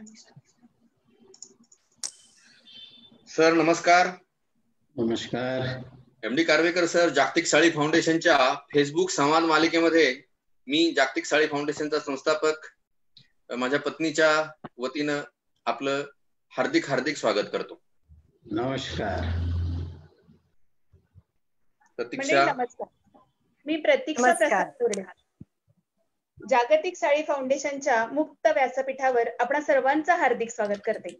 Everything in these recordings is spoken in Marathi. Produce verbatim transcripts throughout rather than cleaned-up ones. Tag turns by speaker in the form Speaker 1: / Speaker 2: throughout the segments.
Speaker 1: सर नमस्कार.
Speaker 2: नमस्कार.
Speaker 1: एम डी कारवेकर सर, जागतिक साळी फाउंडेशनच्या फेसबुक संवाद मालिकेमध्ये मी जागतिक साळी फाउंडेशनचा संस्थापक माझ्या पत्नीच्या वतीनं आपलं हार्दिक हार्दिक स्वागत करतो.
Speaker 2: नमस्कार.
Speaker 1: प्रतीक्षा.
Speaker 3: नमस्कार. मी प्रतीक्षा प्रसाद तोरडे. जागतिक साळी फाउंडेशनच्या मुक्त व्यासपीठावर आपण सर्वांचं हार्दिक स्वागत करते.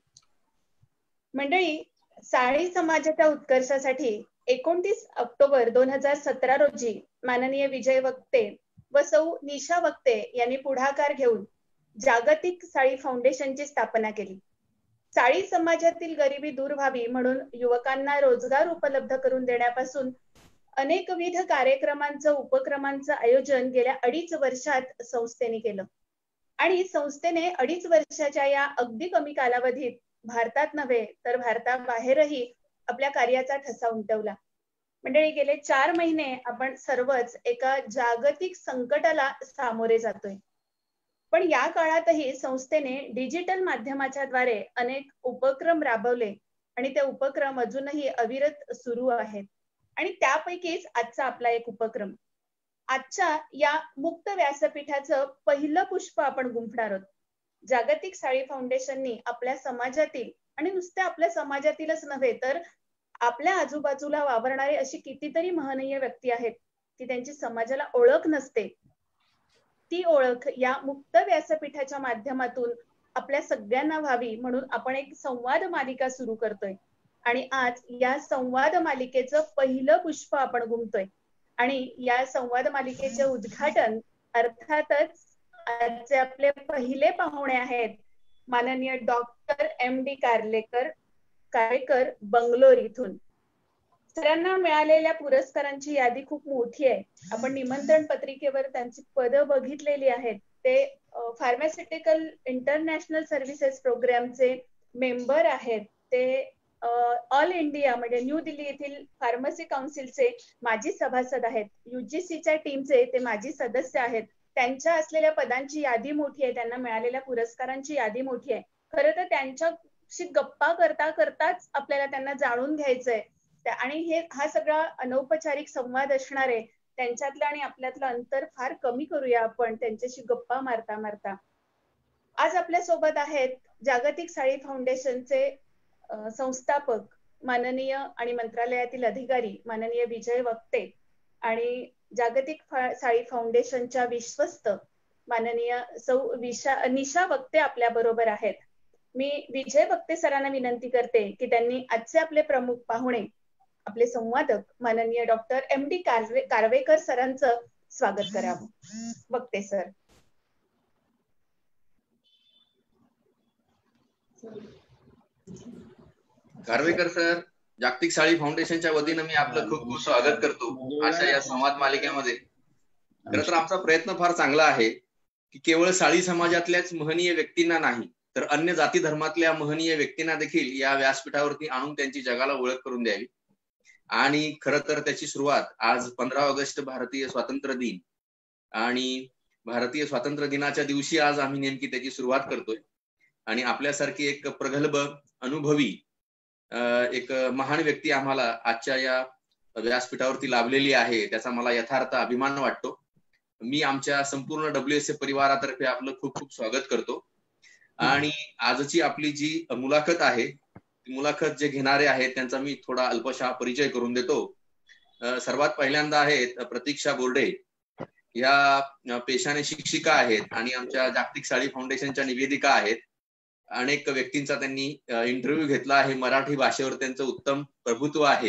Speaker 3: मंडळी, साळी समाजाच्या उत्कर्षासाठी एकोणतीस ऑक्टोबर दोन हजार सतरा रोजी माननीय विजय वक्ते व सौ निशा वक्ते यांनी पुढाकार घेऊन जागतिक साळी फाउंडेशनची स्थापना केली. साळी समाजातील गरिबी दूर व्हावी म्हणून युवकांना रोजगार उपलब्ध करून देण्यापासून अनेकविध कार्यक्रमांचं उपक्रमांचं आयोजन गेल्या अडीच वर्षात संस्थेने केलं आणि संस्थेने अडीच वर्षाच्या या अगदी कमी कालावधीत भारतात नव्हे तर भारताबाहेरही आपल्या कार्याचा ठसा उमटवला. मंडळी, गेले चार महिने आपण सर्वच एका जागतिक संकटाला सामोरे जातोय, पण या काळातही संस्थेने डिजिटल माध्यमाच्या द्वारे अनेक उपक्रम राबवले आणि ते उपक्रम अजूनही अविरत सुरू आहेत. आणि त्यापैकीच आजचा आपला एक उपक्रम, आजच्या या मुक्त व्यासपीठाचं पहिलं पुष्प आपण गुंफणार आहोत. जागतिक साळी फाउंडेशननी आपल्या समाजातील आणि नुसत्या आपल्या समाजातीलच नव्हे तर आपल्या आजूबाजूला वावरणारे अशी कितीतरी महनीय व्यक्ती आहेत की त्यांची समाजाला ओळख नसते. ती ओळख या मुक्त व्यासपीठाच्या माध्यमातून आपल्या सगळ्यांना व्हावी म्हणून आपण एक संवाद मालिका सुरू करतोय आणि आज या संवाद मालिकेचं पहिलं पुष्प आपण गुंफतोय. आणि या संवाद मालिकेचे उद्घाटन अर्थातच आजचे आपले पहिले पाहुणे आहेत माननीय doctor M D Karlekar Karvekar Bangalore इथून. सरांना मिळालेल्या पुरस्कारांची यादी खूप मोठी आहे. आपण निमंत्रण पत्रिकेवर त्यांची पदं बघितलेली आहेत. ते फार्मास्युटिकल इंटरनॅशनल सर्व्हिसेस प्रोग्रामचे मेंबर आहेत. ते ऑल इंडिया म्हणजे न्यू दिल्ली येथील फार्मसी काउन्सिलचे माजी सभासद आहेत. युजीसीच्या टीमचे ते माजी सदस्य आहेत. त्यांच्या असलेल्या पदांची यादी मोठी आहे, त्यांना मिळालेल्या पुरस्कारांची यादी मोठी आहे. खरं तर त्यांच्याशी गप्पा करता करताच आपल्याला त्यांना जाणून घ्यायचंय आणि हे हा सगळा अनौपचारिक संवाद असणार आहे. त्यांच्यातलं आणि आपल्यातलं अंतर फार कमी करूया आपण त्यांच्याशी गप्पा मारता मारता. आज आपल्या सोबत आहेत जागतिक साळी फाउंडेशनचे संस्थापक माननीय आणि मंत्रालयातील अधिकारी माननीय विजय वक्ते आणि जागतिक साळी फाउंडेशनच्या विश्वस्त माननीय सौ विशा निशा वक्ते आपल्या बरोबर आहेत. मी विजय वक्ते सरांना विनंती करते की त्यांनी आजचे आपले प्रमुख पाहुणे आपले संवादक माननीय डॉक्टर एम डी कारवेकर सरांचं स्वागत करावं. वक्ते सर.
Speaker 1: कारवेकर सर, जागतिक साळी फाउंडेशनच्या वतीनं मी आपलं खूप खूप स्वागत करतो अशा या संवाद मालिकेमध्ये. खरं तर आमचा प्रयत्न फार चांगला आहे की केवळ साळी समाजातल्याच महनीय व्यक्तींना नाही तर अन्य जाती धर्मातल्या महनीय व्यक्तींना देखील या व्यासपीठावरती आणून त्यांची जगाला ओळख करून द्यावी. आणि खरं तर त्याची सुरुवात आज पंधरा ऑगस्ट भारतीय स्वातंत्र्य दिन आणि भारतीय स्वातंत्र्य दिनाच्या दिवशी आज आम्ही नेमकी त्याची सुरुवात करतोय. आणि आपल्यासारखी एक प्रगल्भ अनुभवी एक महान व्यक्ती आम्हाला आजच्या या व्यासपीठावरती लाभलेली आहे, त्याचा मला यथार्थ अभिमान वाटतो. मी आमच्या संपूर्ण डब्ल्यू एस ए परिवारातर्फे आपलं खूप खूप स्वागत करतो. आणि आजची आपली जी मुलाखत आहे, मुलाखत जे घेणारे आहेत त्यांचा मी थोडा अल्पशा परिचय करून देतो. सर्वात पहिल्यांदा आहेत प्रतीक्षा बोर्डे. या पेशाने शिक्षिका आहेत आणि आमच्या जागतिक साळी फाउंडेशनच्या निवेदिका आहेत. अनेक व्यक्तींचा त्यांनी इंटरव्ह्यू घेतला आहे. मराठी भाषेवर त्यांचं उत्तम प्रभुत्व आहे.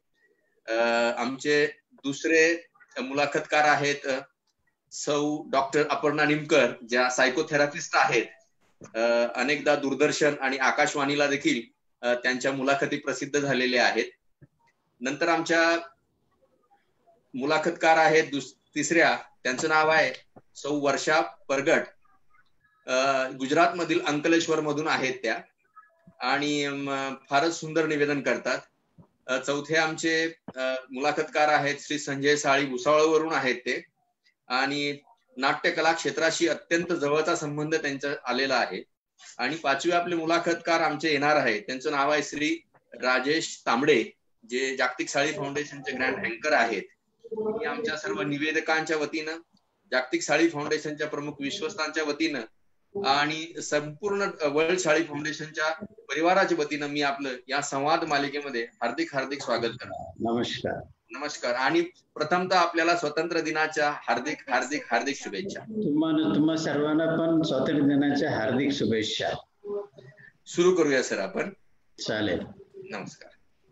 Speaker 1: आमचे दुसरे मुलाखतकार आहेत सौ डॉक्टर अपर्णा निमकर, ज्या सायकोथेरपिस्ट आहेत. अनेकदा दूरदर्शन आणि आकाशवाणीला देखील त्यांच्या मुलाखती प्रसिद्ध झालेल्या आहेत. नंतर आमच्या मुलाखतकार आहेत तिसऱ्या, त्यांचं नाव आहे सौ वर्षा परगट. गुजरात मधील अंकलेश्वर मधून आहेत त्या आणि फारच सुंदर निवेदन करतात. चौथे आमचे मुलाखतकार आहेत श्री संजय साळी, भुसावळवरून आहेत ते आणि नाट्यकला क्षेत्राशी अत्यंत जवळचा संबंध त्यांचा आलेला आहे. आणि पाचवी आपले मुलाखतकार आमचे येणार आहे. त्यांचं नाव आहे श्री राजेश तांबडे, जे जागतिक साळी फाउंडेशनचे ग्रँड अँकर आहेत. मी आमच्या सर्व निवेदकांच्या वतीनं, जागतिक साळी फाउंडेशनच्या प्रमुख विश्वस्तांच्या वतीनं आणि संपूर्ण वर्ल्ड साळी फाउंडेशनच्या परिवाराच्या वतीनं मी आपलं या संवाद मालिकेमध्ये हार्दिक हार्दिक स्वागत करतो.
Speaker 2: नमस्कार.
Speaker 1: नमस्कार. आणि प्रथमतः आपल्याला स्वातंत्र्य दिनाच्या हार्दिक हार्दिक हार्दिक शुभेच्छा.
Speaker 2: तुम्हाला तुम्हा सर्वांना पण स्वातंत्र्य दिनाच्या हार्दिक शुभेच्छा.
Speaker 1: सुरू करूया सर आपण.
Speaker 2: चालेल.
Speaker 1: नमस्कार.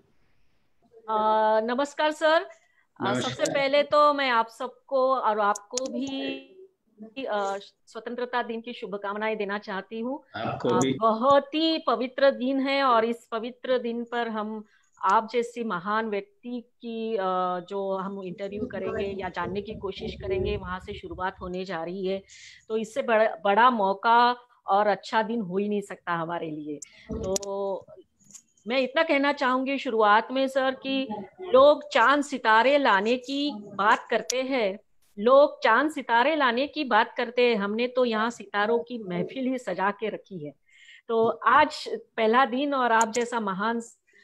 Speaker 4: आ, नमस्कार सर. आ, सबसे पहले तो मैं आप सबको और आपको भी स्वतंत्रता दिन की शुभकामनाएं देना चाहती हूँ.
Speaker 2: आपको भी.
Speaker 4: बहुत ही पवित्र दिन है और इस पवित्र दिन पर हम आप जैसी महान व्यक्ति की जो हम इंटरव्यू करेंगे या जानने की कोशिश करेंगे, वहां से शुरुआत होने जा रही है. तो इससे बड़ा बड़ा मौका और अच्छा दिन हो ही नहीं सकता हमारे लिए. तो मैं इतना कहना चाहूंगी शुरुआत में सर कि लोग चांद सितारे लाने की बात करते हैं, लोग चांद सितारे लाने की बात करते हैं, हमने तो यहाँ सितारों की महफिल ही सजा के रखी है. तो आज पहला दिन और आप जैसा महान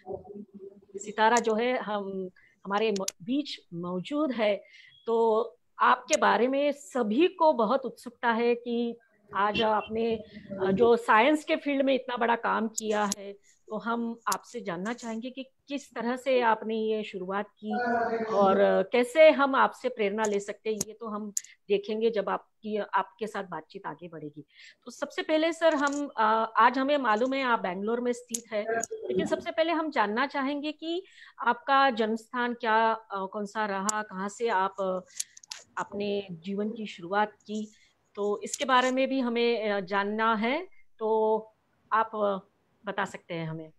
Speaker 4: सितारा जो है हम हमारे बीच मौजूद है, तो आपके बारे में सभी को बहुत उत्सुकता है कि आज आपने जो साइंस के फील्ड में इतना बड़ा काम किया है, तो हम आपसे जानना चाहेंगे कि किस तरह से आपने ये शुरुआत की और कैसे हम आपसे प्रेरणा ले सकते हैं. ये तो हम देखेंगे जब आपकी आपके साथ बातचीत आगे बढ़ेगी. तो सबसे पहले सर हम आज हमें मालूम है आप बेंगलोर में स्थित है, लेकिन सबसे पहले हम जानना चाहेंगे कि आपका जन्म स्थान क्या कौन सा रहा, कहाँ से आप अपने जीवन की शुरुआत की, तो इसके बारे में भी हमें जानना है. तो आप बता सकते हैं हमें.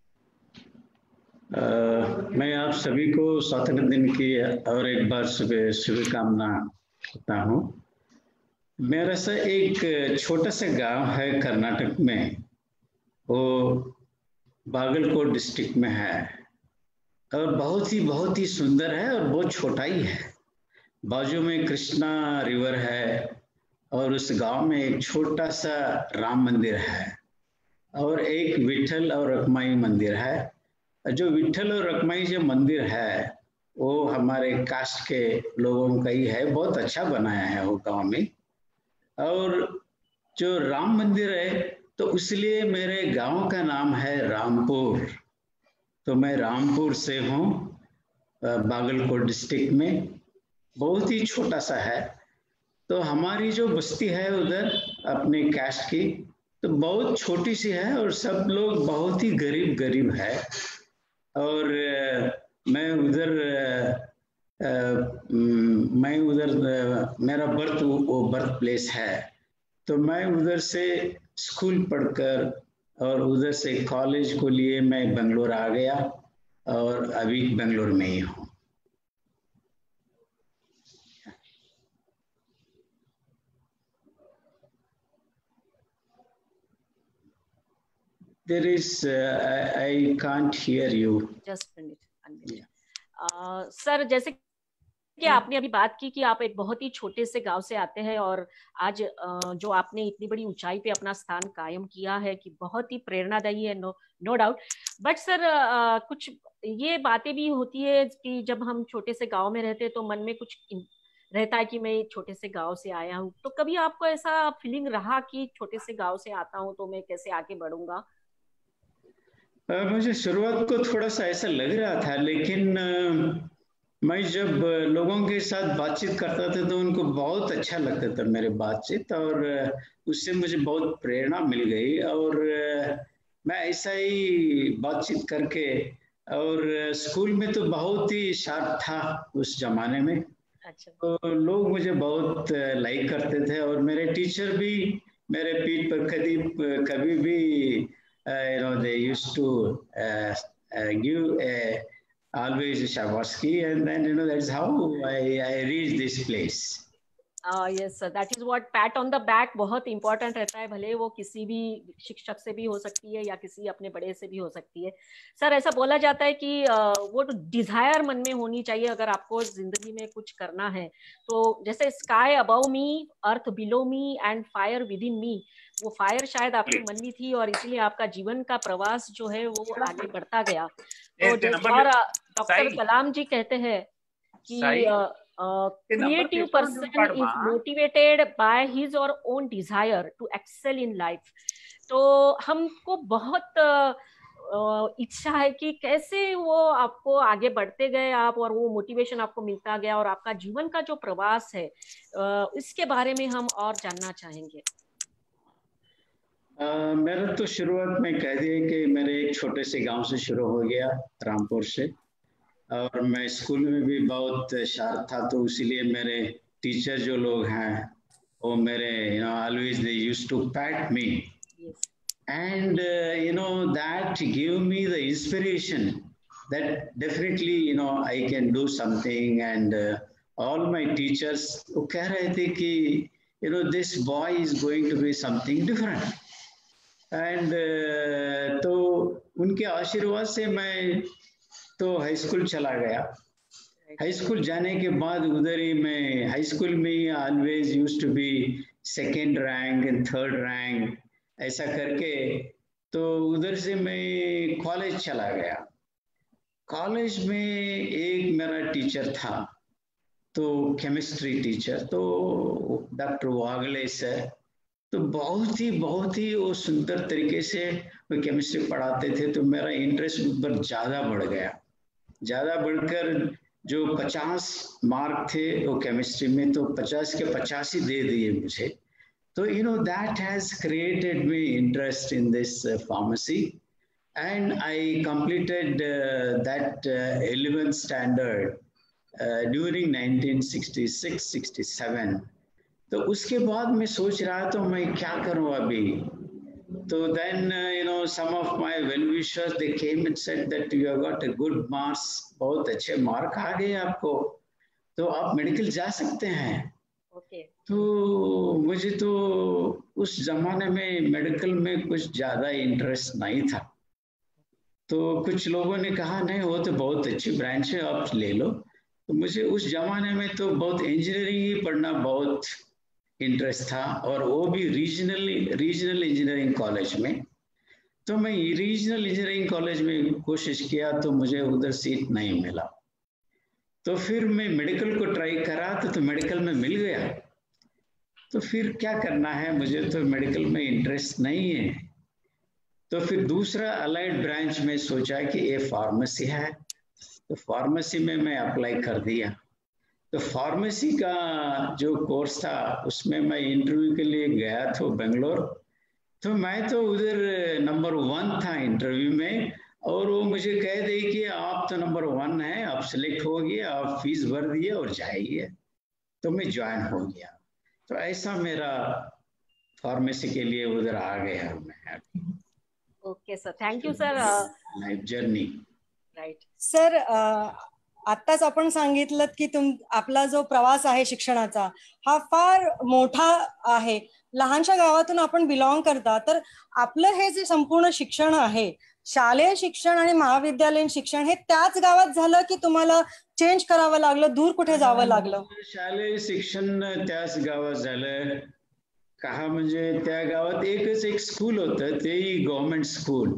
Speaker 2: आ, मैं आप सभी को स्वतंत्रता दिन की और एक बार शुभकामना करता हूँ. मेरा सा एक छोटा सा गांव है कर्नाटक में, वो बागलकोट डिस्ट्रिक्ट में है और बहुत ही बहुत ही सुंदर है और बहुत छोटा ही है. बाजू में कृष्णा रिवर है और उस गांव में एक छोटा सा राम मंदिर है और एक विठल और रखमाई मंदिर है. जो विठल और रखमाई जो मंदिर है वो हमारे कास्ट के लोगों का ही है, बहुत अच्छा बनाया है वो गांव में. और जो राम मंदिर है तो इसलिए मेरे गांव का नाम है रामपुर. तो मैं रामपुर से हूँ, बागलकोट डिस्ट्रिक्ट में, बहुत ही छोटा सा है. तो हमारी जो बस्ती है उधर अपने कास्ट की तो बहुत छोटी सी है और सब लोग बहुत ही गरीब गरीब है. और मैं उधर मैं उधर मेरा बर्थ वो बर्थ प्लेस है, तो मैं उधर से स्कूल पढ़कर और उधर से कॉलेज को लिए मैं बेंगलोर आ गया और अभी बेंगलोर में ही हूँ. There is, uh, I, I can't hear you.
Speaker 4: Just a minute. Yeah. uh, sir, जैसे कि आपने अभी बात की कि आप एक बहुत ही छोटे से गांव से आते हैं और आज uh, जो आपने इतनी बड़ी ऊंचाई पे अपना स्थान कायम किया है कि बहुत ही प्रेरणादायी है, no no doubt. But sir uh, कुछ ये बातें भी होती है कि जब हम छोटे से गांव में रहते हैं तो मन में कुछ रहता है कि मैं छोटे से गांव से आया हूँ. तो कभी आपको ऐसा फीलिंग रहा कि छोटे से गांव से आता हूँ तो मैं कैसे आगे बढ़ूंगा?
Speaker 2: मुझे शुरुआत को थोड़ा सा ऐसा लग रहा था, लेकिन मैं जब लोगों के साथ बातचीत करता था तो उनको बहुत अच्छा लगता था मेरे बातचीत और उससे मुझे बहुत प्रेरणा मिल गई और मैं ऐसा ही बातचीत करके, और स्कूल में तो बहुत ही शार्प था उस जमाने में. अच्छा. तो लोग मुझे बहुत लाइक करते थे और मेरे टीचर भी मेरे पीठ पर कभी कभी भी Uh, you know, they used to uh, uh, give a, always a shabashi, and then you know that's how I, I reached this place.
Speaker 4: Yes, that is what, pat on the back बहुत इंपॉर्टेंट रहता है, भले वो किसी भी शिक्षक से भी हो सकती है या किसी अपने बड़े से भी हो सकती है। सर, ऐसा बोला जाता है कि uh, वो डिजायर मन में होनी चाहिए अगर आपको जिंदगी में कुछ करना है। तो जैसे sky above me, earth below me and fire within me, वो फायर शायद आपके मन में थी और इसीलिए आपका जीवन का प्रवास जो है वो आगे बढ़ता गया। तो और डॉक्टर कलाम जी कहते हैं कि creative person is motivated by his और own desire to excel in life. तो हमको बहुत uh, इच्छा है कि कैसे वो आपको आगे बढ़ते गए आप, और वो मोटिवेशन आपको मिलता गया, और आपका जीवन का जो प्रवास है uh, इसके बारे में हम और जानना चाहेंगे।
Speaker 2: uh, मेरा तो शुरुआत में कह दिया कि मेरे एक छोटे से गांव से शुरू हो गया, रामपुर से, और मैं स्कूल में भी बहुत शार्प था, तो इसीलिए मेरे टीचर जो लोग हैं वो मेरे you know always they used to pat me, and you know that give me the inspiration that definitely you know I can do something. And all my teachers वो कह रहे थे कि you know this boy is going to be something different. And तो उनके आशीर्वाद से मैं तो हाई स्कूल चला गया। हाई स्कूल जाने के बाद उधर ही मैं हाई स्कूल में ही always used to be second rank and third rank, ऐसा करके तो उधर से मैं कॉलेज चला गया। कॉलेज में एक मेरा टीचर था, तो केमिस्ट्री टीचर, तो डॉक्टर वागले सर, तो बहुत ही बहुत ही वो सुंदर तरीके से वो केमिस्ट्री पढ़ाते थे, तो मेरा इंटरेस्ट उस पर ज़्यादा बढ़ गया। ज़्यादा बढ़कर जो पचास मार्क थे वो केमिस्ट्री में, तो पचास के पचास ही दे दिए मुझे। तो you know that has created me interest in this pharmacy, and I completed that eleventh standard during nineteen sixty six sixty seven. तो उसके बाद मैं सोच रहा तो मैं क्या करूँ अभी। तो then uh, you know some of my well-wishers they came and said that you have got a good marks, बहुत अच्छे मार्क आ गए आपको, तो आप मेडिकल जा सकते हैं।
Speaker 4: okay.
Speaker 2: तो मुझे तो उस जमाने में मेडिकल में कुछ ज़्यादा इंटरेस्ट नहीं था, तो कुछ लोगों ने कहा नहीं वो तो बहुत अच्छी ब्रांच है आप ले लो। तो मुझे उस जमाने में तो बहुत इंजीनियरिंग ही पढ़ना बहुत इंटरेस्ट था, और वो भी रीजनल रीजनल इंजीनियरिंग कॉलेज में। तो मैं रीजनल इंजीनियरिंग कॉलेज में कोशिश किया, तो मुझे उधर सीट नहीं मिला। तो फिर मैं मेडिकल को ट्राई करा, तो, तो मेडिकल में मिल गया। तो फिर क्या करना है, मुझे तो मेडिकल में इंटरेस्ट नहीं है। तो फिर दूसरा अलाइड ब्रांच में सोचा कि ये फार्मेसी है, तो फार्मेसी में मैं अप्लाई कर दिया। तो फार्मेसी का जो कोर्स था उसमें मैं इंटरव्यू के लिए गया था बेंगलोर, तो मैं तो उधर नंबर वन था इंटरव्यू में, और वो मुझे कह दे कि आप तो नंबर वन हैं, आप सिलेक्ट हो गए, आप फीस भर दिए और जाइए। तो मैं ज्वाइन हो गया। तो ऐसा मेरा फार्मेसी के लिए उधर आ गया मैं।
Speaker 4: Okay sir, thank you sir.
Speaker 2: Life journey
Speaker 4: right
Speaker 5: sir, आत्ताच आपण सांगितलं की तुम आपला जो प्रवास आहे शिक्षणाचा हा फार मोठा आहे, लहानशा गावातून आपण बिलॉंग करता, तर आपलं हे जे संपूर्ण शिक्षण आहे, शालेय शिक्षण आणि महाविद्यालयीन शिक्षण हे त्याच गावात झालं की तुम्हाला चेंज करावं लागलं, दूर कुठे जावं लागलं?
Speaker 2: शालेय शिक्षण त्याच गावात झालं का, म्हणजे त्या गावात एकच एक स्कूल होतं, तेही गव्हर्नमेंट स्कूल,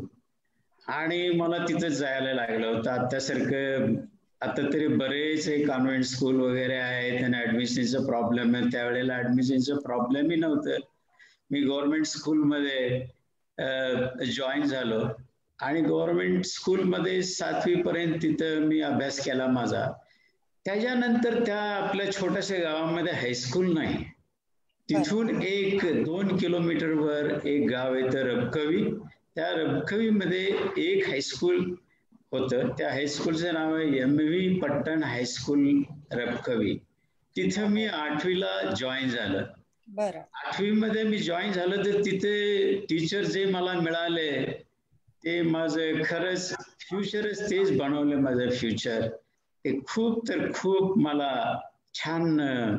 Speaker 2: आणि मला तिथं जायला लागलं होतं। आतासारखं आता तरी बरेच कॉन्व्हेंट स्कूल वगैरे आहेत आणि ऍडमिशनचा प्रॉब्लेम आहे, त्यावेळेला ऍडमिशनचा प्रॉब्लेमही नव्हतं। मी गव्हर्नमेंट स्कूलमध्ये जॉईन झालो आणि गव्हर्नमेंट स्कूलमध्ये सातवी पर्यंत तिथं मी अभ्यास केला माझा। त्याच्यानंतर त्या आपल्या छोट्याशा गावामध्ये हायस्कूल नाही, तिथून एक दोन किलोमीटरवर एक गाव आहे तर रबकवी, त्या रबकवीमध्ये एक हायस्कूल होतं, त्या हायस्कूलचं नाव आहे M V Pattan high school Rabkavi. तिथं मी आठवीला जॉईन झालं।
Speaker 5: बरं,
Speaker 2: आठवी मध्ये मी जॉईन झालं तर तिथे टीचर जे मला मिळाले ते माझं खरंच फ्युचरच तेच बनवलं माझं फ्युचर। ते खूप तर खूप मला छान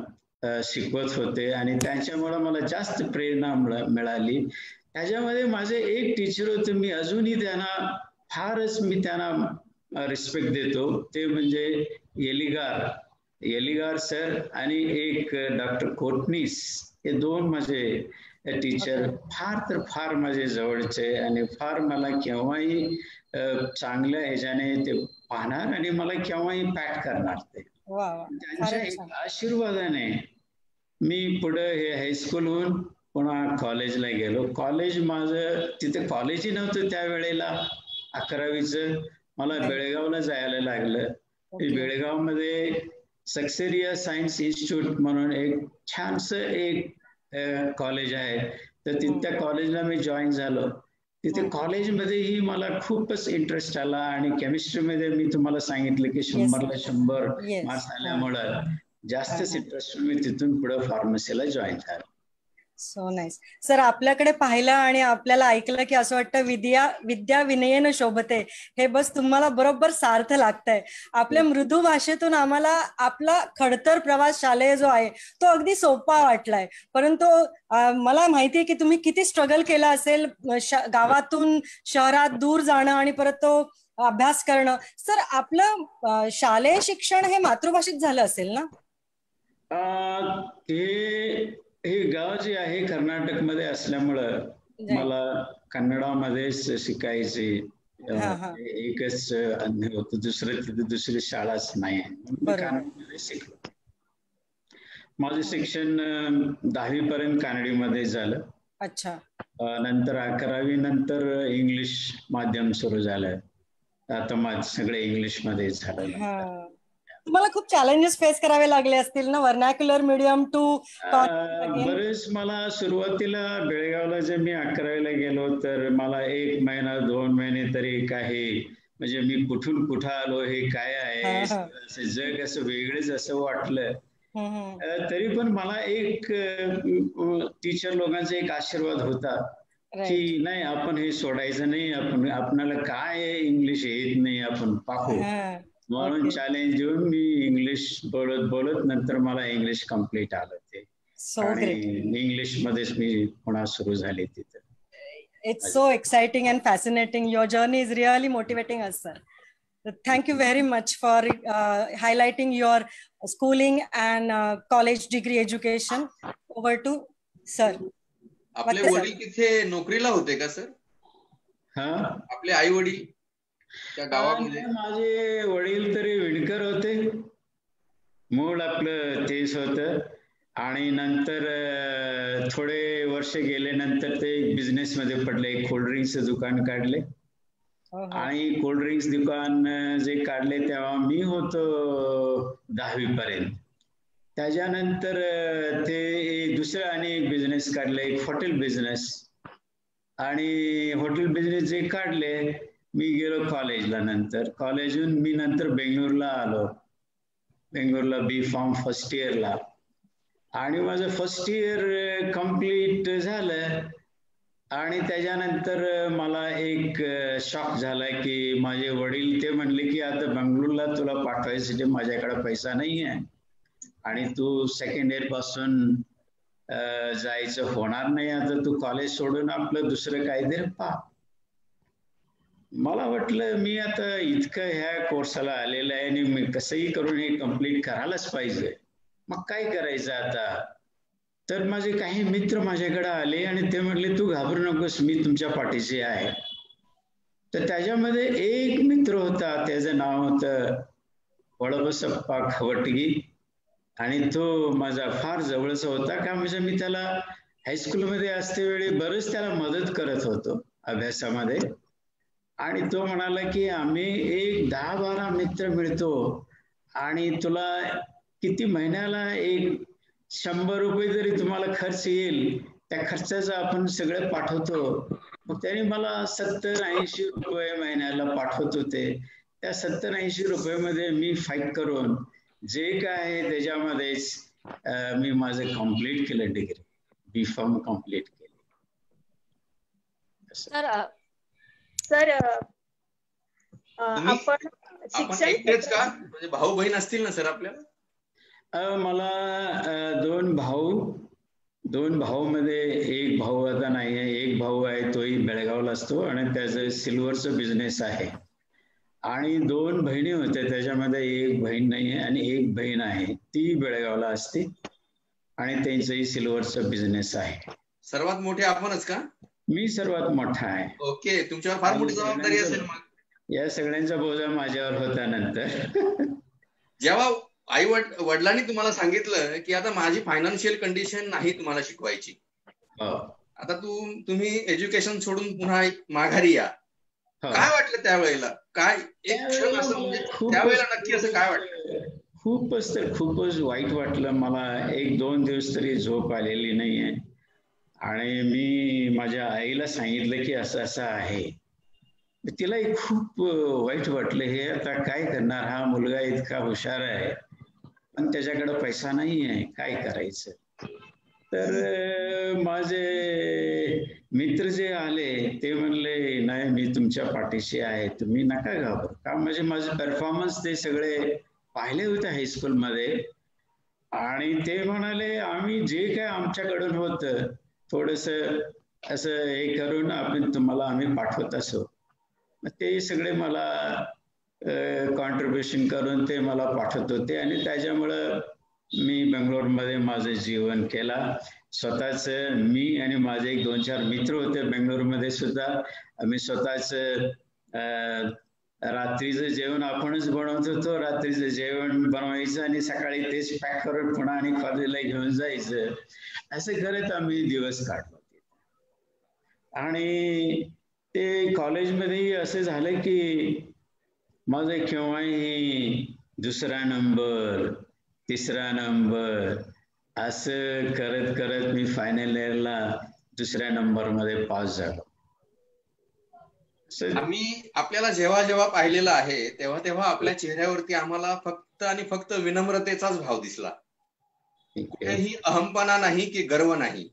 Speaker 2: शिकवत होते आणि त्यांच्यामुळे मला जास्त प्रेरणा मिळाली. त्याच्यामध्ये माझे एक टीचर होते, मी अजूनही त्यांना फारच मी त्यांना रिस्पेक्ट देतो, ते म्हणजे येलिगार येलिगार सर आणि एक डॉक्टर कोटनीस. हे दोन माझे टीचर फार तर फार माझे जवळचे आणि फार मला केव्हाही चांगल्या ह्याच्याने ते पाहणार आणि मला केव्हाही पॅट करणार. ते त्यांच्या एक आशीर्वादाने मी पुढे हे हायस्कूलहून पुन्हा कॉलेजला गेलो. कॉलेज माझं तिथे कॉलेजही नव्हतं त्यावेळेला. अकरावीचं मला बेळगावला जायला लागलं. बेळगावमध्ये सक्सेरिया सायन्स इन्स्टिट्यूट म्हणून एक छानसं एक कॉलेज आहे, तर त्या कॉलेजला मी जॉईन झालो. तिथे कॉलेजमध्येही मला खूपच इंटरेस्ट आला आणि केमिस्ट्रीमध्ये मी तुम्हाला सांगितलं की शंभरला शंभर मार्क्स आल्यामुळं जास्तच इंटरेस्ट मी तिथून पुढे फार्मसीला जॉईन झालो.
Speaker 5: So nice sir. आपल्याकडे पाहिलं आणि आपल्याला ऐकलं की असं वाटतं विद्या विद्या विनयेन शोभते. हे बस तुम्हाला बरोबर सार्थ लागतंय. आपल्या मृदू भाषेतून आम्हाला आपला खडतर प्रवास शालेय जो आहे तो अगदी सोपा वाटलाय, परंतु मला माहिती आहे की तुम्ही किती स्ट्रगल केला असेल गावातून शहरात दूर जाणं आणि परत तो अभ्यास करणं. सर, आपलं शालेय शिक्षण हे मातृभाषेत झालं असेल ना?
Speaker 2: ते हे गाव जे आहे कर्नाटक मध्ये असल्यामुळं मला कन्नडामध्येच शिकायचे एकच होतं, दुसरं तिथे दुसरी शाळाच नाही. कन्नडमध्ये शिकलो. माझं शिक्षण दहावी पर्यंत कानडीमध्ये झालं.
Speaker 5: अच्छा.
Speaker 2: नंतर अकरावी नंतर इंग्लिश माध्यम सुरू झालं. आता माझं सगळे इंग्लिश मध्ये झालं.
Speaker 5: तुम्हाला खूप चॅलेंजेस फेस करावे लागले असतील ना, व्हर्नॅक्युलर मीडियम टू?
Speaker 2: बरेच मला सुरुवातीला बेळगावला जे मी अकरावीला गेलो तर मला एक महिना दोन महिने तरी काही म्हणजे मी कुठून कुठं आलो, हे काय आहे, जग असं वेगळंच असं वाटलं. तरी पण मला एक टीचर लोकांचा एक आशीर्वाद होता की नाही, आपण हे सोडायचं नाही, आपण आपल्याला काय इंग्लिश येत नाही, आपण पाहू म्हणून चॅलेंज देऊन मी इंग्लिश बोलत बोलत नंतर मला इंग्लिश कम्प्लीट आलं ते आणि इंग्लिश मध्येच मी पुन्हा सुरू झाली तिथे.
Speaker 5: It's so exciting and fascinating. Your journey is really motivating us sir. Thank you very much for uh, highlighting your schooling and uh, college degree education. Over to sir.
Speaker 1: आपले वडील तिथे नोकरीला होते का सर?
Speaker 2: हा,
Speaker 1: आपले आई वडील त्या गावामध्ये?
Speaker 2: माझे वडील तरी विणकर होते, मूळ आपलं तेच होतं आणि नंतर थोडे वर्ष गेले नंतर ते बिझनेस मध्ये पडले. कोल्ड्रिंक्सचं दुकान काढले आणि कोल्ड्रिंक्स दुकान जे काढले तेव्हा मी होतो दहावी पर्यंत. त्याच्यानंतर ते दुसरं आणि बिझनेस काढले, एक हॉटेल बिझनेस. आणि हॉटेल बिझनेस जे काढले मी गेलो कॉलेजला. नंतर कॉलेजहून मी नंतर बेंगळूरला आलो, बेंगळूरला बी फॉर्म फर्स्ट इयरला. आणि माझं फर्स्ट इयर कम्प्लीट झालं आणि त्याच्यानंतर मला एक शॉक झाला की माझे वडील ते म्हणले की आता बेंगळूरला तुला पाठवायसाठी माझ्याकडे पैसा नाही आहे आणि तू सेकंड इयर पासून जायचं होणार नाही, आता तू कॉलेज सोडून आपलं दुसरं काहीतरी पहा. मला वाटलं मी आता इतकं ह्या कोर्सला आलेलं आहे आणि मी कसंही करून हे कम्प्लीट करायलाच पाहिजे, मग काय करायचं आता. तर माझे काही मित्र माझ्याकडे आले आणि ते म्हटले तू घाबरू नकोस, मी तुमच्या पाठीशी आहे. तर त्याच्यामध्ये एक मित्र होता, त्याचं नाव होतं वळबसप्पा खवटगी आणि तो माझा फार जवळचा होता का म्हणजे मी त्याला हायस्कूलमध्ये असते वेळी बरंच त्याला मदत करत होतो अभ्यासामध्ये. आणि तो म्हणाला की आम्ही एक दहा बारा मित्र मिळतो आणि तुला किती महिन्याला एक शंभर रुपये जरी तुम्हाला खर्च येईल त्या खर्चाचं आपण सगळं पाठवतो. मग त्याने मला सत्तर ऐंशी रुपये महिन्याला पाठवत होते. त्या सत्तर ऐंशी रुपये मध्ये मी फाईट करून जे काय आहे त्याच्यामध्येच मी माझं कम्प्लीट केलं, डिग्री बी फॉर्म कम्प्लीट केली.
Speaker 3: सर सर आपण शिक्षण
Speaker 1: का म्हणजे भाऊ बहीण असतील ना सर आपल्याला?
Speaker 2: मला दोन दोन भाऊ मध्ये एक भाऊ आता नाही आहे, एक भाऊ आहे तोही बेळगावला असतो आणि त्याचं सिल्वरचं बिझनेस आहे. आणि दोन बहिणी होत्या, त्याच्यामध्ये एक बहीण नाही आहे आणि एक बहीण आहे, ती बेळगावला असते आणि त्यांचंही सिल्वरचं बिझनेस आहे.
Speaker 1: सर्वात मोठे आपणच का?
Speaker 2: मी सर्वात मोठा आहे.
Speaker 1: ओके, तुमच्यावर फार मोठी जबाबदारी असेल मग.
Speaker 2: या सगळ्यांचा बोजा माझ्यावर होता. नंतर
Speaker 1: जेव्हा आई वड वडिलांनी तुम्हाला सांगितलं की आता माझी फायनान्शियल कंडिशन नाही तुम्हाला शिकवायची, आता तू तुम्ही एज्युकेशन सोडून पुन्हा माघारी या, काय वाटलं त्यावेळेला? काय एक क्षण असं म्हणजे त्यावेळेला नक्की असं काय वाटलं?
Speaker 2: खूपच तर खूपच वाईट वाटलं मला. एक दोन दिवस तरी झोप आलेली नाहीये आणि मी माझ्या आईला सांगितलं की असं असं आहे. तिलाही खूप वाईट वाटलं. हे आता काय करणार, हा मुलगा इतका हुशार आहे पण त्याच्याकडे पैसा नाही आहे, काय करायचं. तर माझे मित्र जे आले ते म्हणले नाही मी तुमच्या पाठीशी आहे, तुम्ही नका घाबरू. का म्हणजे माझे परफॉर्मन्स ते सगळे पाहिले होते हायस्कूलमध्ये आणि ते म्हणाले आम्ही जे काय आमच्याकडून होतं थोडस असं हे करून आपण तुम्हाला आम्ही पाठवत असो. ते सगळे मला कॉन्ट्रीब्युशन करून ते मला पाठवत होते आणि त्याच्यामुळं मी बेंगलोरमध्ये माझं जीवन केला. स्वतःच मी आणि माझे एक दोन चार मित्र होते बेंगलोरमध्ये सुद्धा. आम्ही स्वतःच रात्रीचं जेवण आपणच बनवत होतो, रात्रीचं जेवण बनवायचं आणि सकाळी तेच पॅक करून पुन्हा आणि कॉलेजला घेऊन जायचं. असं करत आम्ही दिवस काढलो. आणि ते कॉलेजमध्येही असं झालं की माझं केव्हाही दुसरा नंबर, तिसरा नंबर असं करत करत मी फायनल इयरला दुसऱ्या नंबरमध्ये पास झालो.
Speaker 1: आम्ही आपल्याला जेव्हा जेव्हा पाहिलेलं आहे तेव्हा तेव्हा आपल्या चेहऱ्यावरती आम्हाला फक्त आणि फक्त विनम्रतेचाच भाव दिसला. कुठेही अहमपणा नाही की गर्व नाही.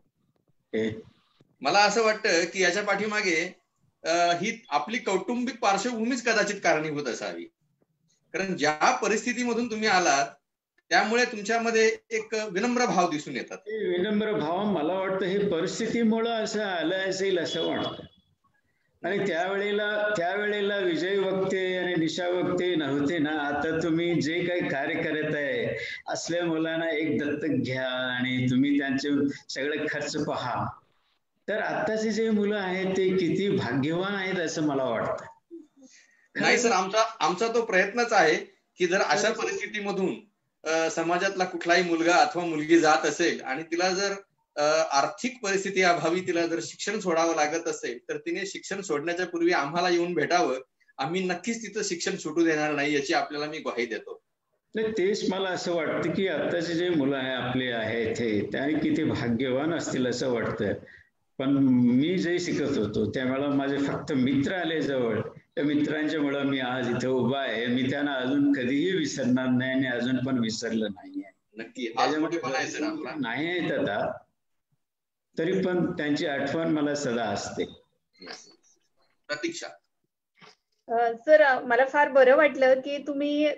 Speaker 1: मला असं वाटतं की याच्या पाठीमागे ही आपली कौटुंबिक पार्श्वभूमीच कदाचित कारणीभूत असावी. कारण ज्या परिस्थितीमधून तुम्ही आलात त्यामुळे तुमच्यामध्ये एक विनम्र भाव दिसून येतात.
Speaker 2: विनम्र भाव मला वाटतं हे परिस्थितीमुळे असं आलं असेल असं वाटतं. आणि त्यावेळेला त्यावेळेला विजय वक्ते आणि निशा वक्ते नव्हते ना. आता तुम्ही जे काही कार्य करत आहे असल्या मुलांना एक दत्तक घ्या आणि तुम्ही त्यांचे सगळे खर्च पहा. तर आत्ताचे जे मुलं आहेत ते किती भाग्यवान आहेत असं मला वाटतं.
Speaker 1: नाही सर, आमचा आमचा तो प्रयत्नच आहे की जर अशा परिस्थितीमधून समाजातला कुठलाही मुलगा अथवा मुलगी जात असेल आणि तिला जर आर्थिक परिस्थिती अभावी तिला जर शिक्षण सोडावं लागत असेल तर तिने शिक्षण सोडण्याच्या पूर्वी आम्हाला येऊन भेटावं. आम्ही नक्कीच तिचं शिक्षण सुटू देणार नाही याची आपल्याला मी ग्वाही देतो.
Speaker 2: नाही, तेच मला असं वाटतं की आत्ताचे जे मुलं आहे आपले आहेत हे त्या किती भाग्यवान असतील असं वाटतं. पण मी जे शिकत होतो त्यावेळेला माझे फक्त मित्र आले जवळ. त्या मित्रांच्या मुळे मी आज इथे उभा आहे. मी त्यांना अजून कधीही विसरणार नाही आणि अजून पण विसरलं नाहीये.
Speaker 1: नक्की
Speaker 2: नाही आहेत आता तरी पण त्यांची आठवण मला सदा असते.
Speaker 1: प्रतीक्षा
Speaker 3: सर, मला फार बरं वाटलं की तुम्ही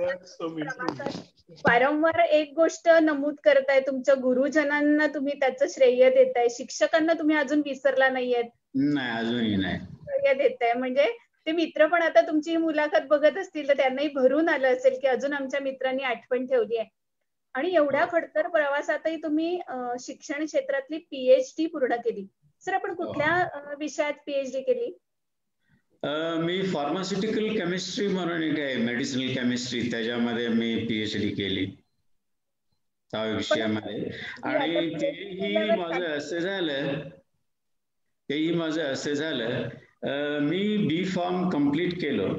Speaker 3: वारंवार एक गोष्ट नमूद करताय, तुमच्या गुरुजनांना तुम्ही त्याचं श्रेय देताय, शिक्षकांना तुम्ही अजून विसरला नाहीयेत.
Speaker 2: नाही, अजूनही नाही
Speaker 3: श्रेय देताय. म्हणजे ते मित्र पण आता तुमची मुलाखत बघत असतील तर त्यांनाही भरून आलं असेल की अजून आमच्या मित्रांनी आठवण ठेवली आहे. आणि एवढ्या खडतर प्रवासातही तुम्ही शिक्षण क्षेत्रातली पीएचडी पूर्ण केली. सर, आपण कुठल्या विषयात पीएचडी केली?
Speaker 2: मी फार्मास्युटिकल केमिस्ट्री म्हणून एक आहे, मेडिसिनल केमिस्ट्री, त्याच्यामध्ये मी पीएचडी केली त्या विषयामध्ये. आणि तेही माझं असं झालं तेही माझं असं झालं मी बी फार्म कम्प्लीट केलं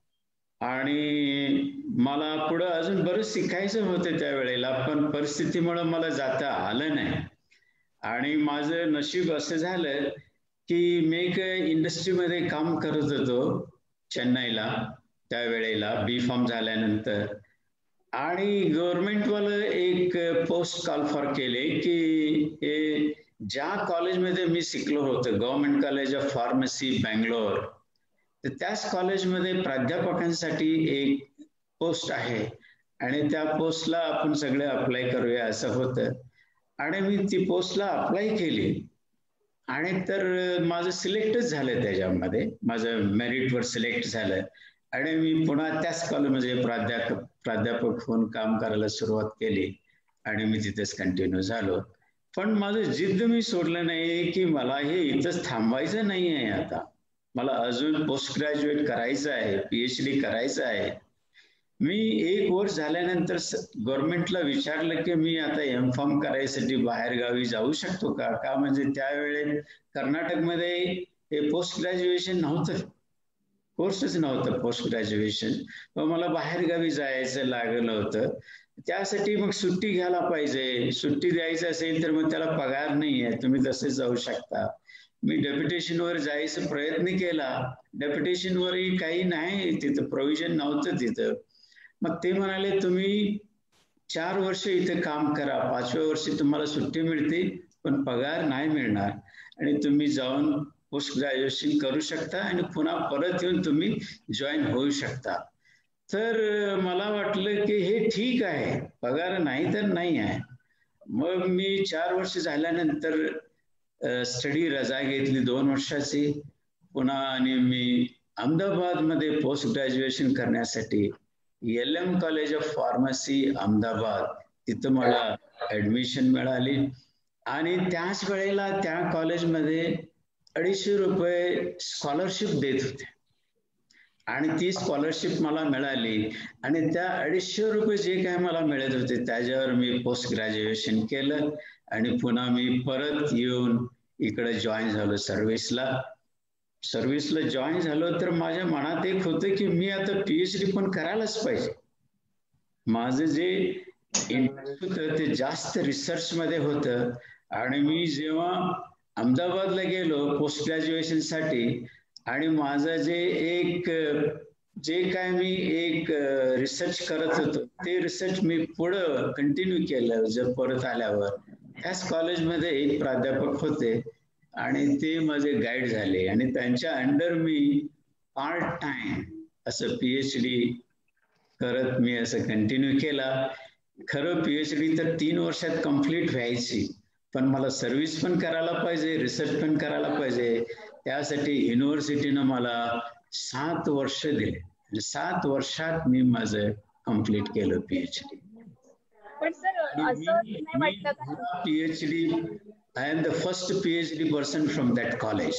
Speaker 2: आणि मला पुढं अजून बरंच शिकायचं होतं त्यावेळेला, पण परिस्थितीमुळे मला जाता आलं नाही. आणि माझं नशीब असं झालं की मी एक इंडस्ट्रीमध्ये काम करत होतो चेन्नईला त्यावेळेला बी फार्म झाल्यानंतर. आणि गव्हर्नमेंटवालं एक पोस्ट कॉल फॉर केले की हे ज्या कॉलेजमध्ये मी शिकलो होतो, government college of pharmacy Bangalore, तर त्याच कॉलेजमध्ये प्राध्यापकांसाठी एक पोस्ट आहे आणि त्या पोस्टला आपण सगळे अप्लाय करूया असं होतं. आणि मी ती पोस्टला अप्लाय केली आणि तर माझं सिलेक्टच झालं, त्याच्यामध्ये माझं मेरिटवर सिलेक्ट झालं आणि मी पुन्हा त्याच कॉलेजमध्ये प्राध्यापक प्राध्यापक होऊन काम करायला सुरुवात केली आणि मी तिथेच कंटिन्यू झालो. पण माझं जिद्द मी सोडलं नाही की मला हे इथंच थांबायचं नाही आहे, आता मला अजून पोस्ट ग्रॅज्युएट करायचं आहे, पीएचडी करायचं आहे. मी एक वर्ष झाल्यानंतर गव्हर्नमेंटला विचारलं की मी आता एम फार्म करायसाठी बाहेर गावी जाऊ शकतो का, का म्हणजे त्यावेळेस कर्नाटकमध्ये हे पोस्ट ग्रॅज्युएशन नव्हतं, कोर्सच नव्हतं पोस्ट ग्रॅज्युएशन. मग मला बाहेर गावी जायचं लागलं होतं. त्यासाठी मग सुट्टी घ्यायला पाहिजे, सुट्टी द्यायचं असेल तर मग त्याला पगार नाही आहे, तुम्ही तसे जाऊ शकता. मी डेप्युटेशनवर जायचा प्रयत्न केला, डेप्युटेशनवरही काही नाही, तिथं प्रोव्हिजन नव्हतं तिथं. मग ते म्हणाले तुम्ही चार वर्ष इथे काम करा, पाचव्या वर्षी तुम्हाला सुट्टी मिळते पण पगार नाही मिळणार आणि तुम्ही जाऊन पोस्ट ग्रॅज्युएशन करू शकता आणि पुन्हा परत येऊन तुम्ही जॉईन होऊ शकता. तर मला वाटलं की हे ठीक आहे, पगार नाही तर नाही आहे. मग मी चार वर्ष झाल्यानंतर स्टडी रजा घेतली दोन वर्षाची पुन्हा आणि मी अहमदाबादमध्ये पोस्ट ग्रॅज्युएशन करण्यासाठी L M college of pharmacy Ahmedabad तिथं मला ऍडमिशन मिळाली आणि त्याच वेळेला त्या कॉलेजमध्ये अडीचशे रुपये स्कॉलरशिप देत होते आणि ती स्कॉलरशिप मला मिळाली आणि त्या अडीचशे रुपये जे काय मला मिळत होते त्याच्यावर मी पोस्ट ग्रॅज्युएशन केलं आणि पुन्हा मी परत येऊन इकडे जॉईन झालो सर्व्हिसला. सर्व्हिसला जॉईन झालो तर माझ्या मनात एक होतं की मी आता पीएचडी पण करायलाच पाहिजे. माझं जे इंटरेस्ट होतं ते जास्त रिसर्च मध्ये होतं आणि मी जेव्हा अहमदाबादला गेलो पोस्ट ग्रॅज्युएशन साठी आणि माझं जे एक जे काय मी एक रिसर्च करत होतो ते रिसर्च मी पुढं कंटिन्यू केलं. जर परत आल्यावर त्याच कॉलेजमध्ये एक प्राध्यापक होते आणि ते माझे गाईड झाले आणि त्यांच्या अंडर मी पार्ट टाइम असं पीएचडी करत मी असं कंटिन्यू केला. खरं पीएचडी तर तीन वर्षात कम्प्लीट व्हायची पण मला सर्व्हिस पण करायला पाहिजे, रिसर्च पण करायला पाहिजे. त्यासाठी युनिव्हर्सिटीनं मला सात वर्ष दिले. सात वर्षात मी माझं कम्प्लीट केलं पीएचडी.
Speaker 3: पण सर असं नाही वाटलं का
Speaker 2: PhD I am the first PhD person from that college.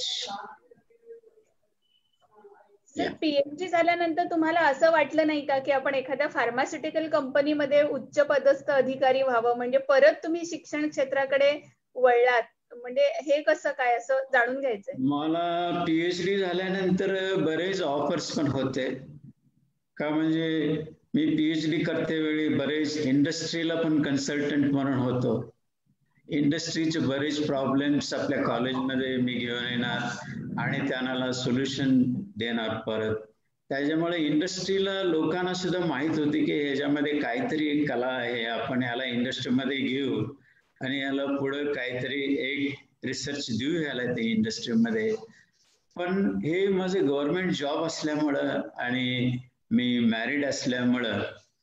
Speaker 3: Sir PhD झाल्यानंतर तुम्हाला असं वाटलं नाही का की आपण एखाद्या फार्मास्युटिकल कंपनीमध्ये उच्च पदस्थ अधिकारी व्हावं, म्हणजे परत तुम्ही शिक्षण क्षेत्राकडे वळलात, म्हणजे हे कसं काय असं जाणून घ्यायचंय.
Speaker 2: मला पीएचडी झाल्यानंतर बरेच ऑफर्स पण होते का, म्हणजे मी पीएचडी करते वेळी बरेच इंडस्ट्रीला पण कन्सल्टंट म्हणून होतो. इंडस्ट्रीचे बरेच प्रॉब्लेम्स आपल्या कॉलेजमध्ये मी घेऊन येणार आणि त्यांना सोल्युशन देणार परत. त्याच्यामुळे इंडस्ट्रीला लोकांना सुद्धा माहित होती की ह्याच्यामध्ये काहीतरी एक कला आहे, आपण याला इंडस्ट्रीमध्ये घेऊ आणि याला पुढे काहीतरी एक रिसर्च देऊ याला ते इंडस्ट्रीमध्ये. पण हे माझे गव्हर्नमेंट जॉब असल्यामुळं आणि मी मॅरिड असल्यामुळं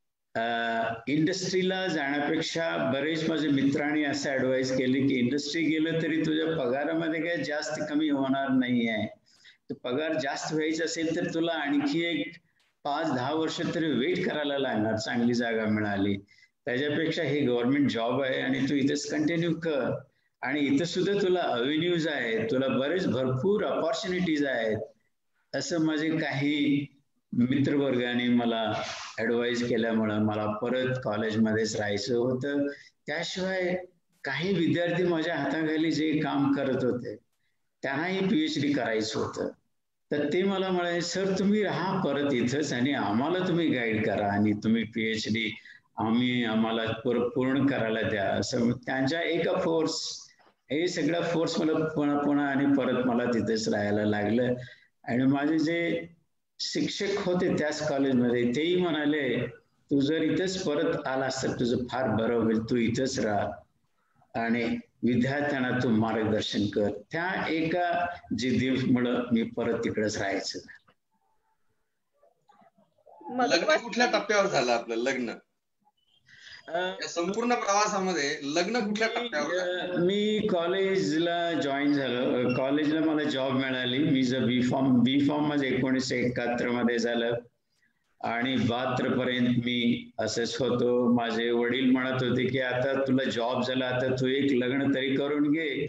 Speaker 2: इंडस्ट्रीला जाण्यापेक्षा बरेच माझे मित्रांनी असं ऍडवाइस केली की इंडस्ट्री गेलं तरी तुझ्या पगारामध्ये काही जास्त कमी होणार नाही आहे. पगार जास्त व्हायचा असेल तर तुला आणखी एक पाच दहा वर्ष तरी वेट करायला लागणार चांगली जागा मिळाली. त्याच्यापेक्षा हे गव्हर्नमेंट जॉब आहे आणि तू इथेच कंटिन्यू कर आणि इथं सुद्धा तुला अव्हेन्यूज आहेत, तुला बरेच भरपूर अपॉर्च्युनिटीज आहेत, असं माझे काही मित्रवर्गाने मला ऍडवाइस केल्यामुळं मला परत कॉलेजमध्येच राहायचं होतं. त्याशिवाय काही विद्यार्थी माझ्या हाताखाली जे काम करत होते त्यांनाही पीएचडी करायचं होतं. तर ते मला म्हणाले सर तुम्ही राहा परत इथंच आणि आम्हाला तुम्ही गाईड करा आणि तुम्ही पीएचडी आम्ही आम्हाला पूर्ण करायला द्या. असं त्यांच्या एका फोर्स हे सगळा फोर्स मला पुन्हा पुन्हा आणि परत मला तिथेच राहायला लागलं. आणि माझे जे शिक्षक होते त्याच कॉलेजमध्ये तेही म्हणाले तू जर इथंच परत आलास तर तुझं फार बरं होईल, तू इथंच राहा आणि विद्यार्थ्यांना तू मार्गदर्शन कर. त्या एका जिद्दीमुळे मी परत तिकडेच राहायचं.
Speaker 1: लग्न कुठल्या टप्प्यावर झालं आपलं लग्न? या संपूर्ण प्रवासामध्ये लग्न कुठल्या टप्प्यावर?
Speaker 2: मी कॉलेजला जॉईन झालो. कॉलेजला मला जॉब मिळाली. मी जर बी फॉर्म बी फॉर्म मध्ये एकोणीसशे एकाहत्तर मध्ये झालं आणि बहात्तर पर्यंत मी असेच होतो. माझे वडील म्हणत होते की आता तुला जॉब झाला, आता तू एक लग्न तरी करून घे.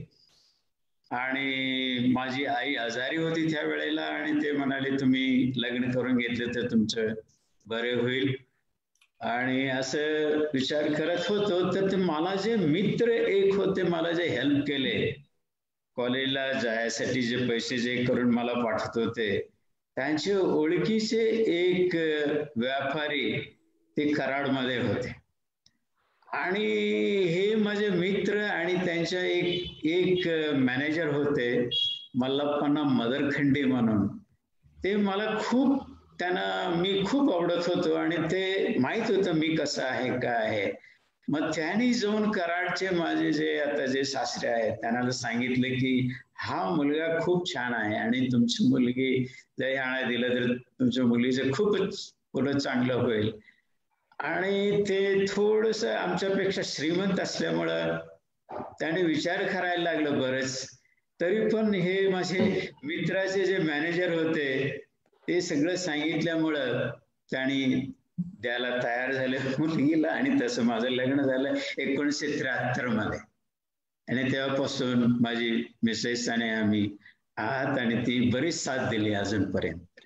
Speaker 2: आणि माझी आई आजारी होती त्या वेळेला आणि ते म्हणाले तुम्ही लग्न करून घेतलं तर तुमचं बरे होईल. आणि असं विचार करत होतो तर ते मला जे मित्र एक होते, मला जे हेल्प केले कॉलेजला जायसाठी, जे पैसे जे करून मला पाठवत होते, त्यांचे ओळखीचे एक व्यापारी ते कराडमध्ये होते. आणि हे माझे मित्र आणि त्यांच्या एक एक मॅनेजर होते मल्लप्पा मदरखंडी म्हणून. ते मला खूप, त्यांना मी खूप आवडत होतो आणि ते माहित होतं मी कसं आहे काय आहे. मग त्यांनी जाऊन कराडचे माझे जे आता जे सासरे आहेत त्यांना सांगितलं की हा मुलगा खूप छान आहे आणि तुमची मुलगी जर ह्याला दिलं तर तुमच्या मुलीचं खूपच पुढं चांगलं होईल. आणि ते थोडस आमच्यापेक्षा श्रीमंत असल्यामुळं त्याने विचार करायला लागलं बरंच. तरी पण हे माझे मित्राचे जे मॅनेजर होते ते सगळं सांगितल्यामुळं त्यांनी द्यायला तयार झाले मुलगीला. आणि तसं माझं लग्न झालं एकोणीसशे त्र्याहत्तर मध्ये. आणि तेव्हापासून माझी मिसेस आणि आम्ही आहात आणि ती बरीच साथ दिली अजूनपर्यंत.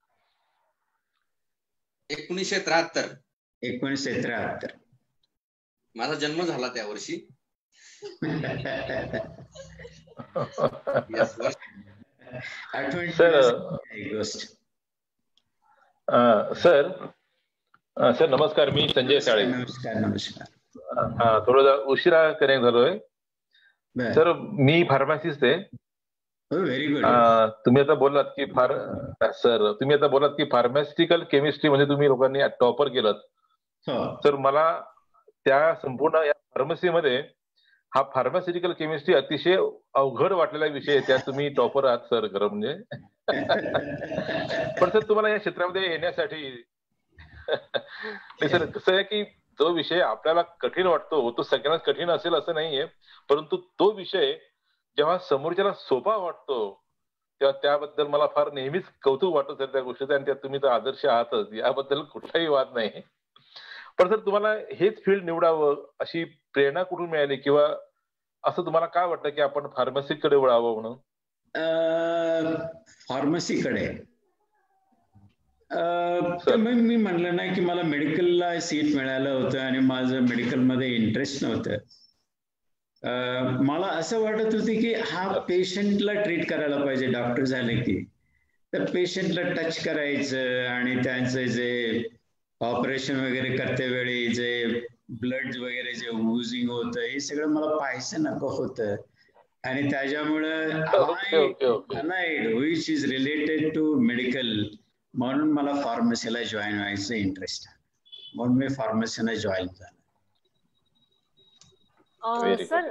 Speaker 1: एकोणीसशे त्र्याहत्तर
Speaker 2: एकोणीसशे त्र्याहत्तर
Speaker 1: माझा जन्म झाला त्या वर्षी.
Speaker 2: आठवण गोष्ट.
Speaker 6: सर सर नमस्कार, मी संजय साळे.
Speaker 2: नमस्कार नमस्कार.
Speaker 6: हा थोडं उशिरा कनेक्ट झालोय सर. मी फार्मासिस्ट आहे.
Speaker 2: Very good.
Speaker 6: तुम्ही आता बोललात की फार सर तुम्ही आता बोललात की फार्मास्युटिकल केमिस्ट्री म्हणजे तुम्ही लोकांनी टॉपर केलं. तर मला त्या संपूर्ण या फार्मसीमध्ये हा फार्मास्युटिकल केमिस्ट्री अतिशय अवघड वाटलेला विषय आहे. त्यात तुम्ही टॉपर आहात सर खरं म्हणजे. पण सर तुम्हाला या क्षेत्रामध्ये येण्यासाठी सर कसं आहे की जो विषय आपल्याला कठीण वाटतो तो सगळ्यांनाच कठीण असेल असं नाहीये, परंतु तो विषय जेव्हा समोरच्याला सोपा वाटतो तेव्हा त्याबद्दल मला फार नेहमीच कौतुक वाटतं सर त्या गोष्टीचं. आणि त्यात तुम्ही तर आदर्श आहातच, याबद्दल कुठलाही वाद नाही. पण सर तुम्हाला हेच फील्ड निवडावं अशी प्रेरणा कुठून मिळाली, किंवा असं तुम्हाला काय वाटतं की आपण फार्मसीकडे वळावं म्हणून?
Speaker 2: फार्मसीकडे मी म्हणलं नाही की मला मेडिकलला सीट मिळालं होतं आणि माझं मेडिकलमध्ये इंटरेस्ट नव्हतं. मला असं वाटत होतं की हा पेशंटला ट्रीट करायला पाहिजे. डॉक्टर झाले की तर पेशंटला टच करायचं आणि त्यांचं जे ऑपरेशन वगैरे करते वेळी जे ब्लड वगैरे जे युजिंग होतं हे सगळं मला पाहायचं नको होतं. आणि त्याच्यामुळं which is related to medical म्हणून मला फार्मसीला जॉईन व्हायचं इंटरेस्ट आहे. म्हणून मैं फार्मेसी में ज्वाइन किया।
Speaker 4: सर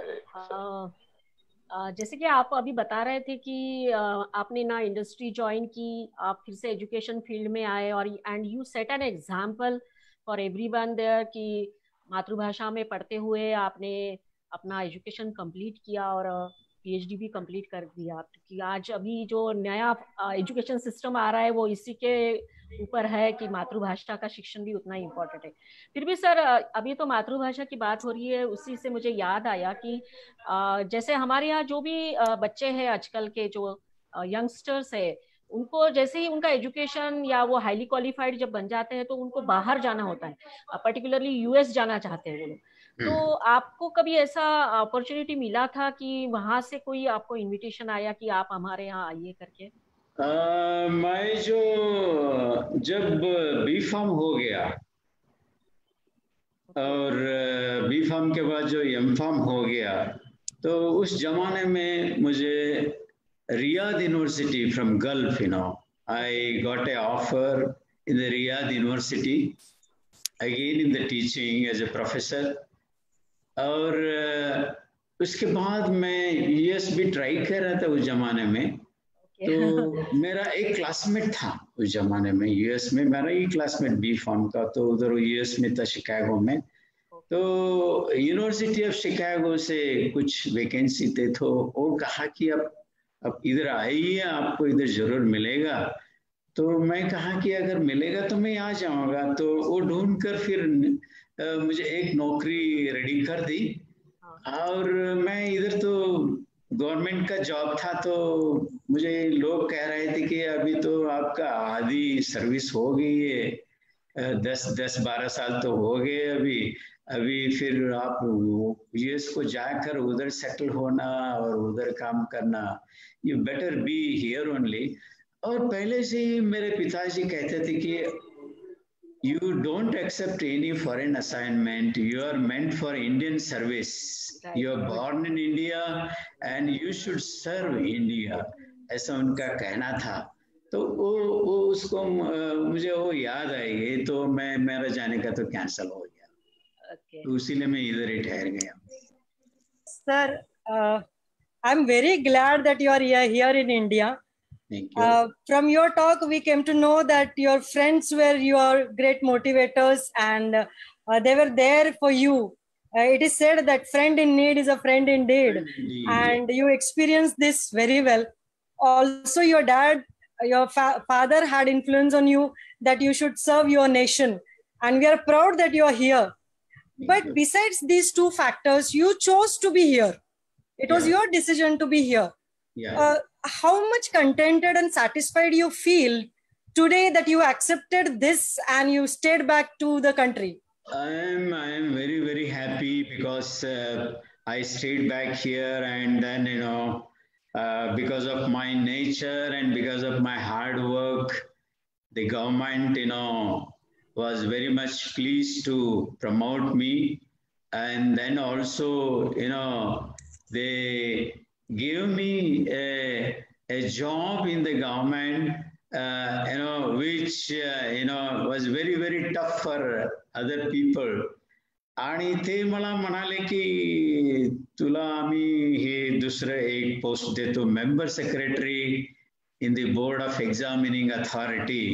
Speaker 4: जैसे कि आप अभी बता रहे थे कि आपने ना इंडस्ट्री ज्वाइन की, आप फिर से एजुकेशन फील्ड में आए और and you set an example for everyone there कि मातृभाषा में पढ़ते हुए आपने अपना एजुकेशन कंप्लीट किया और पीएचडी भी कंप्लीट कर दिया। क्योंकि आज अभी जो नया एजुकेशन सिस्टम आ रहा है वो इसी के ऊपर है कि मातृभाषा का शिक्षण भी उतना ही इम्पोर्टेंट है। फिर भी सर अभी तो मातृभाषा की बात हो रही है, उसी से मुझे याद आया कि जैसे हमारे यहाँ जो भी बच्चे हैं आजकल के जो यंगस्टर्स है, उनको जैसे ही उनका एजुकेशन या वो हाईली क्वालिफाइड जब बन जाते हैं तो उनको बाहर जाना होता है, पर्टिकुलरली यूएस जाना चाहते हैं वो लोग। तो आपको कभी ऐसा अपॉर्चुनिटी मिला था कि वहां से कोई आपको इनविटेशन आया कि आप हमारे यहाँ आइए करके?
Speaker 2: आ, मैं जो जब बी फार्म हो गया और बी फार्म के बाद जो एम फार्म हो गया तो उस जमाने में मुझे Riyadh university from Gulf, you know, I got a offer in the Riyadh university again in the teaching as a professor. और उसके बाद मैं यूएस भी ट्राई कर रहा था उस जमाने में। तो मेरा एक क्लासमेट था उस जमाने में यूएस में, मेरा ही क्लासमेट बी फार्म का, तो उधर यूएस में था शिकागो में। तो यूनिवर्सिटी ऑफ शिकागो से कुछ वैकेंसी थे, तो वो कहा कि अब अब इधर आइए, आपको इधर जरूर मिलेगा। तो मैं कहा कि अगर मिलेगा तो मैं आ जाऊंगा। तो वो ढूंढ कर फिर मुझे एक नौकरी रेडी कर दी, और मैं इधर तो गवर्नमेंट का जॉब था, तो मुझे लोग कह रहे थे कि अभी तो आपका आधी सर्विस हो गई है, दस दस बारह साल तो हो गए अभी अभी फिर आप यूएस को जाकर उधर सेटल होना और उधर काम करना, you better be here only. और पहले से ही मेरे पिताजी कहते थे कि you don't accept any foreign assignment, you are meant for Indian service, you are born in India and you should serve India, ऐसा उनका कहना था। तो वो वो उसको मुझे वो याद आई गई, तो मैं मेरा जाने का तो कैंसिल हो गया। okay. तो इसीलिए मैं इधर ही ठहर गया।
Speaker 5: Sir, I am very glad that you are here in India.
Speaker 2: Thank you.
Speaker 5: Uh, from your talk, we came to know that your friends were your great motivators, and uh, they were there for you. Uh, it is said that friend in need is a friend indeed, indeed. And you experienced this very well. Also, your dad, your fa father had influence on you that you should serve your nation, and we are proud that you are here. Thank but you. Besides these two factors, you chose to be here. It was yeah. your decision to be here.
Speaker 2: Yeah.
Speaker 5: Uh, how much contented and satisfied you feel today that you accepted this and you stayed back to the country?
Speaker 2: I am I am very very happy because uh, I stayed back here, and then you know uh, because of my nature and because of my hard work, the government you know was very much pleased to promote me, and then also you know they give me a, a job in the government, uh, you know, which, uh, you know, was very, very tough for other people. आणि ते मला म्हणाले की तुला आम्ही हे दुसरं एक पोस्ट देतो, member secretary in the board of examining authority.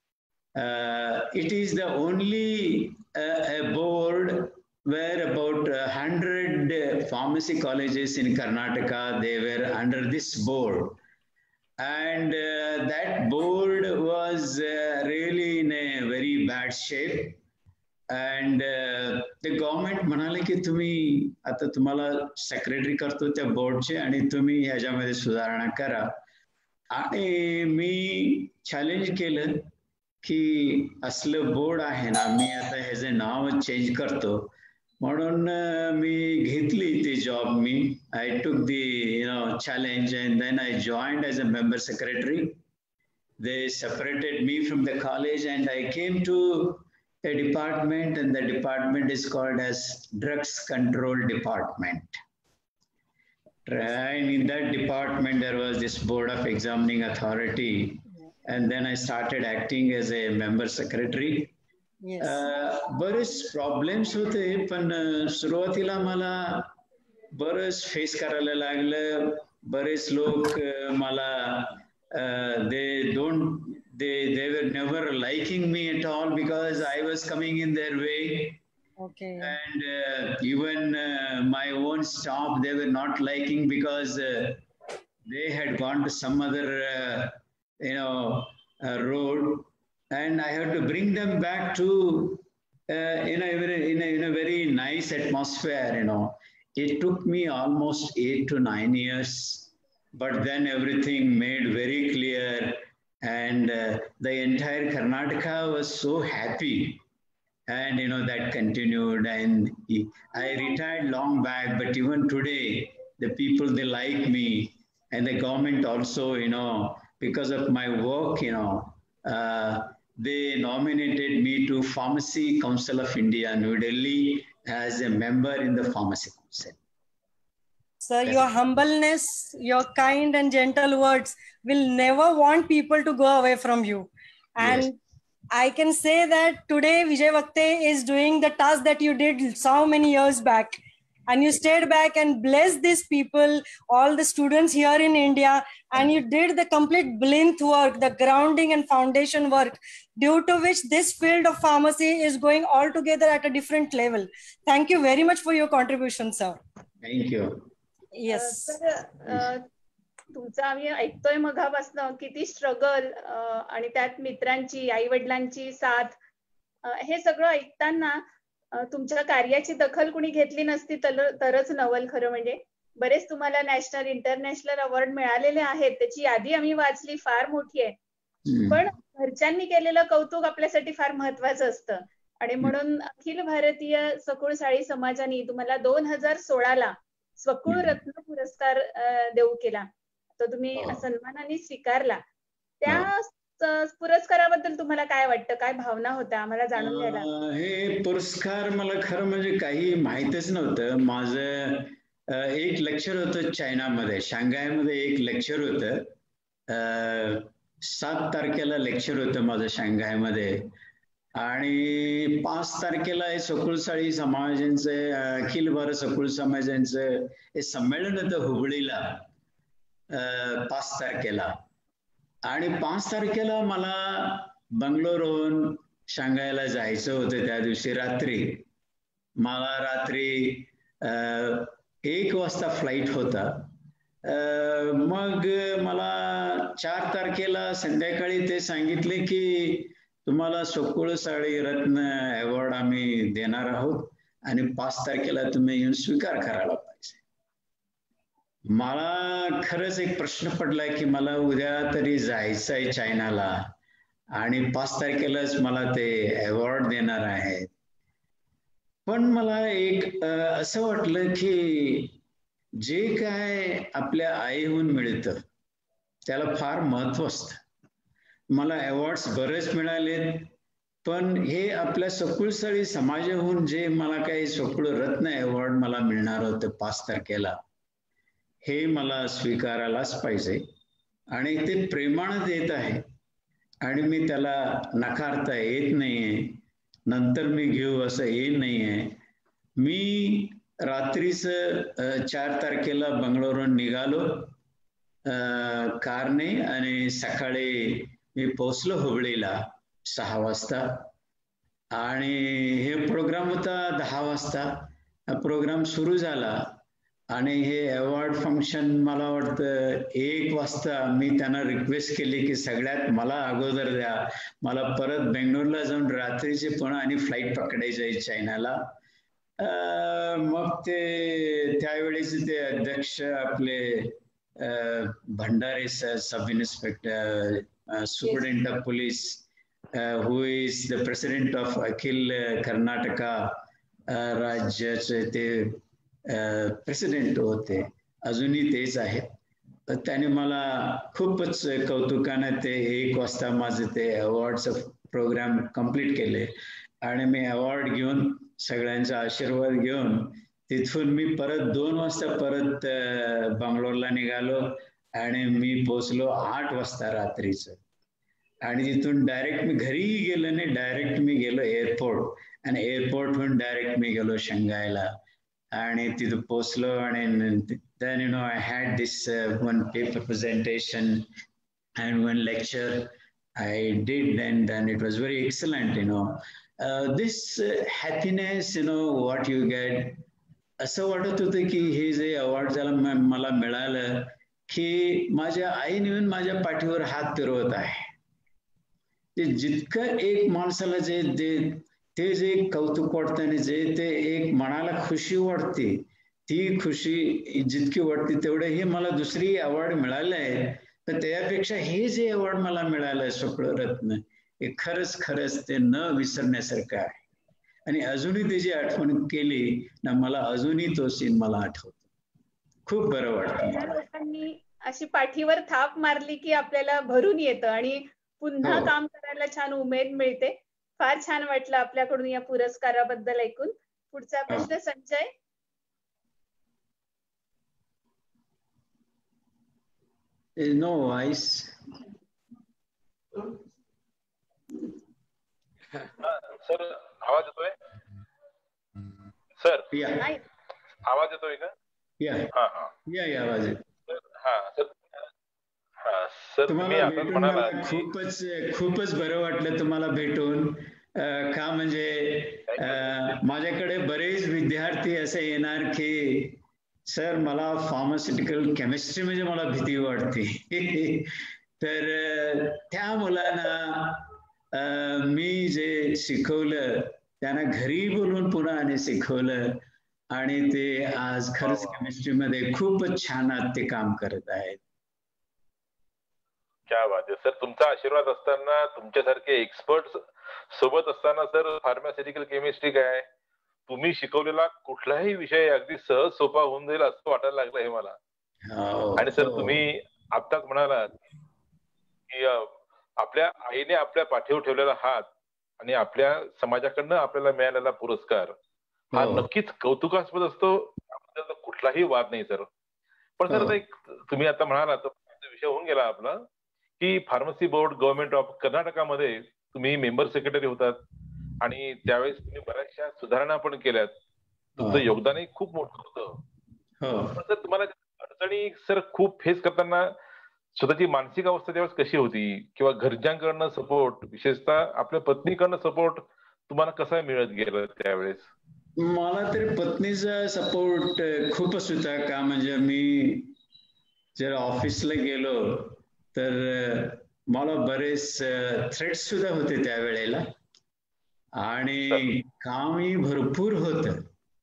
Speaker 2: It is the only board where about a hundred pharmacy colleges in Karnataka, they were under this board, and uh, that board was uh, really in a very bad shape, and uh, the government म्हणाले की तुम्ही आता तुम्हाला सेक्रेटरी करतो त्या बोर्डचे आणि तुम्ही ह्याच्यामध्ये सुधारणा करा. आणि मी चॅलेंज केलं की असलं बोर्ड आहे ना, मी आता ह्याचं नाव चेंज करतो. म्हणून मी घेतली ती जॉब. मी I took the you know challenge and then I joined as a member secretary. They separated me from the college and I came to a department, and the department is called as Drugs Control Department. And in that department there was this board of examining authority, and then I started acting as a member secretary.
Speaker 5: Yes.
Speaker 2: बरेच प्रॉब्लेम्स होते, पण सुरुवातीला मला बरंच फेस करायला लागलं. बरेच लोक मला they don't they they were never liking me at all because I was coming in their way.
Speaker 5: Okay.
Speaker 2: And uh, even uh, my own staff, they were not liking because uh, they had gone to some other uh, you know uh, road, and I had to bring them back to uh, in a in a in a very nice atmosphere. You know, it took me almost eight to nine years, but then everything made very clear. And uh, the entire Karnataka was so happy, and you know that continued. And I retired long back, but even today, the people, they like me, and the government also, you know, because of my work, you know, uh, they nominated me to Pharmacy Council of India, New Delhi, as a member in the Pharmacy Council.
Speaker 5: Sir, your humbleness, your kind and gentle words will never want people to go away from you. And yes. I can say that today Vijay Vakte is doing the task that you did so many years back. and you stayed back and blessed these people, all the students here in India, and you did the complete plinth work, the grounding and foundation work, due to which this field of pharmacy is going altogether at a different level. Thank you very much for your contribution, sir.
Speaker 2: Thank you.
Speaker 5: Yes.
Speaker 3: तुमचं आम्ही ऐकतोय मघापासनं किती स्ट्रगल आणि त्यात मित्रांची, आई वडिलांची साथ, हे सगळं ऐकताना तुमच्या कार्याची दखल कुणी घेतली नसती तरच नवल खरं म्हणजे. बरेच तुम्हाला नॅशनल इंटरनॅशनल अवॉर्ड मिळालेले आहेत, त्याची यादी आम्ही वाचली, फार मोठी आहे. पण घरच्यांनी केलेलं कौतुक आपल्यासाठी फार महत्वाचं असतं आणि म्हणून अखिल भारतीय सकुळ साळी समाजाने तुम्हाला दोन हजार सोळाला स्वकुळ रत्न पुरस्कार देऊ केला. तो तुम्ही सन्मानाने स्वीकारला. त्या पुरस्काराबद्दल तुम्हाला काय वाटतं, काय भावना होत्या, आम्हाला जाणून घ्यायला.
Speaker 2: हे पुरस्कार मला खरं म्हणजे काही माहितच नव्हतं. माझं एक लेक्चर होतं चायनामध्ये, शांघायमध्ये एक लेक्चर होतं. सात तारखेला लेक्चर होतं माझं शांघायमध्ये आणि पाच तारखेला हे सकुळसाळी समाजांचं, अखिल भारत सकुळ समाजांचं हे संमेलन होतं हुबळीला पाच तारखेला. आणि पाच तारखेला मला बंगलोरहून शांघायला जायचं होतं. त्या दिवशी रात्री मला रात्री एक वाजता फ्लाईट होता. मग मला चार तारखेला संध्याकाळी ते सांगितले की तुम्हाला सकुळ साळी रत्न अवॉर्ड आम्ही देणार आहोत आणि पाच तारखेला तुम्ही येऊन स्वीकार करायला पाहिजे. मला खरंच एक प्रश्न पडला की मला उद्या तरी जायचं आहे चायनाला आणि पाच तारखेलाच मला ते अवॉर्ड देणार आहेत. पण मला एक असं वाटलं की जे काय आपल्या आईहून मिळतं त्याला फार महत्व असतं. मला अवॉर्ड्स बरेच मिळालेत, पण हे आपल्या सकुळसाळी समाजाहून जे मला काही सकुळ रत्न अवॉर्ड मला मिळणार होतं पाच तारखेला, हे मला स्वीकारायलाच पाहिजे आणि ते प्रेमानं देत आहे आणि मी त्याला नकारता येत नाहीये. नंतर मी घेऊ असं येत नाहीये. मी रात्रीच चार तारखेला बंगलोरहून निघालो कारने आणि सकाळी मी पोहोचलो हुबळीला सहा वाजता आणि हे प्रोग्राम होता दहा वाजता. हा प्रोग्राम सुरू झाला आणि हे अवॉर्ड फंक्शन मला वाटतं एक वाजता मी त्यांना रिक्वेस्ट केली की सगळ्यात मला अगोदर द्या, मला परत बेंगलोरला जाऊन रात्रीचे पुन्हा आणि फ्लाईट पकडायचं आहे चायनाला. मग ते त्यावेळेस ते अध्यक्ष आपले Bhandare sir, sub inspector, superintendent of police, who is the president of Akhil Karnataka राज्याचे ते प्रेसिडेंट होते, अजूनही तेच आहेत. तर त्याने मला खूपच कौतुकाने ते एक वाजता माझे ते अवॉर्डचं प्रोग्राम कम्प्लीट केले आणि मी अवॉर्ड घेऊन सगळ्यांचा आशीर्वाद घेऊन तिथून मी परत दोन वाजता परत बंगलोरला निघालो आणि मी पोचलो आठ वाजता रात्रीचं. आणि तिथून डायरेक्ट मी घरीही गेलो नाही, डायरेक्ट मी गेलो एअरपोर्ट आणि एअरपोर्टहून डायरेक्ट मी गेलो शांघायला आणि तिथं पोचलो आणि then you know I had this uh, one paper presentation and one lecture I did and and it was very excellent, you know. Uh, this uh, happiness, you know, what you get, असं वाटत होतं की हे जे अवॉर्ड झालं मला मिळालं की माझ्या आईने येऊन माझ्या पाठीवर हात फिरवत आहे. ते जितकं एक माणसाला जे ते जे कौतुक वाटतं आणि जे ते एक मनाला खुशी वाटते, ती खुशी जितकी वाटते तेवढे हे मला दुसरी अवॉर्ड मिळाले आहे. तर त्यापेक्षा हे जे अवॉर्ड मला मिळालंय सकुळ रत्न, हे खरंच खरंच ते न विसरण्यासारखं आहे. आणि अजूनही त्याची आठवण केली ना मला अजूनही तो सीन मला आठवतो. खूप बरं वाटतं.
Speaker 3: लोकांनी अशी पाठीवर थाप मारली की आपल्याला भरून येतं आणि पुन्हा काम करायला छान उमेद मिळते. फार छान वाटलं आपल्याकडून या पुरस्काराबद्दल ऐकून. पुढचा प्रश्न संजय.
Speaker 2: No voice.
Speaker 6: सर आवाज येतोय सर? आवाज येतोय का?
Speaker 2: या
Speaker 6: हा हा
Speaker 2: या या आवाज येतो.
Speaker 6: हा सर हा सर तुम्ही
Speaker 2: तुम्हाला
Speaker 6: आता
Speaker 2: भेटून
Speaker 6: म्हणाला
Speaker 2: मला खूपच खूपच बरं वाटलं तुम्हाला भेटून. का म्हणजे माझ्याकडे बरेच विद्यार्थी असे येणार की सर मला फार्मास्युटिकल केमिस्ट्री म्हणजे मला भीती वाटते. तर त्या मुलांना मी जे शिकवलं त्यांना घरी बोलून पुन्हा आणि शिकवलं आणि ते आज खरंच केमिस्ट्रीमध्ये खूपच छान ते काम करत आहेत.
Speaker 6: क्या बात आहे सर. तुमचा आशीर्वाद असताना तुमच्यासारखे एक्सपर्ट सोबत असताना सर फार्मास्युटिकल केमिस्ट्री काय तुम्ही शिकवलेला कुठलाही विषय अगदी सहज सोपा होऊन जाईल असं वाटायला लागलं हे मला. आणि सर तुम्ही आत्ताच म्हणाला की आपल्या आईने आपल्या पाठीवर ठेवलेला हात आणि आपल्या समाजाकडनं आपल्याला मिळालेला पुरस्कार हा नक्कीच कौतुकास्पद असतो, त्याबद्दल कुठलाही वाद नाही सर. पण सर एक तुम्ही आता म्हणाला विषय होऊन गेला आपला की फार्मसी बोर्ड गव्हर्नमेंट ऑफ कर्नाटकामध्ये तुम्ही मेंबर सेक्रेटरी होतात आणि त्यावेळेस तुम्ही बऱ्याचशा सुधारणा पण केल्यात. तुमचं योगदानही खूप मोठं होतं. पण सर तुम्हाला अडचणी सर खूप फेस करताना स्वतःची मानसिक अवस्था त्यावेळेस कशी होती किंवा घरच्यांकडनं सपोर्ट विशेषतः आपल्या पत्नीकडनं सपोर्ट तुम्हाला कसा मिळत गेला त्यावेळेस?
Speaker 2: मला तरी पत्नीचा सपोर्ट खूपच होता. का म्हणजे मी जर ऑफिसला गेलो तर मला बरेच थ्रेट्स सुद्धा होते त्यावेळेला आणि कामही भरपूर होतं.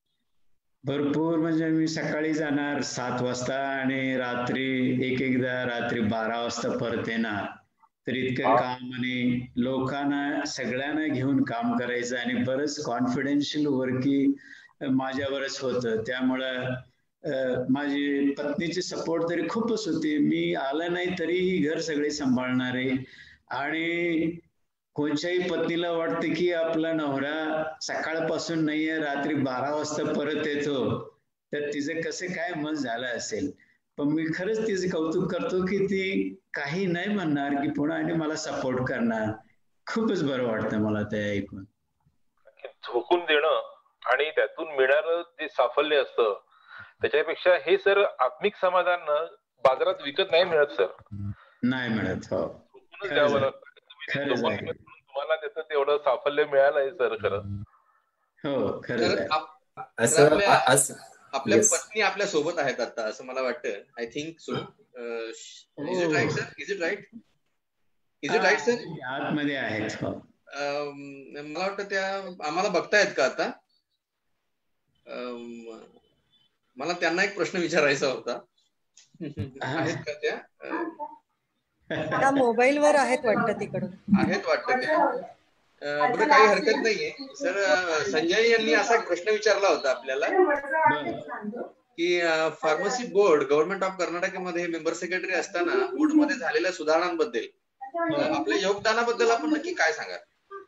Speaker 2: भरपूर म्हणजे मी सकाळी जाणार सात वाजता आणि रात्री एक एकदा रात्री बारा वाजता परत येणार. तर इतकं काम आणि लोकांना सगळ्यांना घेऊन काम करायचं आणि बरंच कॉन्फिडेन्शियल वर्की माझ्यावरच होतं. त्यामुळं माझी पत्नीची सपोर्ट तरी खूपच होती. मी आलं नाही तरीही घर सगळे सांभाळणारे आणि कोणत्याही पत्नीला वाटतं की आपला नवरा सकाळपासून नाहीये रात्री बारा वाजता परत येतो तर तिचं कसं काय मन झालं असेल. पण मी खरंच तिचं कौतुक करतो की ती काही नाही म्हणणार की पुन्हा आणि मला सपोर्ट करणार. खूपच बरं वाटतं मला ते ऐकून.
Speaker 6: झोकून देणं आणि त्यातून मिळणारं जे साफल्य असतं त्याच्यापेक्षा हे सर आत्मिक समाधान बाजारात विकत नाही मिळत सर.
Speaker 2: नाही मिळत. हो
Speaker 6: तुम्हाला त्याचं तेवढं साफल्य मिळालंय सर खरं.
Speaker 2: हो खरं.
Speaker 1: आपल्या पत्नी आपल्या सोबत आहेत आता असं मला वाटतं. I think so. Is it right sir? Is it right? Is it right sir?
Speaker 2: आतमध्ये आहेत.
Speaker 1: मला वाटतं त्या आम्हाला बघतायत का आता? मला त्यांना एक प्रश्न विचारायचा होता. आहेत का त्या?
Speaker 5: त्या मोबाईल वर आहेत वाटतं तिकडून.
Speaker 1: आहेत वाटतं त्या. बरं काही हरकत नाहीये सर. संजय यांनी असा एक प्रश्न विचारला होता आपल्याला की फार्मसी बोर्ड गव्हर्नमेंट ऑफ कर्नाटकमध्ये मेंबर सेक्रेटरी असताना बोर्ड मध्ये झालेल्या सुधारणांबद्दल आपल्या योगदानाबद्दल आपण नक्की काय सांगाल?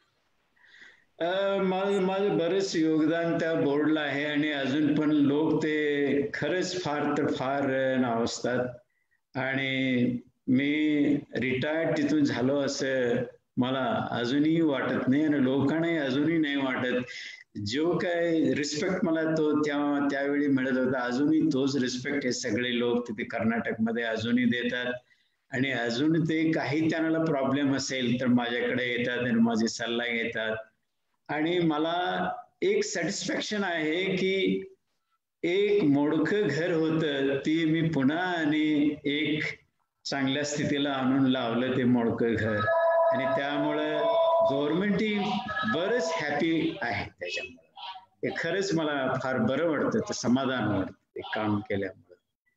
Speaker 2: माझं माझं बरेच योगदान त्या बोर्डला आहे आणि अजून पण लोक ते खरंच फार तर फार नावसतात आणि मी रिटायर्ड तिथून झालो असं मला अजूनही वाटत नाही आणि लोकांनाही अजूनही नाही वाटत. जो काय रिस्पेक्ट मला तो त्या त्यावेळी मिळत होता अजूनही तोच रिस्पेक्ट हे सगळे लोक तिथे कर्नाटकमध्ये अजूनही देतात आणि अजून ते काही त्यांना प्रॉब्लेम असेल तर माझ्याकडे येतात आणि माझे सल्ला घेतात. आणि मला एक सॅटिस्फॅक्शन आहे की एक मोडकं घर होतं ती मी पुन्हा आणि एक चांगल्या स्थितीला आणून लावलं ते मोडकं घर आणि त्यामुळं गव्हर्नमेंटही बरंच हॅपी आहे त्याच्यामुळे. हे खरंच मला फार बरं वाटतं, ते समाधान वाटतं ते काम केल्यामुळे.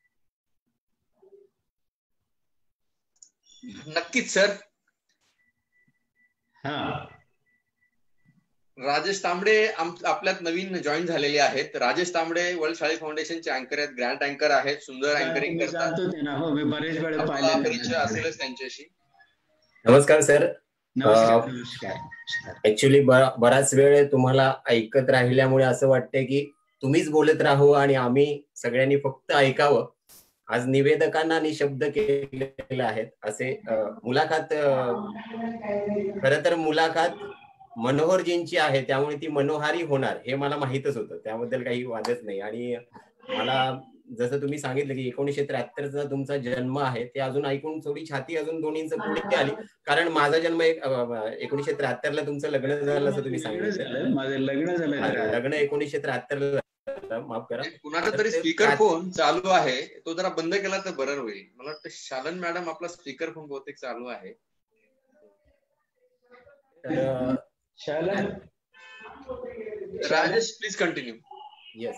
Speaker 1: नक्कीच सर.
Speaker 2: हा
Speaker 1: राजेश तांबडे आपल्यात नवीन जॉईन झालेले आहेत. राजेश तांबडे वर्ल्ड शाळी फाउंडेशनचे अँकर आहेत, ग्रँड अँकर आहेत, सुंदर अँकरिंग करतात.
Speaker 2: हो मी बरेच वेळा पाहिले.
Speaker 1: परिचय असेलच त्यांच्याशी.
Speaker 7: नमस्कार सर.
Speaker 2: नमस्कार.
Speaker 7: ऍक्च्युली बराच वेळ तुम्हाला ऐकत राहिल्यामुळे असं वाटतंय की तुम्हीच बोलत राहू आणि आम्ही सगळ्यांनी फक्त ऐकावं. आज निवेदकांना निशब्द केलेले आहेत असे मुलाखत. खरं तर मुलाखत मनोहरजींची आहे, त्यामुळे ती मनोहारी होणार हे मला माहीतच होतं, त्याबद्दल काही वादच नाही. आणि मला जसं तुम्ही सांगितलं की एकोणीसशे त्र्याहत्तरचा तुमचा जन्म आहे, ते अजून ऐकून थोडी छाती अजून दोन्हींच पुढे आली, कारण माझा जन्म एक एकोणीसशे त्र्याहत्तर ला तुमचं लग्न झालं असं तुम्ही सांगितलं.
Speaker 2: माझं लग्न झालं,
Speaker 7: लग्न एकोणीसशे त्र्याहत्तर माफ करा.
Speaker 1: कुणाचा तरी स्पीकर फोन चालू आहे, तो जरा बंद केला तर बरं होईल. मला वाटतं शालन मॅडम आपला स्पीकर फोन बहुतेक चालू आहे.
Speaker 2: Shalan,
Speaker 1: Rajesh please continue.
Speaker 7: Yes,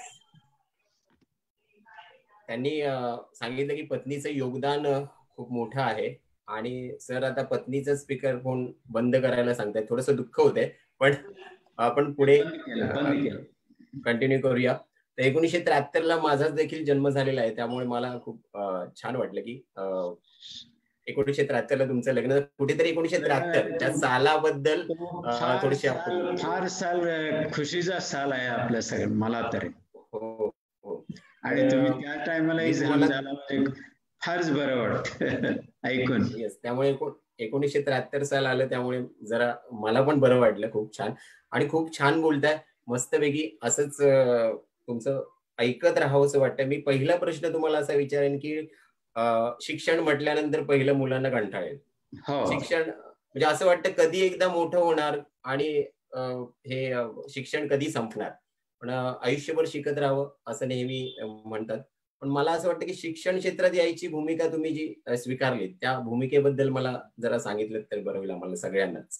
Speaker 7: त्यांनी सांगितलं की पत्नीचं योगदान खूप मोठं आहे आणि सर आता पत्नीचा स्पीकर फोन बंद करायला सांगतायत. थोडंसं दुःख होतंय, पण आपण पुढे कंटिन्यू करूया. तर एकोणीसशे त्र्याहत्तर ला माझाच देखील जन्म झालेला आहे, त्यामुळे मला खूप छान वाटलं की एकोणीसशे त्र्याहत्तर ला तुमचं लग्न. कुठेतरी एकोणीसशे त्र्याहत्तर त्या सालाबद्दल थोडीशी आपण,
Speaker 2: फार साल खुशीचा साल आहे आपल्या सगळ्या, मला तरी.
Speaker 7: हो हो.
Speaker 2: आणि तुम्ही त्या टायमाला झाला म्हणजे फारच बरं वाटतं ऐकून.
Speaker 7: येस, त्यामुळे एकोणीसशे त्र्याहत्तर साल आलं, त्यामुळे जरा मला पण बरं वाटलं. खूप छान आणि खूप छान बोलताय, मस्तपैकी. असंच तुमचं ऐकत राहावं असं वाटतं. मी पहिला प्रश्न तुम्हाला असा विचारेन की शिक्षण म्हटल्यानंतर पहिलं मुलांना कंटाळेल. शिक्षण म्हणजे असं वाटतं कधी एकदा मोठं होणार आणि हे शिक्षण कधी संपणार, पण आयुष्यभर शिकत राहावं असं नेहमी म्हणतात. पण मला असं वाटतं की शिक्षण क्षेत्रात यायची भूमिका तुम्ही जी स्वीकारली, त्या भूमिकेबद्दल मला जरा सांगितलं तर बरं होईल आम्हाला सगळ्यांनाच.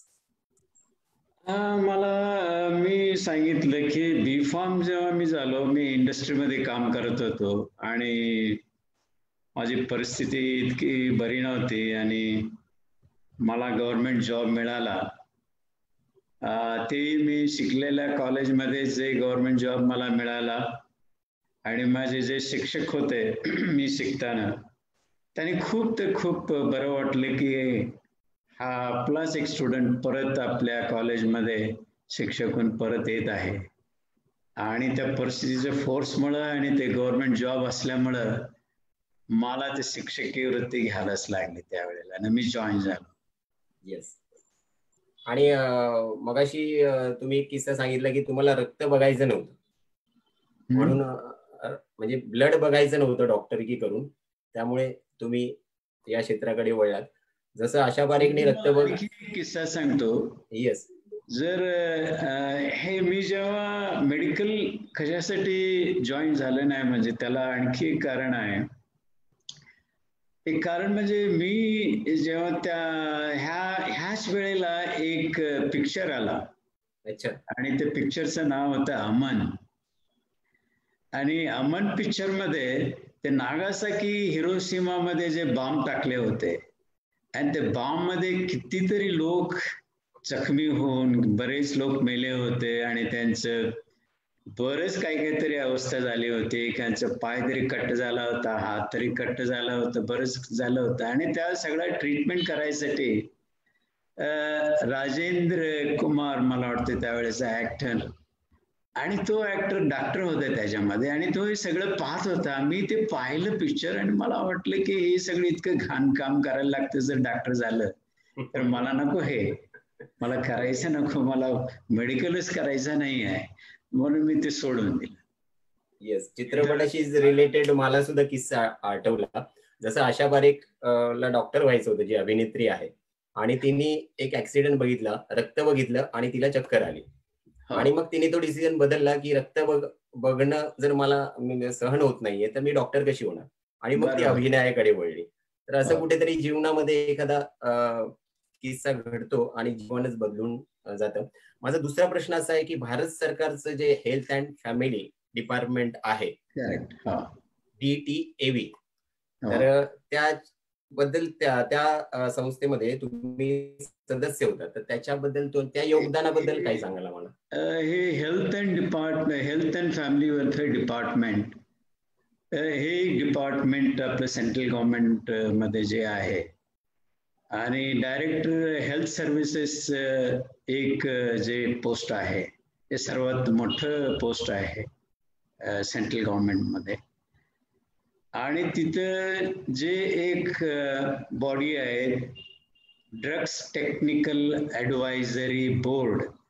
Speaker 2: मला मी सांगितलं की बी फॉर्म जेव्हा मी झालो, मी इंडस्ट्रीमध्ये काम करत होतो आणि माझी परिस्थिती इतकी बरी नव्हती आणि मला गव्हर्नमेंट जॉब मिळाला. ते मी शिकलेल्या कॉलेजमध्ये जे गव्हर्नमेंट जॉब मला मिळाला आणि माझे जे शिक्षक होते मी शिकताना, त्यांनी खूप ते खूप बरं वाटलं की हा आपलाच एक स्टुडंट परत आपल्या कॉलेजमध्ये शिक्षक होऊन परत येत आहे. आणि त्या परिस्थितीच्या फोर्समुळं आणि ते गव्हर्नमेंट जॉब असल्यामुळं मला ते शिक्षकीय वृत्ती घ्यायलाच लागली त्यावेळेला आणि मी जॉईन झालो.
Speaker 7: येस. आणि मगाशी तुम्ही एक किस्सा सांगितला की तुम्हाला रक्त बघायचं नव्हतं, म्हणून म्हणजे ब्लड बघायचं नव्हतं डॉक्टरकी करून, त्यामुळे तुम्ही या क्षेत्राकडे वळलात. जसं आशा पारेखने रक्त बघ
Speaker 2: किस्सा सांगतो.
Speaker 7: येस.
Speaker 2: जर हे मी जेव्हा मेडिकल कशासाठी जॉईन झालं नाही, म्हणजे त्याला आणखी एक कारण आहे. एक कारण म्हणजे मी जेव्हा त्या ह्या ह्याच वेळेला एक पिक्चर आला.
Speaker 7: अच्छा.
Speaker 2: आणि त्या पिक्चरचं नाव होतं अमन. आणि अमन पिक्चर मध्ये ते नागासाकी हिरोशिमा मध्ये जे बॉम्ब टाकले होते आणि ते बॉम्ब मध्ये कितीतरी लोक जखमी होऊन बरेच लोक मेले होते आणि त्यांचं बरेच काही काहीतरी अवस्था झाली होती. एकांचं पाय तरी कट झाला होता, हात तरी कट झाला होता, बरंच झालं होतं. आणि त्या सगळ्या ट्रीटमेंट करायसाठी राजेंद्र कुमार मला वाटतं त्यावेळेचा ऍक्टर, आणि तो ऍक्टर डॉक्टर होता त्याच्यामध्ये आणि तो हे सगळं पाहत होता. मी ते पाहिलं पिक्चर आणि मला वाटलं की हे सगळं इतकं घाण काम करायला लागतं, जर डॉक्टर झालं तर मला नको, हे मला करायचं नको, मला मेडिकलच करायचं नाही आहे, म्हणून मी ते सोडून दिलं.
Speaker 7: येस. चित्रपटाशी रिलेटेड मला सुद्धा किस्सा आठवला. जसं आशा पारेख ला डॉक्टर व्हायचं होतं, जी अभिनेत्री आहे, आणि तिने एक ऍक्सिडेंट बघितला, रक्त बघितलं आणि तिला चक्कर आली. आणि मग तिने तो डिसिजन बदलला की रक्त बघ बघणं जर मला सहन होत नाहीये तर मी डॉक्टर कशी होणार, आणि मग ती अभिनयाकडे वळली. तर असं कुठेतरी जीवनामध्ये एखादा किस्सा घडतो आणि जीवनच बदलून जातं. माझा दुसरा प्रश्न असा आहे की भारत सरकारचं जे हेल्थ अँड फॅमिली डिपार्टमेंट आहे, डी टी ए व्ही, तर त्या बद्दल त्या त्या संस्थेमध्ये तुम्ही सदस्य होता, तर त्याच्याबद्दल त्या योगदानाबद्दल काय सांगाल मला?
Speaker 2: हे health and department health and family welfare department हे डिपार्टमेंट आपलं सेंट्रल गव्हर्नमेंट मध्ये जे आहे, आणि डायरेक्टर हेल्थ सर्व्हिसेस एक जे पोस्ट आहे ते सर्वात मोठं पोस्ट आहे सेंट्रल गव्हर्नमेंट मध्ये. आणि तिथं जे एक बॉडी आहे, drugs technical advisory board,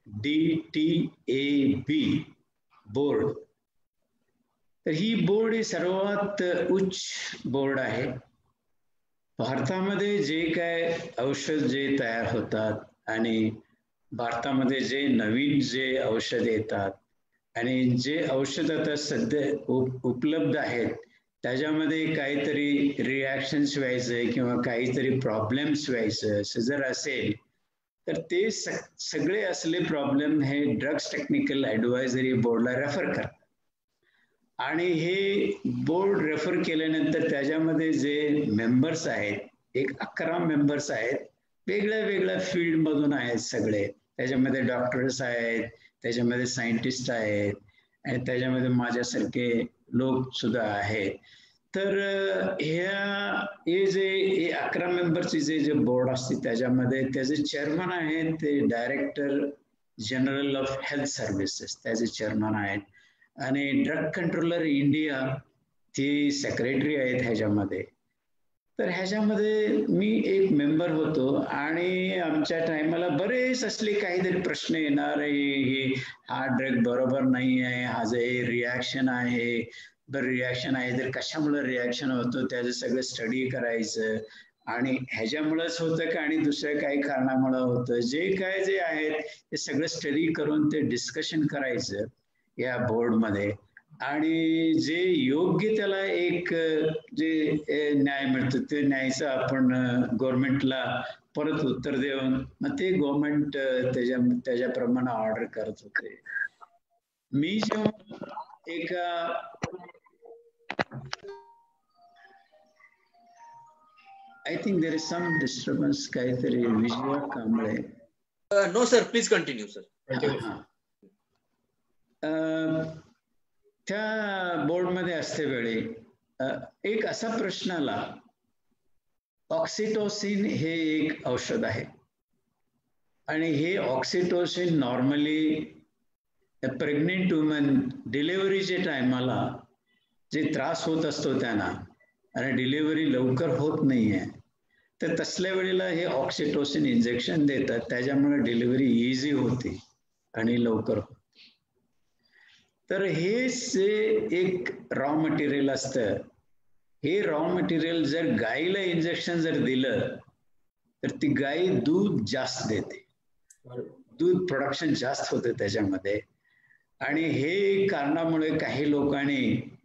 Speaker 2: D T A B board. तर ही बोर्ड ही सर्वात उच्च बोर्ड आहे. भारतामध्ये जे काय औषध जे तयार होतात आणि भारतामध्ये जे नवीन जे औषध येतात आणि जे औषध आता सध्या उपलब्ध आहेत त्याच्यामध्ये काहीतरी रिॲक्शन्स व्हायचं किंवा काहीतरी प्रॉब्लेम्स व्हायचं असं जर असेल तर ते सगळे असले प्रॉब्लेम हे ड्रग्स टेक्निकल ॲडवायझरी बोर्डला रेफर करतात. आणि हे बोर्ड रेफर केल्यानंतर त्याच्यामध्ये जे मेंबर्स आहेत, एक अकरा मेंबर्स आहेत, वेगळ्या वेगळ्या फील्डमधून आहेत सगळे. त्याच्यामध्ये डॉक्टर्स आहेत, त्याच्यामध्ये सायंटिस्ट आहेत आणि त्याच्यामध्ये माझ्यासारखे लोक सुद्धा आहेत. तर ह्या हे जे अकरा मेंबरचे जे जे बोर्ड असते त्याच्यामध्ये त्याचे चेअरमन आहेत ते director general of health services, त्याचे चेअरमन आहेत. आणि ड्रग कंट्रोलर इंडिया ती सेक्रेटरी आहेत ह्याच्यामध्ये. तर ह्याच्यामध्ये मी एक मेंबर होतो आणि आमच्या टायमाला बरेच असले काहीतरी प्रश्न येणार, हे हा ड्रग बरोबर नाही आहे, हा जे रिॲक्शन आहे, बरं रिॲक्शन आहे तर कशामुळे रिॲक्शन होतं त्याचं सगळं स्टडी करायचं आणि ह्याच्यामुळेच होतं का आणि दुसऱ्या काही कारणामुळे होतं, जे काय जे आहेत ते सगळं स्टडी करून ते डिस्कशन करायचं या बोर्डमध्ये. आणि जे योग्य त्याला एक जे न्याय मिळतं ते न्यायचं आपण गव्हर्नमेंटला परत उत्तर देऊन मग ते गव्हर्नमेंट त्याच्या त्याच्याप्रमाणे ऑर्डर करत होते. मी जेव्हा एका I think there is some disturbance काहीतरी Vijaya Kamble.
Speaker 1: No sir, please continue sir.
Speaker 2: त्या बोर्डमध्ये असते वेळी एक असा प्रश्न आला, ऑक्सिटोसिन हे एक औषध आहे आणि हे ऑक्सिटोसिन नॉर्मली प्रेग्नेंट वुमन डिलिव्हरीच्या टायमाला जे त्रास होत असतो त्यांना आणि डिलिव्हरी लवकर होत नाही आहे तर तसल्या वेळेला हे ऑक्सिटोसिन इंजेक्शन देतात, त्याच्यामुळे डिलिव्हरी इझी होते आणि लवकर होते. तर हे जे एक रॉ मटेरियल असतं, हे रॉ मटेरियल जर गाईला इंजेक्शन जर दिलं तर ती गाय दूध जास्त देते, दूध प्रोडक्शन जास्त होते त्याच्यामध्ये. आणि हे कारणामुळे काही लोकांनी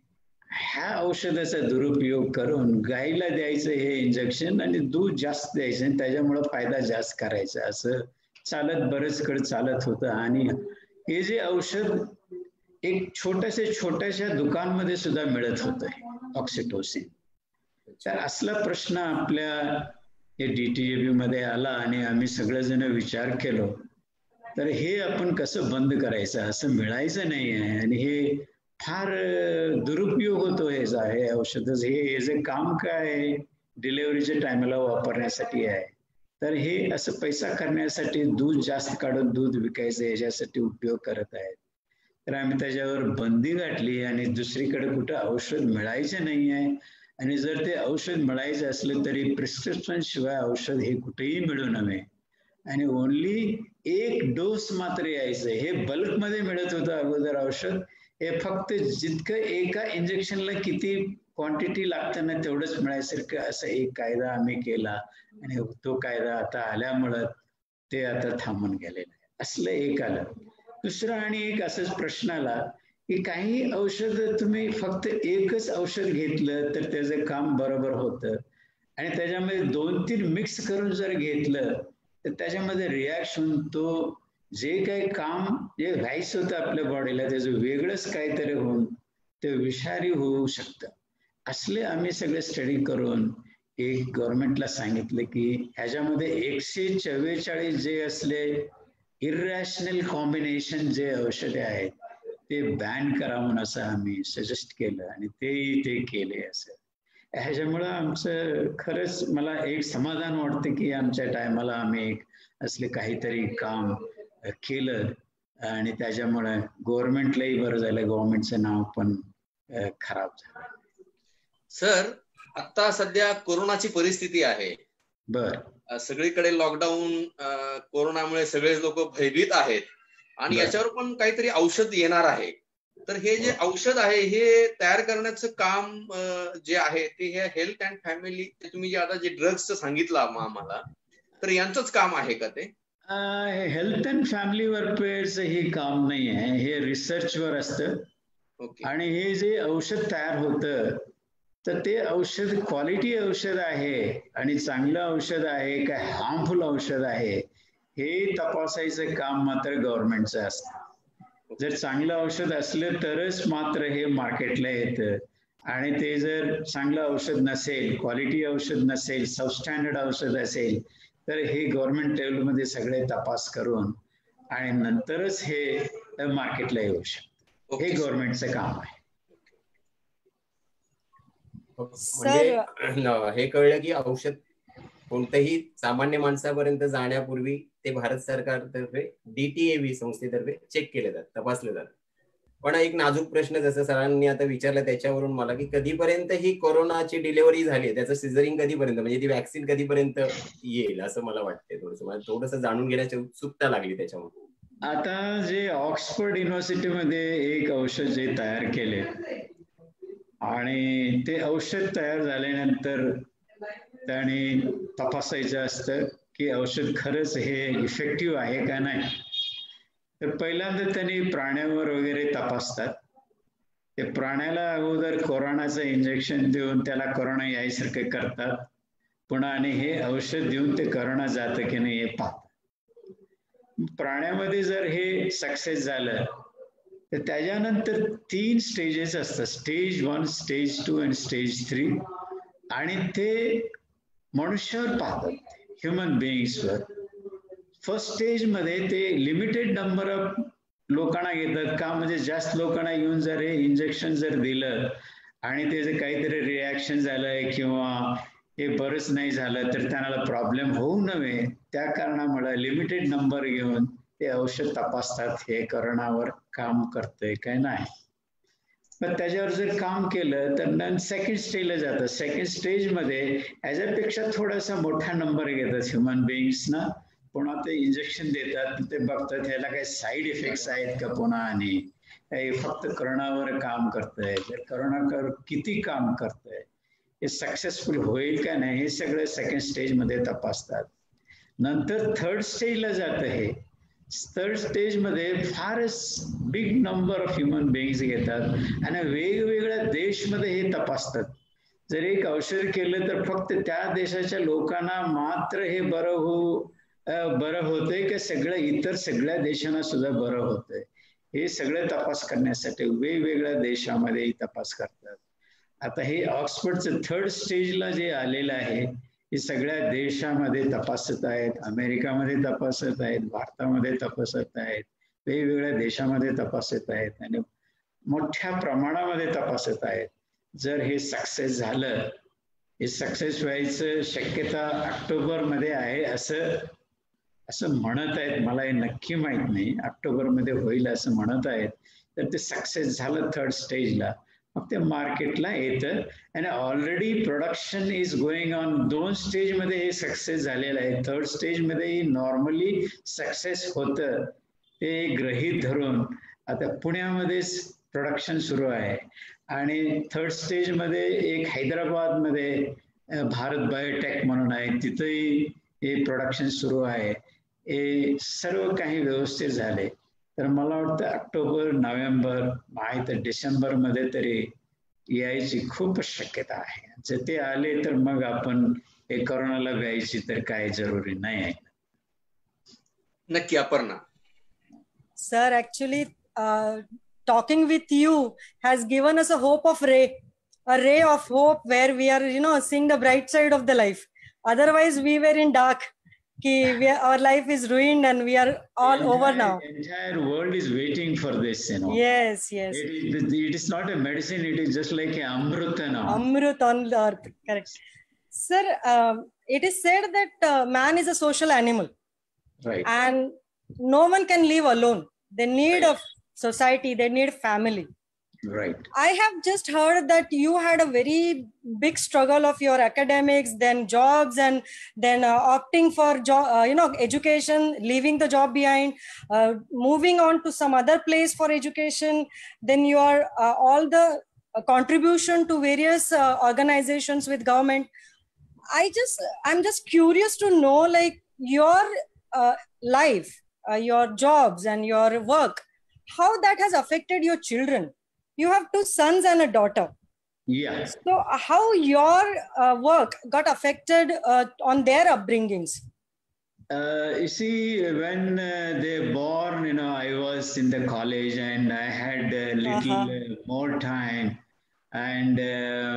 Speaker 2: ह्या औषधाचा दुरुपयोग करून गाईला द्यायचं हे इंजेक्शन आणि दूध जास्त द्यायचं आणि त्याच्यामुळे फायदा जास्त करायचा, असं चालत बरेच कडे चालत होतं. आणि हे जे औषध एक छोट्याशा छोट्याशा दुकानमध्ये सुद्धा मिळत होतं ऑक्सिटोसिन. तर असला प्रश्न आपल्या हे डीटीएबी मध्ये आला आणि आम्ही सगळेजण विचार केलो तर हे आपण कसं बंद करायचं, असं मिळायचं नाही आहे आणि हे फार दुरुपयोग होतो ह्याचा. हे औषध हे जे काम काय डिलिव्हरीच्या टायमाला वापरण्यासाठी आहे, तर हे असं पैसा करण्यासाठी दूध जास्त काढून दूध विकायचं याच्यासाठी उपयोग करत आहेत. तर आम्ही त्याच्यावर बंदी घातली आणि दुसरीकडे कुठं औषध मिळायचं नाही आहे. आणि जर ते औषध मिळायचं असलं तरी प्रिस्क्रिप्शन शिवाय औषध हे कुठेही मिळू नये आणि ओनली एक डोस मात्र यायचं. हे बल्कमध्ये मिळत होतं अगोदर औषध, हे फक्त जितकं एका इंजेक्शनला किती क्वांटिटी लागतं ना तेवढंच मिळायसारखं असं एक कायदा आम्ही केला आणि तो कायदा आता आल्यामुळं ते आता थांबून गेलेलं आहे. असलं एक आलं. दुसरं आणि एक असाच प्रश्न आला की काही औषध तुम्ही फक्त एकच औषध घेतलं तर त्याचं काम बरोबर होतं आणि त्याच्यामध्ये दोन तीन मिक्स करून जर घेतलं तर त्याच्यामध्ये रिॲक्शन तो जे काही काम जे व्हायचं होतं आपल्या बॉडीला त्याचं वेगळंच काहीतरी होऊन ते विषारी होऊ शकतं. असले आम्ही सगळे स्टडी करून एक गव्हर्नमेंटला सांगितलं की ह्याच्यामध्ये एकशे चव्वेचाळीस जे असले इरॅशनल कॉम्बिनेशन जे औषधे आहेत ते बॅन करा म्हणून असं आम्ही सजेस्ट केलं आणि तेही ते केले. असं ह्याच्यामुळं आमचं खरंच मला एक समाधान वाटतं की आमच्या टायमाला आम्ही एक असले काहीतरी काम केलं आणि त्याच्यामुळे गव्हर्नमेंटलाही बरं झालं, गव्हर्नमेंटचं नाव पण खराब झालं.
Speaker 1: सर, आता सध्या कोरोनाची परिस्थिती आहे.
Speaker 2: बर,
Speaker 1: सगळीकडे लॉकडाऊन, कोरोनामुळे सगळेच लोक भयभीत आहेत. आणि याच्यावर पण काहीतरी औषध येणार आहे. तर हे जे औषध आहे हे तयार करण्याचं काम जे आहे ते हे हेल्थ अँड फॅमिली, तुम्ही जे आता जे ड्रग्सचं सांगितलं आम्हाला, तर यांचंच काम आहे का ते?
Speaker 2: हेल्थ अँड फॅमिली वेलफेअरचं हे काम नाही आहे, हे रिसर्चवर असतं. आणि हे जे औषध तयार होतं तर ते औषध क्वालिटी औषध आहे आणि चांगलं औषध आहे काय हार्मफुल औषध आहे हे तपासायचं काम मात्र गव्हर्नमेंटचं असतं. जर चांगलं औषध असलं तरच मात्र हे मार्केटला येतं, आणि ते जर चांगलं औषध नसेल, क्वालिटी औषध नसेल, सबस्टँडर्ड औषध असेल तर हे गव्हर्नमेंट लेवलमध्ये सगळे तपास करून आणि नंतरच हे मार्केटला येऊ शकतं. हे गव्हर्नमेंटचं काम आहे.
Speaker 7: म्हणजे हे कळलं की औषध कोणत्याही सामान्य माणसापर्यंत जाण्यापूर्वी ते भारत सरकारतर्फे डीटीएव्ही संस्थेतर्फे चेक केले जातात, तपासले जातात. पण एक नाजूक प्रश्न जसं सरांनी आता विचारला त्याच्यावरून मला की कधीपर्यंत ही कोरोनाची डिलिव्हरी झाली, त्याचं सिझरिंग कधीपर्यंत, म्हणजे ती वॅक्सिन कधीपर्यंत येईल असं मला वाटतंय. थोडंसं मला थोडंसं जाणून घेण्याची उत्सुकता लागली त्याच्यामध्ये.
Speaker 2: आता जे ऑक्सफर्ड युनिव्हर्सिटीमध्ये एक औषध जे तयार केले आणि ते औषध तयार झाल्यानंतर त्यांनी तपासायचं असतं की औषध खरंच हे इफेक्टिव्ह आहे का नाही. तर पहिल्यांदा त्यांनी प्राण्यावर वगैरे तपासतात. ते प्राण्याला अगोदर कोरोनाचं इंजेक्शन देऊन त्याला कोरोना यायसारखं करतात, पुन्हा आणि हे औषध देऊन ते कोरोना जातं की नाही हे पाहतात. प्राण्यामध्ये जर हे सक्सेस झालं तर त्याच्यानंतर तीन स्टेजेस असतात, स्टेज वन, स्टेज टू आणि स्टेज थ्री, आणि ते मनुष्यावर पाहतात, ह्युमन बिईंग्सवर. फर्स्ट स्टेज मध्ये ते लिमिटेड नंबर ऑफ लोकांना घेतात का, म्हणजे जास्त लोकांना येऊन जर हे इंजेक्शन जर दिलं आणि त्याचं काहीतरी रिॲक्शन झालंय किंवा हे बरंच नाही झालं तर त्यांना प्रॉब्लेम होऊ नये त्या कारणामुळे लिमिटेड नंबर घेऊन ते औषध तपासतात हे कोरोनावर काम करतंय काय नाही. पण त्याच्यावर जर काम केलं तर नंतर सेकंड स्टेजला जातं. सेकंड स्टेजमध्ये ह्याच्यापेक्षा थोडासा मोठा नंबर घेतात ह्युमन बिईंग्सना, पुन्हा ते इंजेक्शन देतात, ते बघतात ह्याला काही साईड इफेक्ट्स आहेत का पुन्हा, आणि हे फक्त कोरोनावर काम करतंय, जर कोरोनावर किती काम करतंय, हे सक्सेसफुल होईल का नाही, हे सगळं सेकंड स्टेजमध्ये तपासतात. नंतर थर्ड स्टेजला जातं. हे थर्ड स्टेजमध्ये फारच big number of human beings घेतात आणि वेगवेगळ्या देशमध्ये हे तपासतात. जर एक औषध केलं तर फक्त त्या देशाच्या लोकांना मात्र हे बरं होऊ बरं होतंय का सगळं इतर सगळ्या देशांना सुद्धा बरं होतंय, हे सगळं तपास करण्यासाठी वेगवेगळ्या देशामध्ये तपास करतात. आता हे ऑक्सफर्डचं थर्ड स्टेजला जे आलेलं आहे हे सगळ्या देशामध्ये तपासत आहेत, अमेरिकामध्ये तपासत आहेत, भारतामध्ये तपासत आहेत, वेगवेगळ्या देशामध्ये तपासत आहेत आणि मोठ्या प्रमाणामध्ये तपासत आहेत. जर हे सक्सेस झालं, हे सक्सेस व्हायचं शक्यता ऑक्टोबर मध्ये आहे असं असं म्हणत आहेत, मला हे नक्की माहित नाही, ऑक्टोबर मध्ये होईल असं म्हणत आहेत. तर ते सक्सेस झालं थर्ड स्टेजला मग ते मार्केटला येतं आणि already production is going on. दोन स्टेजमध्ये हे सक्सेस झालेलं आहे. थर्ड स्टेजमध्ये नॉर्मली सक्सेस होतं ते गृहीत धरून आता पुण्यामध्येच प्रोडक्शन सुरू आहे आणि थर्ड स्टेजमध्ये एक हैदराबादमध्ये भारत बायोटेक म्हणून आहे, तिथंही हे प्रोडक्शन सुरू आहे. हे सर्व काही व्यवस्थित झाले तर मला वाटतं ऑक्टोबर, नोव्हेंबर, नाही तर डिसेंबर मध्ये तरी यायची खूप शक्यता आहे. जर ते आले तर मग आपण हे कोरोनाला व्हायची तर काय जरुरी नाही आहे.
Speaker 1: नक्की. Aparna
Speaker 5: sir, actually talking with you has given us a hope of ray, a ray of hope where we are, you know, seeing the bright side of the life. Otherwise, we were in dark. Ki we are, our life is ruined and we are all
Speaker 2: entire,
Speaker 5: over now.
Speaker 2: Entire world is waiting for this, you know.
Speaker 5: Yes, yes.
Speaker 2: It is, it is not a medicine. It is just like a amruta now.
Speaker 5: Amrut on the earth, correct. Sir, uh, it is said that uh, man is a social animal.
Speaker 2: Right.
Speaker 5: And no one can live alone. They need right. a society, they need family.
Speaker 2: Right.
Speaker 5: I have just heard that you had a very big struggle of your academics, then jobs, and then uh, opting for job, uh, you know, education, leaving the job behind, uh, moving on to some other place for education. Then you are uh, all the uh, contribution to various uh, organizations with government. I just, I'm just curious to know, like, your uh, life, uh, your jobs, and your work, how that has affected your children. You have two sons and a daughter.
Speaker 2: Yeah.
Speaker 5: So how your uh, work got affected uh, on their upbringings?
Speaker 2: Uh, you see, when uh, they born, you know, I was in the college and I had a little
Speaker 5: Uh-huh.
Speaker 2: uh, more time. And uh,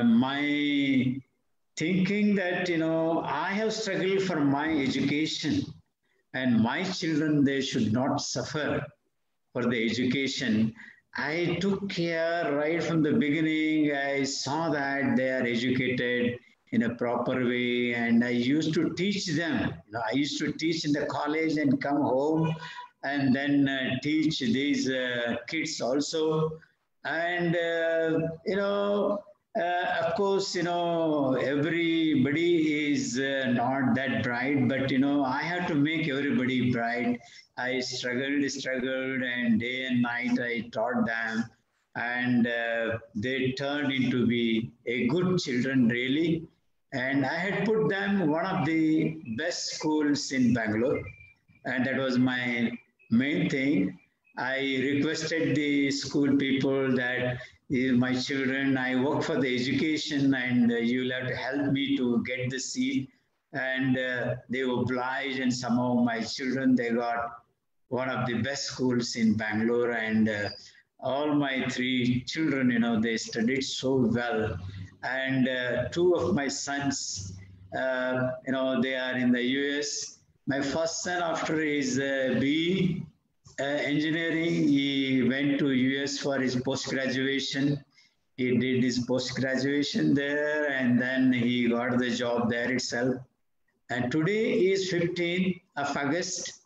Speaker 2: my thinking that, you know, I have struggled for my education and my children, they should not suffer for the education. I took care right from the beginning. I saw that they are educated in a proper way, and I used to teach them. You know, I used to teach in the college and come home and then uh, teach these uh, kids also. And, uh, you know, uh, of course, you know, everybody is uh, not that bright, but, you know, I have to make everybody bright. I struggled, struggled, and day and night I taught them. And uh, they turned into be a good children, really. And I had put them one of the best schools in Bangalore. And that was my main thing. I requested the school people that my children, I work for the education and uh, you'll have to help me to get the seat. And uh, they obliged, and somehow my children, they got one of the best schools in Bangalore. And uh, all my three children, you know, they studied so well. And uh, two of my sons, uh, you know, they are in the U S. My first son, after his uh, B E uh, engineering, he went to U S for his post-graduation. He did his post-graduation there, and then he got the job there itself. And today is fifteenth of August.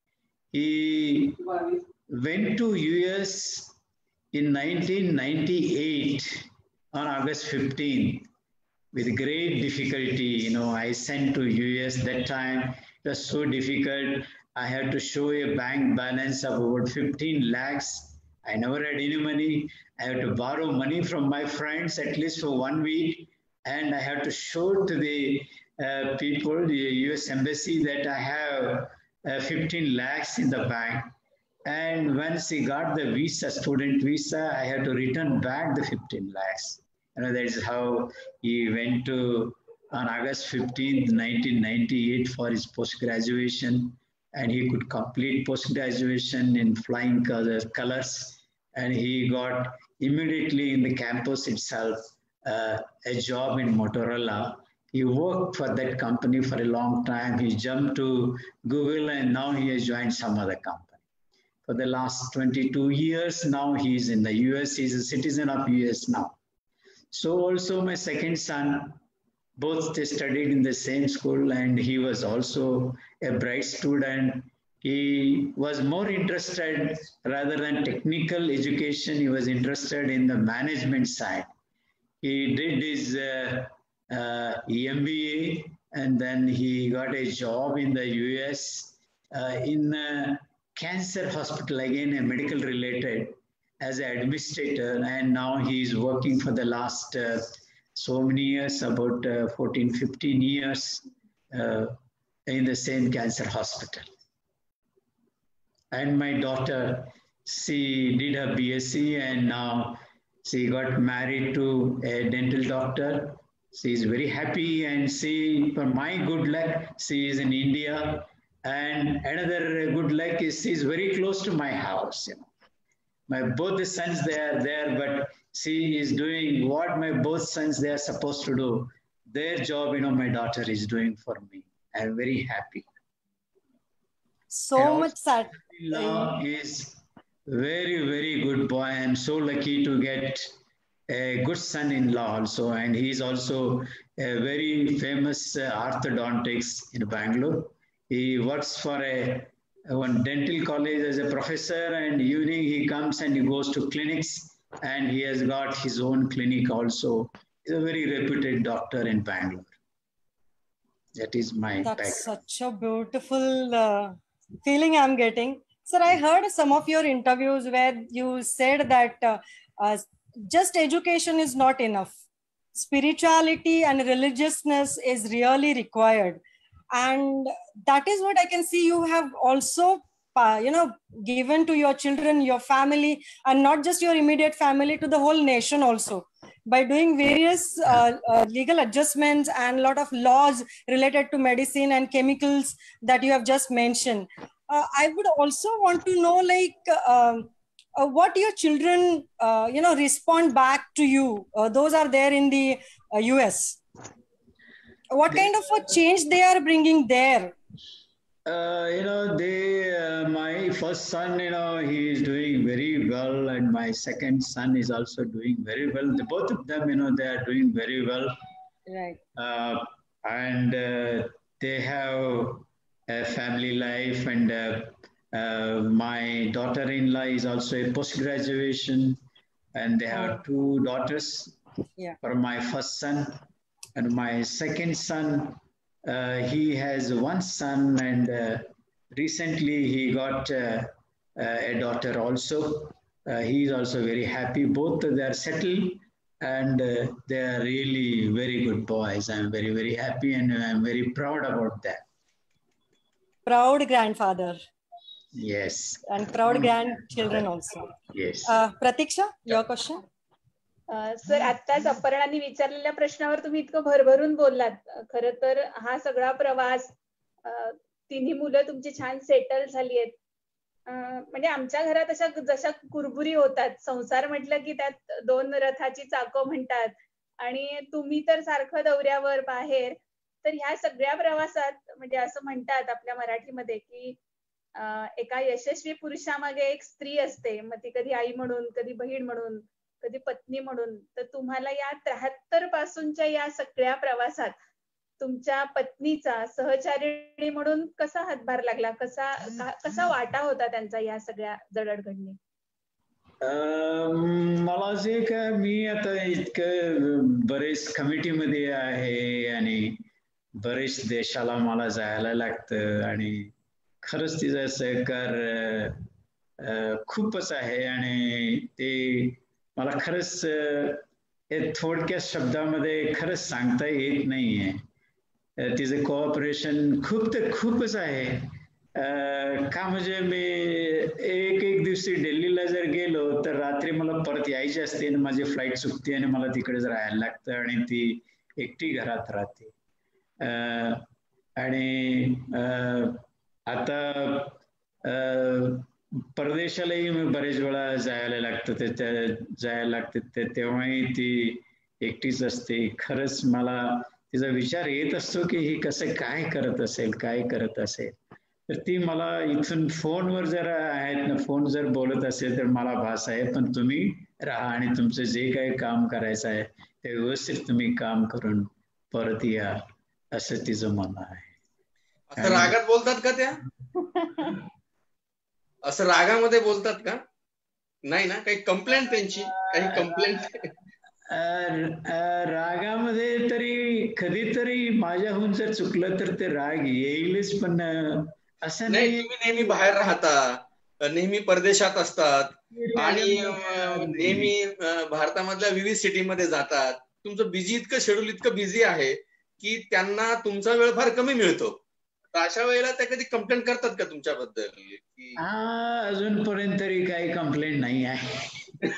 Speaker 2: He went to U S in nineteen ninety-eight on August fifteenth with great difficulty. You know, I sent to U S that time. It was so difficult. I had to show a bank balance of about fifteen lakhs. I never had any money. I had to borrow money from my friends at least for one week. And I had to show to the uh, people, the U S Embassy, that I have uh, fifteen lakhs in the bank. And once he got the visa, student visa, I had to return back the fifteen lakhs. You know, that is how he went to, on August fifteenth, nineteen ninety-eight for his post-graduation. And he could complete post-graduation in flying colors. And he got immediately in the campus itself uh, a job in Motorola. He worked for that company for a long time. He jumped to Google, and now he has joined some other company. For the last twenty-two years, now he's in the U S. He's a citizen of U S now. So also my second son, both they studied in the same school, and he was also a bright student. He was more interested, rather than technical education, he was interested in the management side. He did his uh, uh, M B A, and then he got a job in the U S uh, in a cancer hospital, again a medical related, as an administrator. And now he is working for the last uh, so many years, about uh, fourteen, fifteen years uh, in the same cancer hospital. And my daughter, she did her B S c, and now she got married to a dental doctor. She is very happy, and she, for my good luck, she is in India. And another good luck is she is very close to my house. You know, my both the sons, they are there, but she is doing what my both sons they are supposed to do. Their job, you know, my daughter is doing for me. I am very happy.
Speaker 5: So and much sad.
Speaker 2: Law is very, very good boy. I am so lucky to get a good son-in-law also, and he is also a very famous uh, orthodontist in Bangalore. He works for a one dental college as a professor, and evening he comes and he goes to clinics and he has got his own clinic also. He's a very reputed doctor in Bangalore. That is my
Speaker 5: That's
Speaker 2: background.
Speaker 5: Such a beautiful uh, feeling I'm getting. Sir, I heard some of your interviews where you said that uh, uh, just education is not enough. Spirituality and religiousness is really required. And that is what I can see you have also, uh, you know, given to your children, your family, and not just your immediate family, to the whole nation also, by doing various uh, uh, legal adjustments and a lot of laws related to medicine and chemicals that you have just mentioned. Uh, I would also want to know, like, uh, uh, what your children, uh, you know, respond back to you. Uh, those are there in the uh, U S. What kind of a change they are bringing there?
Speaker 2: Uh, you know, they, uh, my first son, you know, he is doing very well, and my second son is also doing very well. The, both of them, you know, they are doing very well.
Speaker 5: Right.
Speaker 2: Uh, and uh, they have a family life, and uh, uh, my daughter-in-law is also a post-graduation, and they have two daughters.
Speaker 5: Yeah.
Speaker 2: For my first son, and my second son, uh, he has one son, and uh, recently he got uh, a daughter also. Uh, he is also very happy. Both they are settled, and uh, they are really very good boys. I'm very, very happy, and I'm very proud about that.
Speaker 5: Proud grandfather.
Speaker 2: Yes.
Speaker 5: And proud grandchildren also.
Speaker 2: Yes.
Speaker 5: Uh, Pratiksha, your question?
Speaker 3: Sir आत्ताच अपर्णाने विचारलेल्या प्रश्नावर तुम्ही इतकं भरभरून बोललात. खरं तर हा सगळा प्रवास, तिन्ही मुलं तुमची छान सेटल झाली आहेत. म्हणजे आमच्या घरात अशा जशा कुरबुरी होतात, संसार म्हटलं की त्यात दोन रथाची चाकं म्हणतात, आणि तुम्ही तर सारखं दौऱ्यावर बाहेर. तर ह्या सगळ्या प्रवासात म्हणजे असं म्हणतात आपल्या मराठीमध्ये की एका यशस्वी पुरुषामागे एक स्त्री असते, मग ती कधी आई म्हणून, कधी बहीण म्हणून, कधी पत्नी म्हणून. तर तुम्हाला या त्र्याहत्तर पासूनच्या या सगळ्या प्रवासात तुमच्या पत्नीचा सहचारिणी म्हणून कसा हातभार लागला, कसा कसा वाटा होता त्यांचा या सगळ्या जडणघडणी?
Speaker 2: मला जे काय, मी आता इतकं बरेच कमिटीमध्ये आहे आणि बरेच देशाला मला जायला लागतं, आणि खरंच तिचं सहकार खूपच आहे, आणि ते मला खरंच हे थोडक्या शब्दामध्ये खरंच सांगता येत नाहीये. तिचं कोऑपरेशन खूप तर खूपच आहे. का म्हणजे मी एक एक दिवशी दिल्लीला जर गेलो तर रात्री मला परत यायची असते, आणि माझी फ्लाईट चुकते आणि मला तिकडेच राहायला लागतं, आणि ती एकटी घरात राहते. आणि आता परदेशालाही मी बरेच वेळा जायला लागतं, त्या जायला लागते तेव्हाही ती एकटीच असते. खरंच मला तिचा विचार येत असतो की ही कसं काय करत असेल, काय करत असेल. तर ती मला इथून फोनवर जर आहेत ना, फोन जर बोलत असेल तर मला भास आहे, पण तुम्ही राहा आणि तुमचं जे काही काम करायचं आहे ते व्यवस्थित तुम्ही काम करून परत या, असं तिचं म्हणणं आहे.
Speaker 1: असं रागात बोलतात का त्या? असं रागामध्ये बोलतात का? नाही ना? काही कंप्लेंट त्यांची, काही कंप्लेंट?
Speaker 2: रागामध्ये तरी कधीतरी माझ्याहून जर चुकलं तर ते राग येईलच, पण असं नाही.
Speaker 1: तुम्ही नेहमी बाहेर राहता, नेहमी परदेशात असतात, आणि नेहमी भारतामधल्या विविध सिटीमध्ये जातात. तुमचं बिझी, इतकं शेड्यूल इतकं बिझी आहे की त्यांना तुमचा वेळ फार कमी मिळतो. अशा वेळेला त्या कधी कंप्लेंट करतात का तुमच्याबद्दल?
Speaker 2: हा, अजूनपर्यंत तरी काही कंप्लेंट नाही आहे.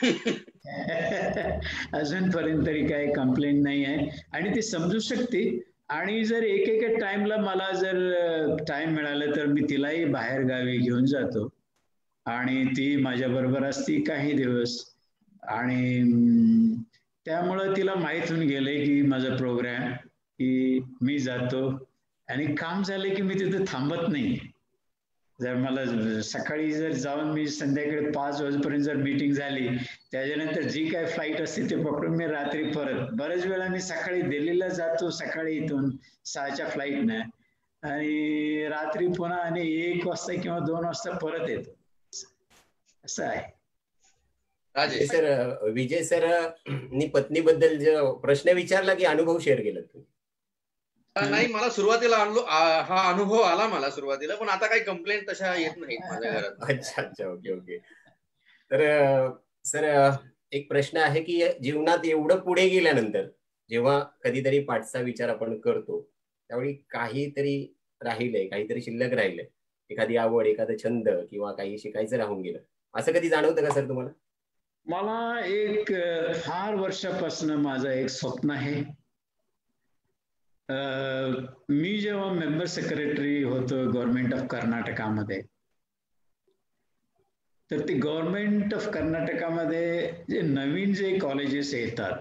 Speaker 2: अजूनपर्यंत तरी काही कंप्लेंट नाही आहे, आणि ती समजू शकते. आणि जर एक एक टाइमला मला जर टाइम मिळाला तर मी तिलाही बाहेर गावी घेऊन जातो, आणि ती माझ्या बरोबर असती काही दिवस. आणि त्यामुळं तिला माहित होऊन गेलंय की माझा प्रोग्राम, की मी जातो आणि काम झालं की मी तिथे थांबत नाही. जर मला सकाळी जर जाऊन मी संध्याकाळी पाच वाजेपर्यंत जर मीटिंग झाली, त्याच्यानंतर जी काय फ्लाईट असते ते पकडून मी रात्री परत. बऱ्याच वेळा मी सकाळी दिल्लीला जातो, सकाळी इथून सहाच्या फ्लाईटनं, आणि रात्री पुन्हा आणि एक वाजता किंवा दोन वाजता परत येतो. असं आहे.
Speaker 1: राजेश
Speaker 7: सर, विजय सर नी पत्नीबद्दल जो प्रश्न विचारला की अनुभव शेअर केला तुम्ही?
Speaker 1: नाही, मला सुरुवातीला हा अनुभव आला मला सुरुवातीला, पण आता काही कंप्लेंट तशा येत नाहीत माझ्या घरात.
Speaker 7: अच्छा अच्छा, ओके ओके. तर सर एक प्रश्न आहे की जीवनात एवढं पुढे गेल्यानंतर जेव्हा कधीतरी पाठचा विचार आपण करतो त्यावेळी काहीतरी राहिलंय, काहीतरी शिल्लक राहिलंय, एखादी आवड, एखादा छंद किंवा काही शिकायचं राहून गेलं, असं कधी जाणवतं का सर तुम्हाला?
Speaker 2: मला एक फार वर्षापासून माझं एक स्वप्न आहे. मी जेव्हा मेंबर सेक्रेटरी होतो गव्हर्नमेंट ऑफ कर्नाटकामध्ये, तर ते गव्हर्नमेंट ऑफ कर्नाटकामध्ये जे नवीन जे कॉलेजेस येतात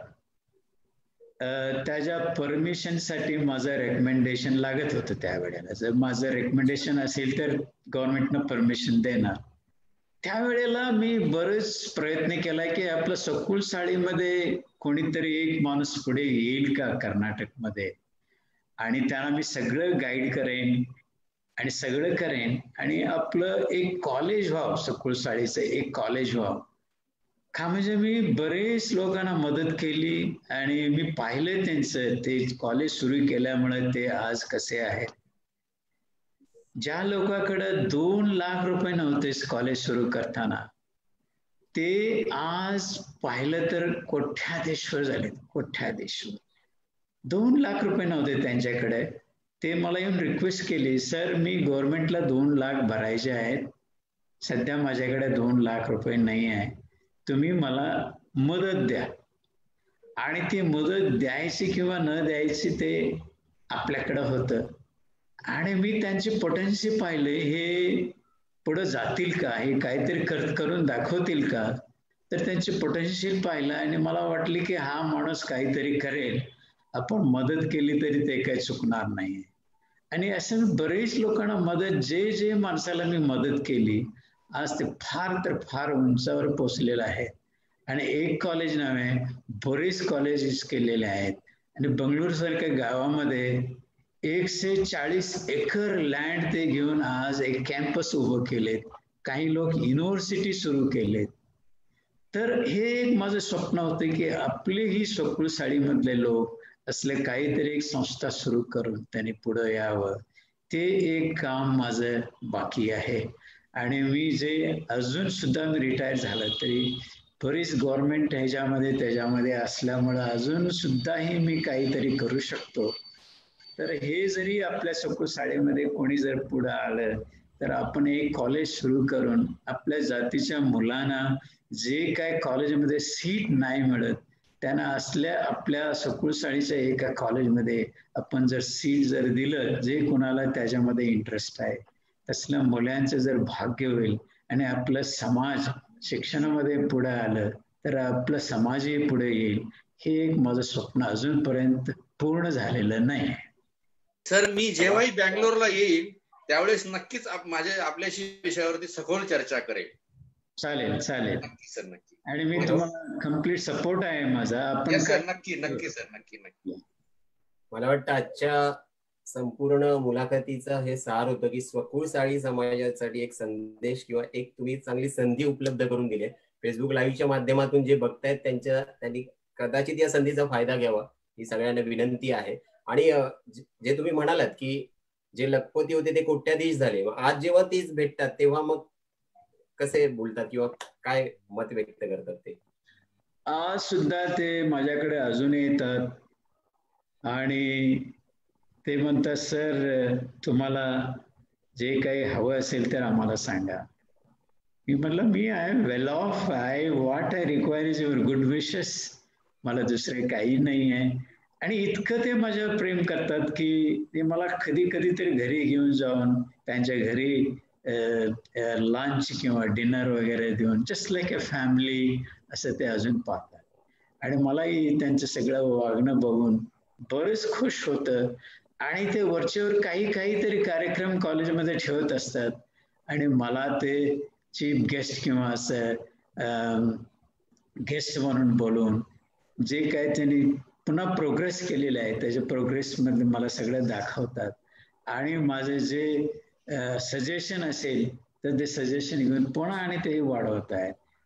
Speaker 2: त्याच्या परमिशनसाठी माझं रेकमेंडेशन लागत होतं त्यावेळेला. जर माझं रेकमेंडेशन असेल तर गव्हर्नमेंटनं परमिशन देणार. त्यावेळेला मी बरेच प्रयत्न केला की आपलं सखुल साळीमध्ये कोणीतरी एक माणूस पुढे येईल का कर्नाटकमध्ये, आणि त्याला मी सगळं गाईड करेन आणि सगळं करेन आणि आपलं एक कॉलेज व्हावं, सखुल साळीचं एक कॉलेज व्हावं का. म्हणजे मी बरेच लोकांना मदत केली आणि मी पाहिलं त्यांचं ते कॉलेज सुरू केल्यामुळे ते आज कसे आहेत. ज्या लोकांकडे दोन लाख रुपये नव्हते कॉलेज सुरू करताना, ते आज पाहिलं तर कोट्याधीश्वर झाले. कोट्याधीश्वर. दोन लाख रुपये नव्हते त्यांच्याकडे. ते मला येऊन रिक्वेस्ट केली, सर मी गव्हर्नमेंटला दोन लाख भरायचे आहेत, सध्या माझ्याकडे दोन लाख रुपये नाही आहे, तुम्ही मला मदत द्या. आणि ती मदत द्यायची किंवा न द्यायची ते आपल्याकडे होतं. आणि मी त्यांची पोटेन्सी पाहिले, हे पुढे जातील का, हे काहीतरी कर करून दाखवतील का. तर त्यांची पोटेन्शियल पाहिलं आणि मला वाटली की हा माणूस काहीतरी करेल, आपण मदत केली तरी ते काही चुकणार नाही. आणि असं बरेच लोकांना मदत, जे जे माणसाला मी मदत केली आज ते फार तर फार उंचावर पोचलेलं आहे. आणि एक कॉलेज नव्हे, बरेच कॉलेजेस केलेले आहेत. आणि बंगळूर सारख्या गावामध्ये एकशे चाळीस एकर लँड ते घेऊन आज एक कॅम्पस उभं केलेत. काही लोक युनिव्हर्सिटी सुरू केलेत. तर हे एक माझं स्वप्न होतं की आपले ही सखुल साळीमधले लोक असले काहीतरी एक संस्था सुरू करून त्यांनी पुढे यावं. ते एक काम माझं बाकी आहे. आणि मी जे अजून सुद्धा मी रिटायर झालं तरी बरीच गव्हर्नमेंट ह्याच्यामध्ये त्याच्यामध्ये असल्यामुळं अजून सुद्धाही मी काहीतरी करू शकतो. तर हे जरी आपल्या सखुल साळीमध्ये कोणी जर पुढे आलं तर आपण एक कॉलेज सुरू करून आपल्या जातीच्या मुलांना जे काय कॉलेजमध्ये सीट नाही मिळत त्यांना असल्या आपल्या सखुल साळीच्या एका कॉलेजमध्ये आपण जर सीट जर दिलं, जे कोणाला त्याच्यामध्ये इंटरेस्ट आहे तसल्या मुलांचं जर भाग्य होईल आणि आपलं समाज शिक्षणामध्ये पुढे आलं तर आपलं समाजही पुढे येईल. हे एक माझं स्वप्न अजूनपर्यंत पूर्ण झालेलं नाही.
Speaker 1: सर मी जेव्हाही बँगलोरला येईल त्यावेळेस नक्कीच माझ्या आपल्याशी विषयावरती सखोल चर्चा करेल.
Speaker 2: चालेल चालेल
Speaker 1: नक्की सर, नक्की.
Speaker 2: आणि मी तुम्हाला कम्प्लीट सपोर्ट आहे माझा. आपण
Speaker 1: सर नक्की नक्की सर नक्की नक्की.
Speaker 7: मला वाटतं आजच्या संपूर्ण मुलाखतीचं हे सार होतं की सखुल साळी समाजासाठी एक संदेश किंवा एक तुम्ही चांगली संधी उपलब्ध करून दिली. फेसबुक लाईव्हच्या माध्यमातून जे बघतायत त्यांच्या त्यांनी कदाचित या संधीचा फायदा घ्यावा ही सगळ्यांना विनंती आहे. आणि जे तुम्ही म्हणालात की जे लखपती होते ते कोट्याधीश झाले, आज जेव्हा तेच भेटतात तेव्हा मग कसे बोलतात किंवा काय मत व्यक्त करतात ते?
Speaker 2: आज सुद्धा ते माझ्याकडे अजून येतात आणि ते म्हणतात, सर तुम्हाला जे काही हवं असेल तर आम्हाला सांगा. मी म्हटलं मी I am well off, I what I require is your good wishes, मला दुसरे काही नाही आहे. आणि इतकं ते माझ्यावर प्रेम करतात की ते मला कधी कधी तरी घरी घेऊन जाऊन त्यांच्या घरी लंच किंवा डिनर वगैरे देऊन जस्ट लाईक अ फॅमिली असं ते अजून पाहतात. आणि मलाही त्यांचं सगळं वागणं बघून बरेच खुश होतं. आणि ते वरचेवर काही काहीतरी कार्यक्रम कॉलेजमध्ये ठेवत असतात आणि मला ते चीफ गेस्ट किंवा असं गेस्ट म्हणून बोलून जे काय त्यांनी पुन्हा प्रोग्रेस केलेलं आहे त्याच्या प्रोग्रेसमध्ये मला सगळं दाखवतात. आणि माझे जे सजेशन असेल तर ते सजेशन घेऊन पुन्हा आणि तेही वाढवत आहेत.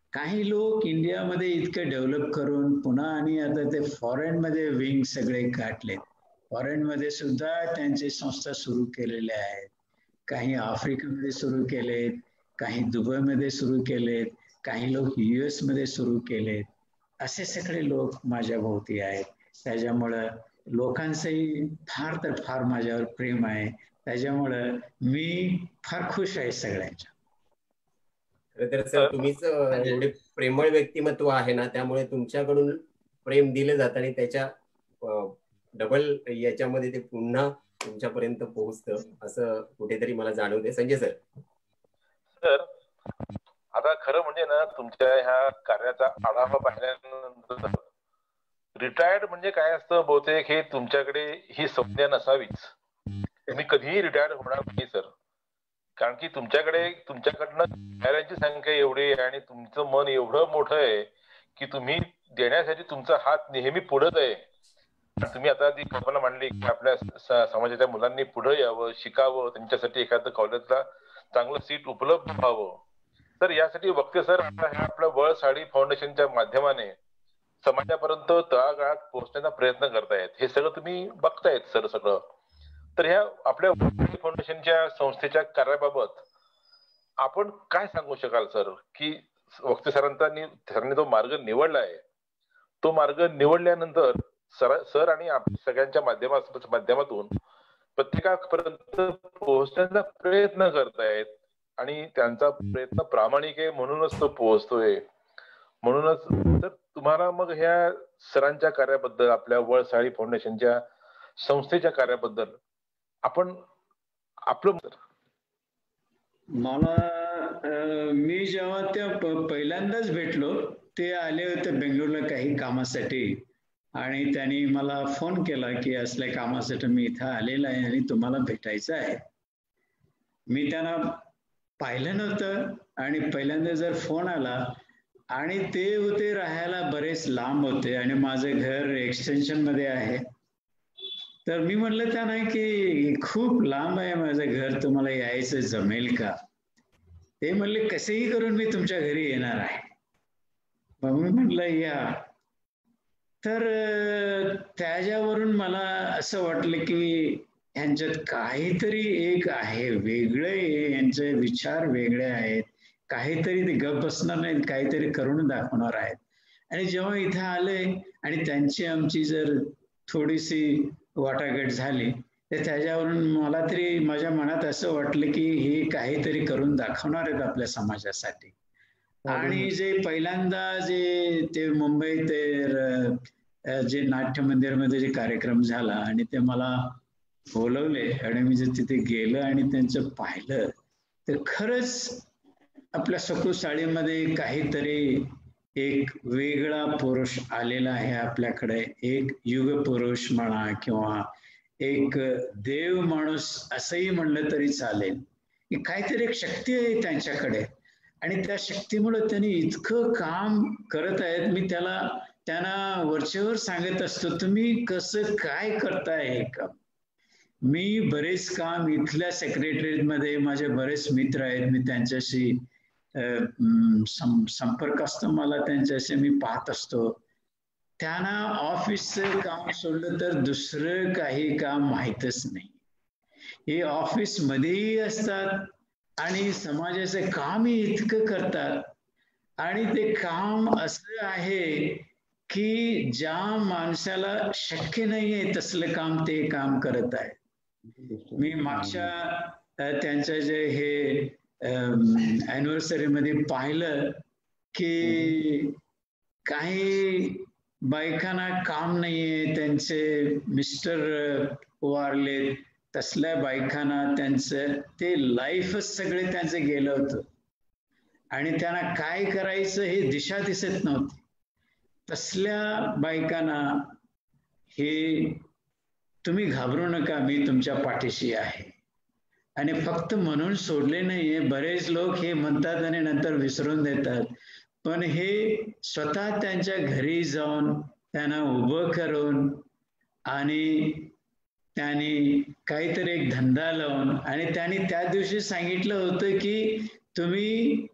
Speaker 2: काही लोक इंडियामध्ये इतकं डेव्हलप करून पुन्हा आणि आता ते फॉरेनमध्ये विंग सगळे गाठलेत. फॉरेनमध्ये सुद्धा त्यांचे संस्था सुरू केलेल्या आहेत. काही आफ्रिकेमध्ये सुरू केलेत, काही दुबईमध्ये सुरू केलेत, काही लोक युएस मध्ये सुरू केलेत. असे सगळे लोक माझ्या भोवती आहेत. त्याच्यामुळं लोकांचंही फार तर फार माझ्यावर प्रेम आहे. त्याच्यामुळं मी फार खुश आहे सगळ्यांच्या.
Speaker 7: तर सर तुम्हीच एवढे प्रेमळ व्यक्तिमत्व आहे ना, त्यामुळे तुमच्याकडून प्रेम दिलं जातं आणि त्याच्या डबल याच्यामध्ये ते पुन्हा तुमच्यापर्यंत पोहोचतं असं कुठेतरी मला जाणवते. संजय सर.
Speaker 6: सर आता खरं म्हणजे ना, तुमच्या ह्या कार्याचा आढावा पाहिल्यानंतर रिटायर्ड म्हणजे काय असतं, बहुतेक हे तुमच्याकडे ही संज्ञा नसावीच. तुम्ही कधीही रिटायर्ड होणार नाही सर, कारण की तुमच्याकडे तुमच्याकडनं देणाऱ्यांची संख्या एवढी आहे आणि तुमचं मन एवढं मोठं आहे की तुम्ही देण्यासाठी तुमचा हात नेहमी पुढेच आहे. तुम्ही आता जी कल्पना मांडली की आपल्या समाजाच्या मुलांनी पुढे यावं, शिकावं, त्यांच्यासाठी एखादं कॉलेजला चांगलं सीट उपलब्ध व्हावं, तर यासाठी वक्ते सर आता ह्या आपल्या वळ साडी फाउंडेशनच्या माध्यमाने समाजापर्यंत तळागाळात पोहोचण्याचा प्रयत्न करतायत. हे सगळं तुम्ही बघतायत सर सगळं. तर ह्या आपल्या फाउंडेशनच्या संस्थेच्या कार्याबाबत आपण काय सांगू शकाल सर, की वक्ते सरांनी सरांनी जो मार्ग निवडला आहे तो मार्ग निवडल्यानंतर सर सर आणि सगळ्यांच्या माध्यमात माध्यमातून प्रत्येकापर्यंत पोहोचण्याचा प्रयत्न करतायत आणि त्यांचा प्रयत्न प्रामाणिक आहे म्हणूनच तो पोहोचतोय. म्हणूनच तर तुम्हाला मग ह्या सरांच्या कार्याबद्दल, आपल्या वळ साडी फाउंडेशनच्या संस्थेच्या कार्याबद्दल आपण आपलं.
Speaker 2: मला मी जेव्हा त्या पहिल्यांदाच भेटलो, ते आले होते बेंगळुरूला काही कामासाठी आणि त्यांनी मला फोन केला की असल्या कामासाठी मी इथं आलेला आहे आणि तुम्हाला भेटायचं आहे. मी त्यांना पाहिलं नव्हतं आणि पहिल्यांदा जर फोन आला आणि ते होते राहायला बरेच लांब होते आणि माझं घर एक्सटेन्शन मध्ये आहे, तर मी म्हणलं त्यांना की खूप लांब आहे माझं घर, तुम्हाला यायचं जमेल का? ते म्हणले कसेही करून मी तुमच्या घरी येणार आहे. मग मी म्हटलं या. तर त्याच्यावरून मला असं वाटलं की यांच्यात काहीतरी एक आहे, वेगळं आहे, यांचे विचार वेगळे आहेत, काहीतरी ते गप बसणार नाहीत, काहीतरी करून दाखवणार आहेत. आणि जेव्हा इथं आले आणि त्यांची आमची जर थोडीशी वाटाघाट झाली तर त्याच्यावरून मला तरी माझ्या मनात असं वाटलं की हे काहीतरी करून दाखवणार आहेत आपल्या समाजासाठी. आणि जे पहिल्यांदा जे ते मुंबईत ते जे नाट्य मंदिरमध्ये जे कार्यक्रम झाला आणि ते मला बोलवले आणि मी जे तिथे गेलं आणि त्यांचं पाहिलं तर खरंच आपल्या सकू साडीमध्ये काहीतरी एक वेगळा पुरुष आलेला आहे आपल्याकडे. एक युग पुरुष म्हणा किंवा एक देव माणूस असंही म्हणलं तरी चालेल की काहीतरी एक शक्ती आहे त्यांच्याकडे आणि त्या शक्तीमुळे त्यांनी इतकं काम करत आहेत. मी त्याला त्यांना वरचेवर सांगत असतो, तुम्ही कसं काय करताय हे काम. मी बरेच काम इथल्या सेक्रेटरीत मध्ये माझे बरेच मित्र आहेत, मी त्यांच्याशी संपर्क असतो मला त्यांच्याशी, मी पाहत असतो. त्यांना ऑफिसचं काम सोडलं तर दुसरं काही काम माहीतच नाही. हे ऑफिस मध्येही असतात आणि समाजाचं कामही इतकं करतात आणि ते काम असं आहे की ज्या माणसाला शक्य नाहीये तसलं काम ते काम करत आहे. मी मागच्या त्यांच्या जे हे अॅनिव्हर्सरी मध्ये पाहिलं की काही बायकांना काम नाहीये, त्यांचे मिस्टर वारले, तसल्या बायकांना त्यांचं ते लाईफच सगळे त्यांचं गेलं होतं आणि त्यांना काय करायचं हे दिशा दिसत नव्हती. तसल्या बायकांना हे तुम्ही घाबरू नका, मी तुमच्या पाठीशी आहे. आणि फक्त म्हणून सोडले नाहीये. बरेच लोक हे म्हणतात आणि नंतर विसरून देतात, पण हे स्वतः त्यांच्या घरी जाऊन त्यांना उभं करून आणि त्यांनी काहीतरी एक धंदा लावून आणि त्यांनी त्या दिवशी सांगितलं होतं की तुम्ही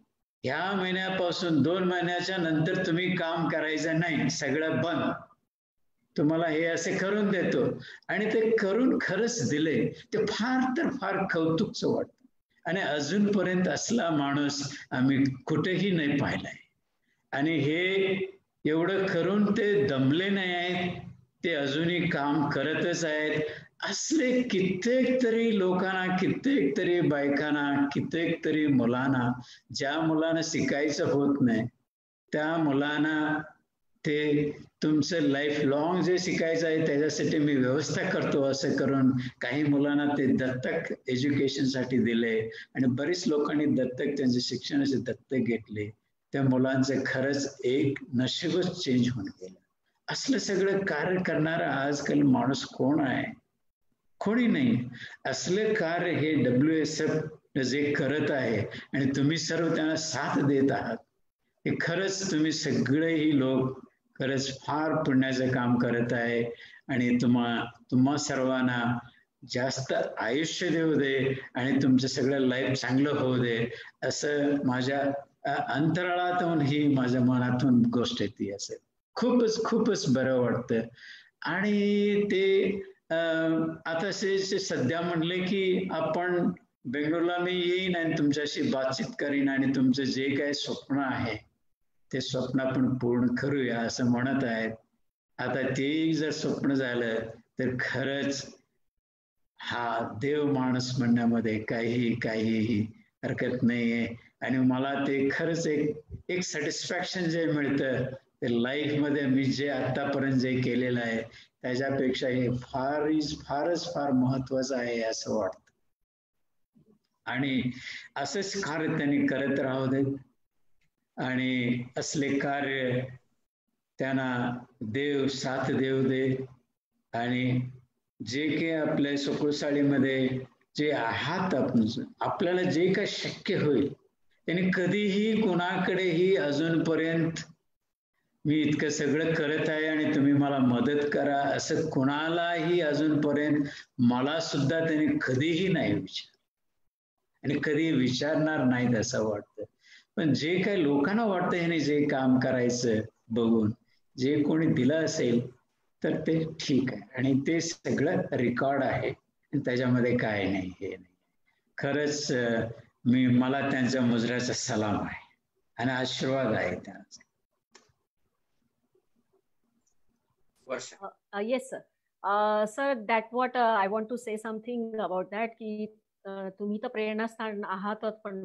Speaker 2: ह्या महिन्यापासून दोन महिन्याच्या नंतर तुम्ही काम करायचं नाही, सगळं बंद, तुम्हाला हे असे करून देतो. आणि ते करून खरंच दिले, ते फार तर फार कौतुकचं वाटतं. आणि अजूनपर्यंत असला माणूस आम्ही कुठेही नाही पाहिलाय. आणि हे एवढं करून ते दमले नाही आहेत, ते अजूनही काम करतच आहेत. असले कित्येक तरी लोकांना, कित्येक तरी बायकांना, कित्येक तरी मुलांना, ज्या मुलांना शिकायचं होत नाही त्या मुलांना ते तुमचं लाईफ लॉंग जे शिकायचं आहे त्याच्यासाठी मी व्यवस्था करतो असं करून काही मुलांना ते दत्तक एज्युकेशनसाठी दिले. आणि बरीच लोकांनी दत्तक त्यांचे शिक्षणाचे दत्तक घेतले. त्या मुलांचं खरंच एक नशीबच चेंज होऊन गेलं. असलं सगळं कार्य करणारा आजकाल माणूस कोण आहे? कोणी नाही. असले कार्य हे डब्ल्यू एस एफ जे करत आहे आणि तुम्ही सर्व त्यांना साथ देत आहात, हे खरंच तुम्ही सगळेही लोक खरंच फार पुण्याचं काम करत आहे. आणि तुम्हा तुम्हा सर्वांना जास्त आयुष्य देऊ दे आणि तुमचं सगळं लाईफ चांगलं होऊ दे, असं माझ्या अंतराळातून ही माझ्या मनातून गोष्ट येते. असं खूपच खूपच बरं वाटतं. आणि ते आता सध्या म्हणले की आपण बेंगलोरला मी येईन आणि तुमच्याशी बातचीत करीन आणि तुमचं जे काही स्वप्न आहे ते स्वप्न आपण पूर्ण करूया असं म्हणत आहेत. आता तेही जर स्वप्न झालं तर खरंच हा देव माणूस म्हणण्यामध्ये काही काहीही हरकत नाहीये. आणि मला ते खरंच एक एक सॅटिस्फॅक्शन जे मिळतं ते लाईफ मध्ये मी जे आतापर्यंत जे केलेलं आहे त्याच्यापेक्षा हे फार फारच फार महत्वाचं आहे असं वाटतं. आणि असंच कार्य त्यांनी करत राहू देत आणि असले कार्य त्यांना देव साथ देऊ दे. आणि जे काही आपल्या सुकुळसाळीमध्ये जे आहात आपण, आपल्याला जे काही शक्य होईल त्यांनी कधीही कोणाकडेही अजूनपर्यंत मी इतकं सगळं करत आहे आणि तुम्ही मला मदत करा असं कोणालाही अजूनपर्यंत मला सुद्धा त्यांनी कधीही नाही विचार आणि कधी विचारणार नाहीत असं वाटतं. पण जे काही लोकांना वाटतं ह्याने जे काम करायचं बघून जे कोणी दिलं असेल तर ते ठीक आहे आणि ते सगळं रेकॉर्ड आहे आणि त्याच्यामध्ये काय नाही हे नाही. खरंच मी मला त्यांच्या मुजऱ्याचा सलाम आहे आणि आशीर्वाद आहे त्यांचा.
Speaker 4: Uh, yes, sir. Uh, sir, that what uh, I want to say something about that की uh, तुम्ही तर प्रेरणास्थान आहातच पण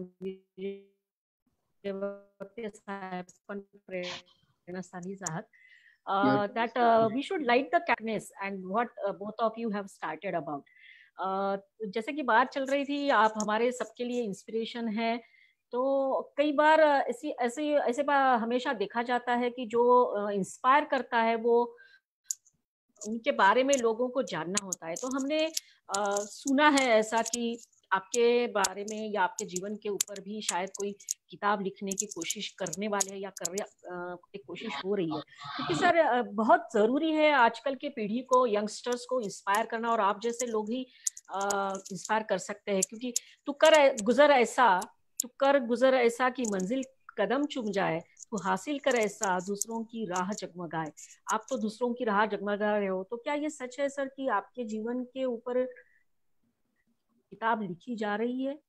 Speaker 4: पण प्रेरणास्थानीच आहात. Uh, that uh, we should light the darkness and what uh, both of you have started about. Uh, जैसे कि बात चल रही थी आप हमारे सबके लिए इंस्पिरेशन है. तो कई बार ऐसी ऐसे ऐसे हमेशा देखा जाता है कि जो इंस्पायर करता है वो उनके बारे में लोगों को जानना होता है. तो हमने आ, सुना है ऐसा कि आपके बारे में या आपके जीवन के ऊपर भी शायद कोई किताब लिखने की कोशिश करने वाले हैं या कर एक कोशिश हो रही है. क्योंकि सर बहुत जरूरी है आजकल के पीढ़ी को, यंगस्टर्स को इंस्पायर करना और आप जैसे लोग ही इंस्पायर कर सकते हैं. क्योंकि तू कर गुजर ऐसा तू कर गुजर ऐसा कि मंजिल कदम चुम जाए, तो हासिल कर ऐसा दूसरों की राह जगमगाए. आप तो दूसरों की राह जगमगा रहे हो. तो क्या ये सच है सर कि आपके जीवन के ऊपर किताब लिखी जा रही है?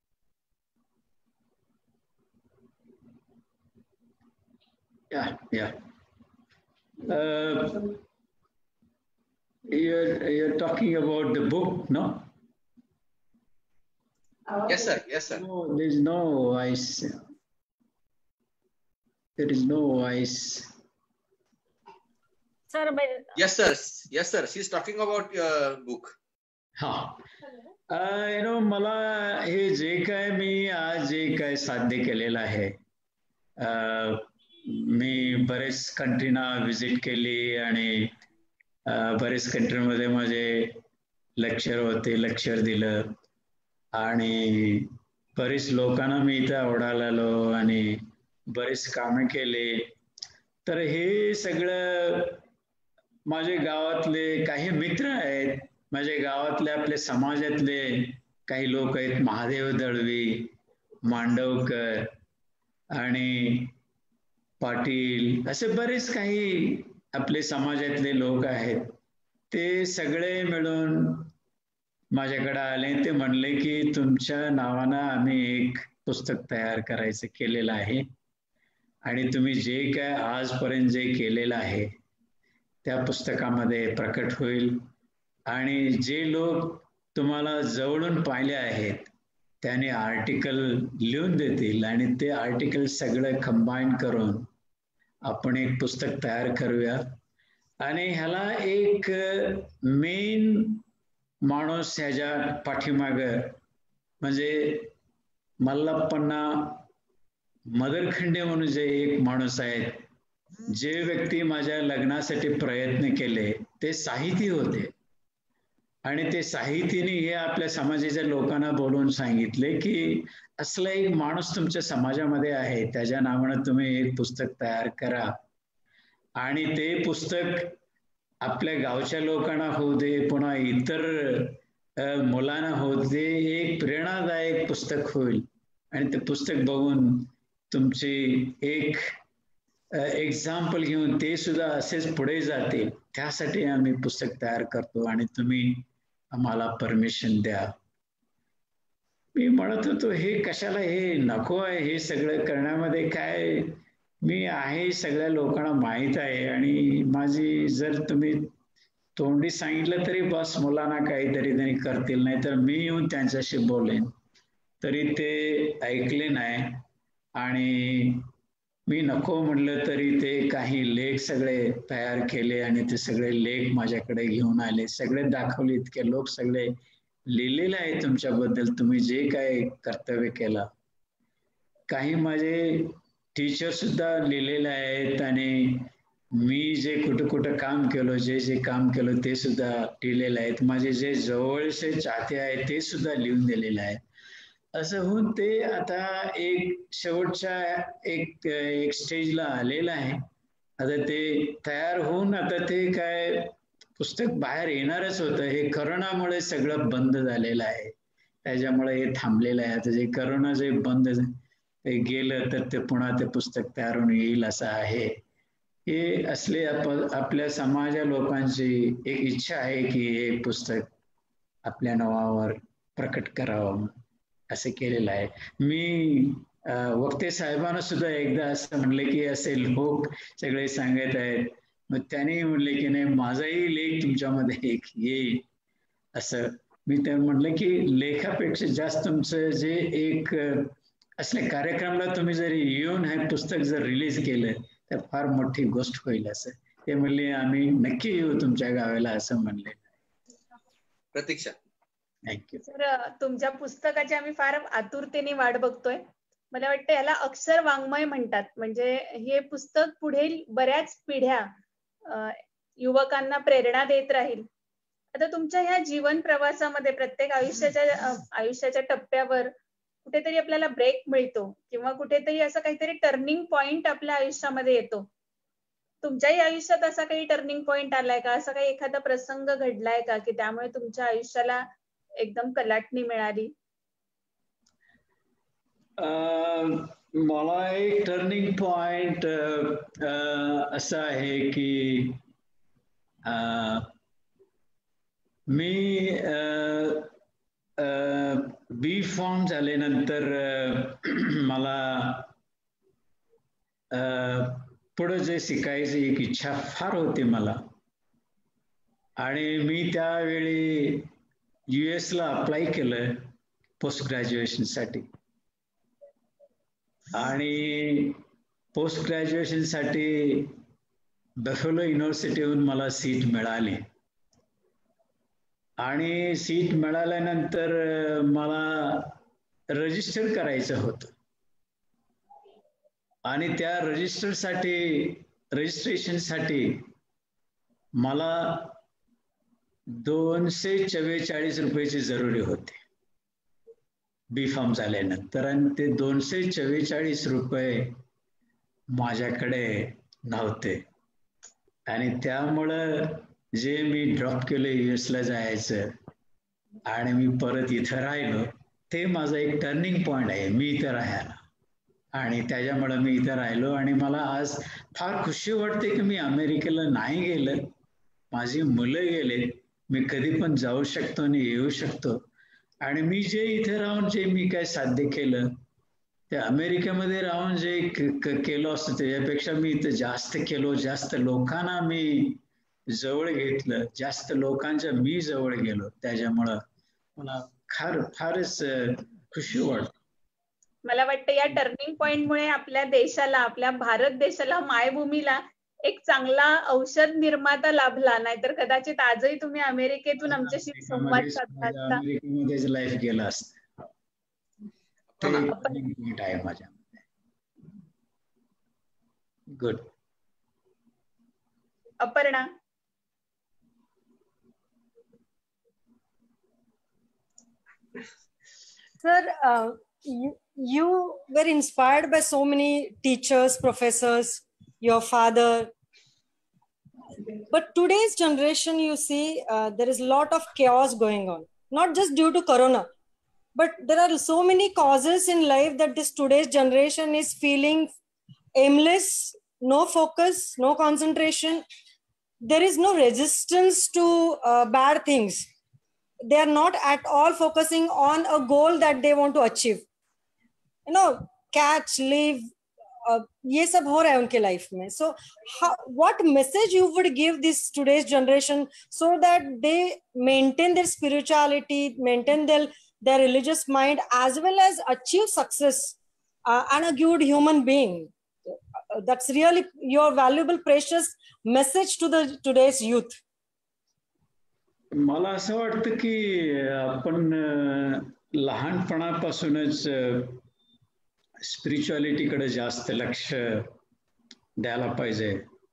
Speaker 2: Yeah, yeah. Uh, you're you're talking about the book, no?
Speaker 1: Yes, sir. Yes, sir.
Speaker 2: No, there's no voice. There is no voice.
Speaker 4: Sir, मैं...
Speaker 1: Yes, sir. Yes, sir. She's talking about your book.
Speaker 2: हा. यु नो मला हे जे काय मी आज जे काय साध्य केलेलं आहे, मी बरेच कंट्रीना विजिट केली आणि बरेच कंट्रीमध्ये माझे लेक्चर होते, लेक्चर दिलं आणि बरेच लोकांना मी इथं आवडायला आलो आणि बरेच कामे केले. तर हे सगळं माझे गावातले काही मित्र आहेत, माझ्या गावातले आपले समाजातले काही लोक आहेत, महादेव दळवी, मांडवकर, आणि पाटील असे बरेच काही आपले समाजातले लोक आहेत. ते सगळे मिळून माझ्याकडे आले. ते म्हणले की तुमच्या नावानं आम्ही एक पुस्तक तयार करायचं केलेलं आहे आणि तुम्ही जे काय आजपर्यंत जे केलेलं आहे त्या पुस्तकामध्ये प्रकट होईल आणि जे लोक तुम्हाला जवळून पाहिले आहेत त्याने आर्टिकल लिहून देतील आणि ते आर्टिकल सगळं कंबाईन करून आपण एक पुस्तक तयार करूया आणि ह्याला एक मेन माणूस ह्याच्या पाठीमाग म्हणजे मल्लप्पण्णा मदरखंडे म्हणून जे एक माणूस आहेत, जे व्यक्ती माझ्या लग्नासाठी प्रयत्न केले ते साहिती होते आणि ते साहितीने हे आपल्या समाजाच्या लोकांना बोलून सांगितले की असला एक माणूस तुमच्या समाजामध्ये आहे, त्याच्या नावानं तुम्ही एक पुस्तक तयार करा आणि ते पुस्तक आपल्या गावच्या लोकांना होऊ दे, पुन्हा इतर मुलांना होऊ दे, एक प्रेरणादायक पुस्तक होईल आणि ते पुस्तक बघून तुमची एक एक्झाम्पल घेऊन ते सुद्धा असेच पुढे जातील. त्यासाठी आम्ही पुस्तक तयार करतो आणि तुम्ही आम्हाला परमिशन द्या. मी म्हणत होतो हे कशाला, हे नको आहे, हे सगळं करण्यामध्ये काय, मी आहे सगळ्या लोकांना माहीत आहे आणि माझी जर तुम्ही तोंडी सांगितलं तरी बस मुलांना काहीतरी त्यांनी करतील, नाही तर मी येऊन त्यांच्याशी बोलेन. तरी ते ऐकले नाही आणि मी नको म्हणलं तरी ते काही लेख सगळे तयार केले आणि ते सगळे लेख माझ्याकडे घेऊन आले, सगळे दाखवले. इतके लोक सगळे लिहिलेले आहे तुमच्याबद्दल, तुम्ही जे काय कर्तव्य केलं. काही माझे टीचर सुद्धा लिहिलेले आहेत आणि मी जे कुठं कुठं काम केलं, जे जे काम केलं ते सुद्धा लिहिलेलं आहेत. माझे जे जवळचे चाहते आहेत ते सुद्धा लिहून दिलेले आहेत. असं होऊन ते आता एक शेवटच्या एक एक स्टेजला आलेलं आहे. आता ते तयार होऊन आता ते काय पुस्तक बाहेर येणारच होतं. हे करोनामुळे सगळं बंद झालेलं आहे, त्याच्यामुळे हे थांबलेलं आहे. आता जे करोना जे बंद ते गेलं तर ते पुन्हा ते पुस्तक तयार होऊन येईल असं आहे. हे असले आप आपल्या समाजा लोकांची एक इच्छा आहे की हे पुस्तक आपल्या नावावर प्रकट करावं, असं केलेलं आहे. मी वक्ते साहेबांना सुद्धा एकदा असं म्हणले की असे लोक सगळे सांगत आहेत, मग त्यांनी म्हणले की नाही माझाही लेख तुमच्यामध्ये एक येईल असं. मी त्यांना म्हणलं की लेखापेक्षा जास्त तुमचं जे एक असल्या कार्यक्रमाला तुम्ही जरी येऊन हे पुस्तक जर रिलीज केलं तर फार मोठी गोष्ट होईल असं. ते म्हणले आम्ही नक्की येऊ तुमच्या गावाला असं म्हणले.
Speaker 1: Pratiksha,
Speaker 2: thank you
Speaker 3: sir. तुमच्या पुस्तकाची आम्ही फार आतुरतेने वाट बघतोय. मला वाटतं याला अक्षर वाङ्मय म्हणतात. म्हणजे हे पुस्तक पुढील बऱ्याच पिढ्या युवकांना प्रेरणा देत राहील. आता तुमच्या ह्या जीवन प्रवासामध्ये प्रत्येक आयुष्याच्या आयुष्याच्या टप्प्यावर कुठेतरी आपल्याला ब्रेक मिळतो किंवा कुठेतरी असं काहीतरी टर्निंग पॉइंट आपल्या आयुष्यामध्ये येतो. तुमच्याही आयुष्यात असा काही टर्निंग पॉइंट आलाय का? असा काही एखादा प्रसंग घडलाय का की त्यामुळे तुमच्या आयुष्याला एकदम कलाटणी मिळाली?
Speaker 2: मला एक टर्निंग पॉइंट असं आहे की मी बी फॉर्म झाल्यानंतर मला पुढे जे शिकायची एक इच्छा फार होती मला आणि मी त्यावेळी युएस ला अप्लाय केलं पोस्ट ग्रॅज्युएशन साठी आणि पोस्ट ग्रॅज्युएशन साठी बफेलो युनिव्हर्सिटीहून मला सीट मिळाली आणि सीट मिळाल्यानंतर मला रजिस्टर करायचं होतं आणि त्या रजिस्टर साठी रजिस्ट्रेशन साठी मला दोनशे चव्वेचाळीस रुपयाची जरुरी होते बी फॉर्म झाल्यानंतर आणि ते दोनशे चव्वेचाळीस रुपये माझ्याकडे नव्हते आणि त्यामुळं जे मी ड्रॉप केलं युएसला जायचं आणि मी परत इथं राहिलो ते माझा एक टर्निंग पॉइंट आहे मी इथं राहायला. आणि त्याच्यामुळे मी इथं राहिलो. आणि मला आज फार खुशी वाटते की मी अमेरिकेला नाही गेलं, माझी मुलं गेले, मी कधी पण जाऊ शकतो आणि येऊ शकतो. आणि मी जे इथे राहून जे मी काय साध्य केलं ते अमेरिकेमध्ये राहून जे केलं असतं त्याच्यापेक्षा मी इथं जास्त केलो, जास्त लोकांना मी जवळ घेतलं, जास्त लोकांच्या मी जवळ गेलो. त्याच्यामुळं मला फार फारच खुशी वाटते.
Speaker 3: मला वाटतं या टर्निंग पॉइंटमुळे आपल्या देशाला, आपल्या भारत देशाला, मायभूमीला एक चांगला औषध निर्माता लाभला. नाहीतर कदाचित आजही तुम्ही अमेरिकेतून आमच्याशी संवाद साधला असता.
Speaker 2: अमेरिकेमध्येच लाईफ गेला असतं. आहे माझ्यामध्ये. Good.
Speaker 3: Aparna.
Speaker 5: Sir, uh, you, you were inspired by so many teachers, professors, your father. But today's generation, you see, uh, there is a lot of chaos going on, not just due to Corona, but there are so many causes in life that this today's generation is feeling aimless, no focus, no concentration. There is no resistance to uh, bad things. They are not at all focusing on a goal that they want to achieve. You know, catch, live, uh, ये सब हो रहा है उनके life में. So, how, what message you would give this today's generation so that they maintain their spirituality, maintain their their religious mind, as well as achieve success uh, and a good human being? Uh, that's really your valuable, precious message to the today's youth.
Speaker 2: मला असं वाटतं की आपण लहानपणापासूनच स्पिरिच्युअलिटीकडे जास्त लक्ष द्यायला पाहिजे.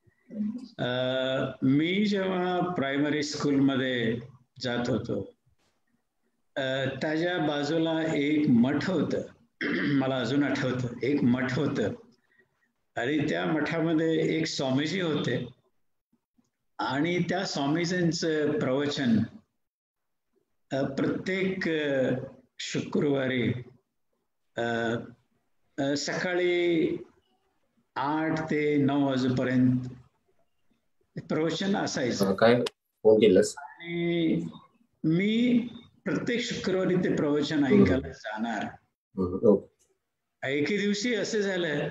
Speaker 2: मी जेव्हा प्रायमरी स्कूलमध्ये जात होतो त्याच्या बाजूला एक मठ होतं, मला अजून आठवतं, एक मठ होतं. आणि त्या मठामध्ये एक स्वामीजी होते आणि त्या स्वामीजींचं प्रवचन प्रत्येक शुक्रवारी सकाळी आठ ते नऊ वाजेपर्यंत प्रवचन असायचं.
Speaker 7: काय
Speaker 2: आणि मी प्रत्येक शुक्रवारी ते प्रवचन ऐकायला जाणार. एके दिवशी असं झालं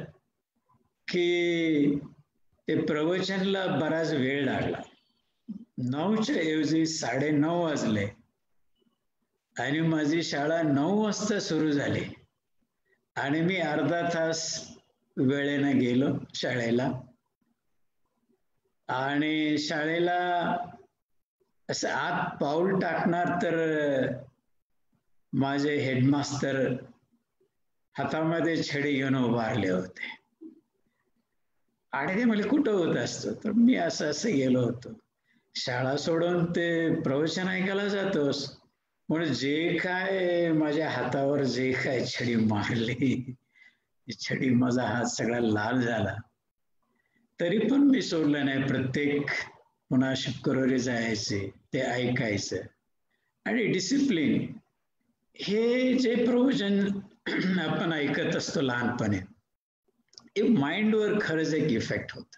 Speaker 2: की ते प्रवचनला बराच वेळ लागला. नऊच्या ऐवजी साडे नऊ वाजले आणि माझी शाळा नऊ वाजता सुरू झाली आणि मी अर्धा तास वेळेने गेलो शाळेला. आणि शाळेला असं आत पाऊल टाकणार तर माझे हेडमास्तर हातामध्ये छडी घेऊन उभारले होते आणि ते मला कुठं होत असतो. तर मी असं असं गेलो होतो. शाळा सोडून ते प्रवचन ऐकायला जातोस म्हणून जे काय माझ्या हातावर जे काय छडी मारली, छडी माझा हात सगळा लाल झाला, तरी पण मी सोडलं नाही. प्रत्येक पुन्हा शुक्रवारी जायचे, ते ऐकायचं. आणि डिसिप्लिन हे जे प्रवचन आपण ऐकत असतो लहानपणी, माइंडवर खरंच एक इफेक्ट होत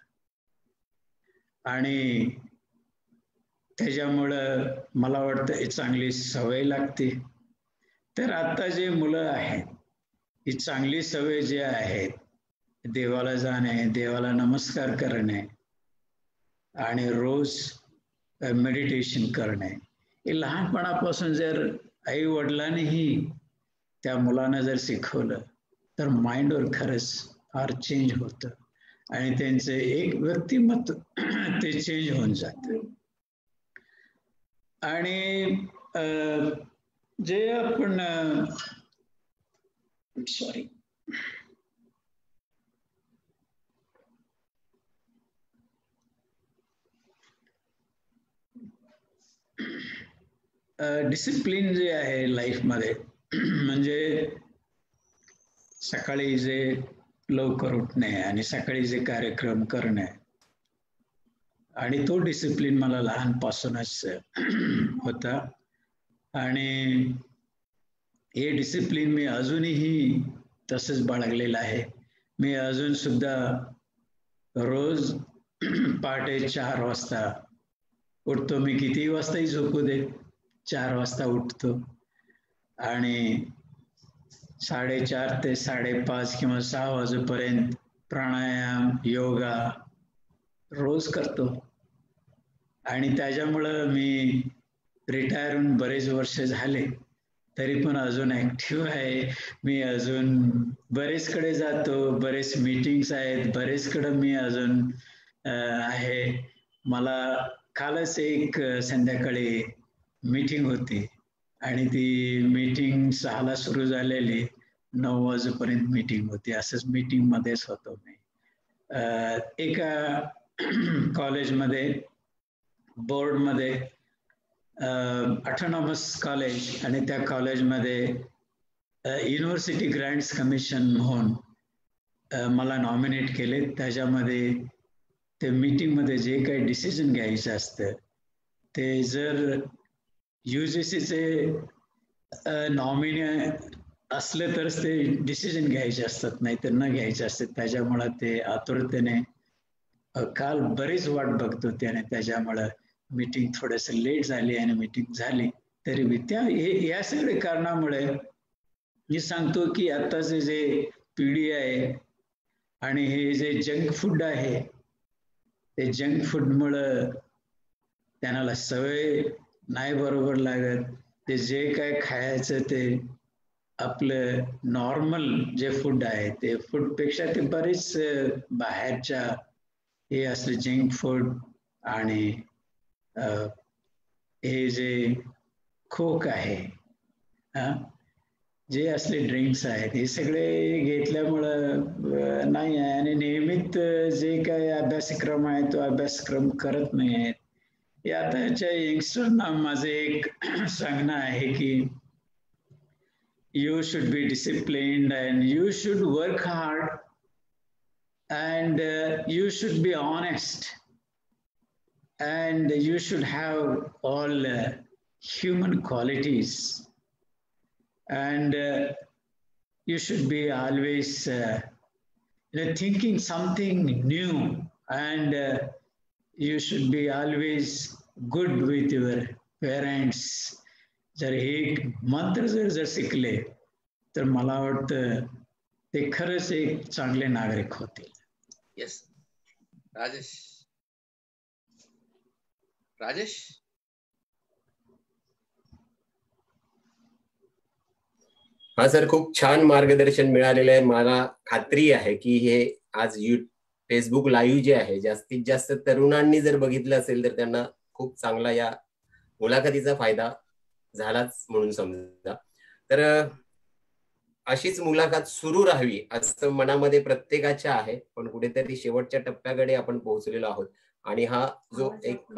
Speaker 2: आणि त्याच्यामुळं मला वाटतं ही चांगली सवय लागते. तर आता जे मुलं आहेत ही चांगली सवय जे आहेत, देवाला जाणे, देवाला नमस्कार करणे आणि रोज मेडिटेशन करणे, हे लहानपणापासून जर आई वडिलांनीही त्या मुलांना जर शिकवलं तर माइंडवर खरंच फार चेंज होतं आणि त्यांचं एक व्यक्तिमत्व ते चेंज होऊन जातं. आणि जे आपण सॉरी डिसिप्लिन जे आहे लाईफमध्ये, म्हणजे सकाळी जे लवकर उठणे आणि सकाळी जे कार्यक्रम करणे, आणि तो डिसिप्लिन मला लहानपासूनच होता आणि हे डिसिप्लिन मी अजूनही तसंच बाळगलेलं आहे. मी अजून सुद्धा रोज पहाटे चार वाजता उठतो. मी किती वाजताही झोपू दे, चार वाजता उठतो आणि साडेचार ते साडेपाच किंवा सहा वाजेपर्यंत प्राणायाम योगा रोज करतो. आणि त्याच्यामुळं मी रिटायर होऊन बरेच वर्ष झाले तरी पण अजून ऍक्टिव्ह आहे. मी अजून बरेचकडे जातो, बरेच मीटिंग्स आहेत, बरेचकडे मी अजून आहे. मला कालच एक संध्याकाळी मीटिंग होती आणि ती मीटिंग सहाला सुरू झालेली, नऊ वाजेपर्यंत मीटिंग होती. असंच मीटिंग मध्येच होतो मी. एका कॉलेजमध्ये बोर्डमध्ये ऑटोनॉमस कॉलेज आणि त्या कॉलेजमध्ये युनिव्हर्सिटी ग्रँट्स कमिशन म्हणून मला नॉमिनेट केले. त्याच्यामध्ये ते मीटिंगमध्ये जे काही डिसिजन घ्यायचं असतं ते जर युजीसीचे नॉमिनी असले तरच ते डिसिजन घ्यायचे असतात, नाही तर न घ्यायचे असतात. त्याच्यामुळं ते आतुरतेने काल बरीच वाट बघत होते आणि त्याच्यामुळं मीटिंग थोडस लेट झाली आणि मीटिंग झाली. तरी त्या या सगळ्या कारणामुळे मी सांगतो की आताचे जे पिढी आहे आणि हे जे जंक फूड आहे, ते जंक फूडमुळं त्यांना सवय नाही बरोबर लागत. ते जे काय खायचं ते आपलं नॉर्मल जे फूड आहे ते फूडपेक्षा ते बरेच बाहेरच्या हे असले जंक फूड आणि हे जे कोक आहे, हा जे असले ड्रिंक्स आहेत, हे सगळे घेतल्यामुळं नाही आहे. आणि नियमित जे काही अभ्यासक्रम आहे तो अभ्यासक्रम करत नाही आहेत. हे आताच्या यंगस्टरना माझे एक सांगणं आहे की you should be disciplined and you should work hard and uh, you should be honest and you should have all uh, human qualities and uh, you should be always uh, you know, thinking something new and uh, you should be always good with your parents. जर हे मंत्र जर जर शिकले तर मला वाटतं ते खरंच एक चांगले नागरिक होतील.
Speaker 1: येस राजेश. राजेश
Speaker 7: हा सर, खूप छान मार्गदर्शन मिळालेलं आहे. मला खात्री आहे की हे आज यू फेसबुक लाईव्ह जे आहे जास्तीत जास्त तरुणांनी जर बघितलं असेल तर त्यांना खूप चांगला या मुलाखतीचा फायदा झालाच म्हणून समजा. तर अशीच मुलाखत सुरू राहावी असं मनामध्ये प्रत्येकाच्या आहे, पण कुठेतरी शेवटच्या टप्प्याकडे आपण पोहोचलेलो आहोत. आणि हा जो एक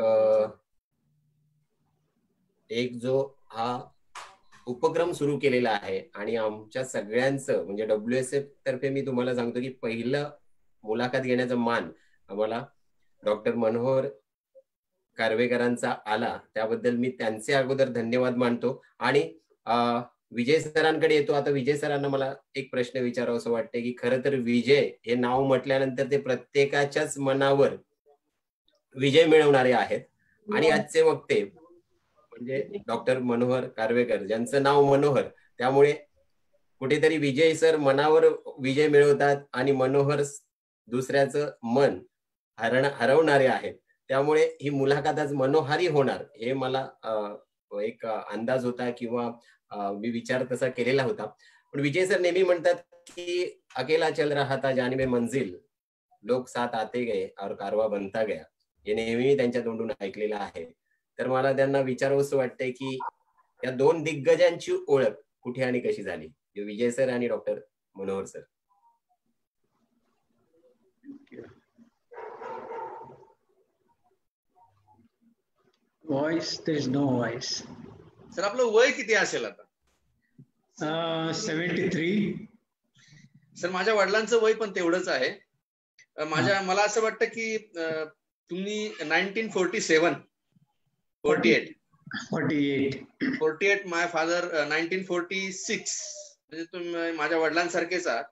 Speaker 7: एक जो हा उपक्रम सुरू केलेला आहे आणि आमच्या सगळ्यांचं म्हणजे डब्ल्यू एस एफ तर्फे मी तुम्हाला सांगतो की पहिलं मुलाखत घेण्याचा मान आम्हाला डॉक्टर मनोहर कारवेकरांचा आला, त्याबद्दल मी त्यांचे अगोदर धन्यवाद मानतो. आणि विजय सरांकडे येतो. आता विजय सरांना मला एक प्रश्न विचारावा असं वाटतं की खरं तर विजय हे नाव म्हटल्यानंतर ते प्रत्येकाच्याच मनावर विजय मिळवणारे आहेत. आणि आजचे वक्ते म्हणजे डॉक्टर मनोहर कारवेकर, ज्यांचं नाव मनोहर, त्यामुळे कुठेतरी विजय सर मनावर विजय मिळवतात आणि मनोहर दुसऱ्याचं मन हरण हरवणारे आहेत. त्यामुळे ही मुलाखत आज मनोहारी होणार हे मला एक अंदाज होता किंवा मी विचार तसा केलेला होता. पण विजय सर नेहमी म्हणतात की अकेला चल रहा था जाने में मंजिल, लोक साथ आते गए और कारवा बनता गया, हे नेहमी त्यांच्या तोंडून ऐकलेलं आहे. तर मला त्यांना विचारावंसं वाटतंय की या दोन दिग्गजांची ओळख कुठे आणि कशी झाली, विजय सर आणि doctor Manohar sir.
Speaker 2: Voice, there is no voice.
Speaker 1: Sir आपलं वय किती असेल आता?
Speaker 2: Seventy three.
Speaker 1: सर माझ्या वडिलांचं वय पण तेवढंच आहे. माझ्या मला असं वाटतं की तुम्ही nineteen forty seven forty eight
Speaker 2: forty eight
Speaker 1: forty eight my father nineteen forty six, म्हणजे तुम्ही माझ्या वडिलांसारखेच आहात.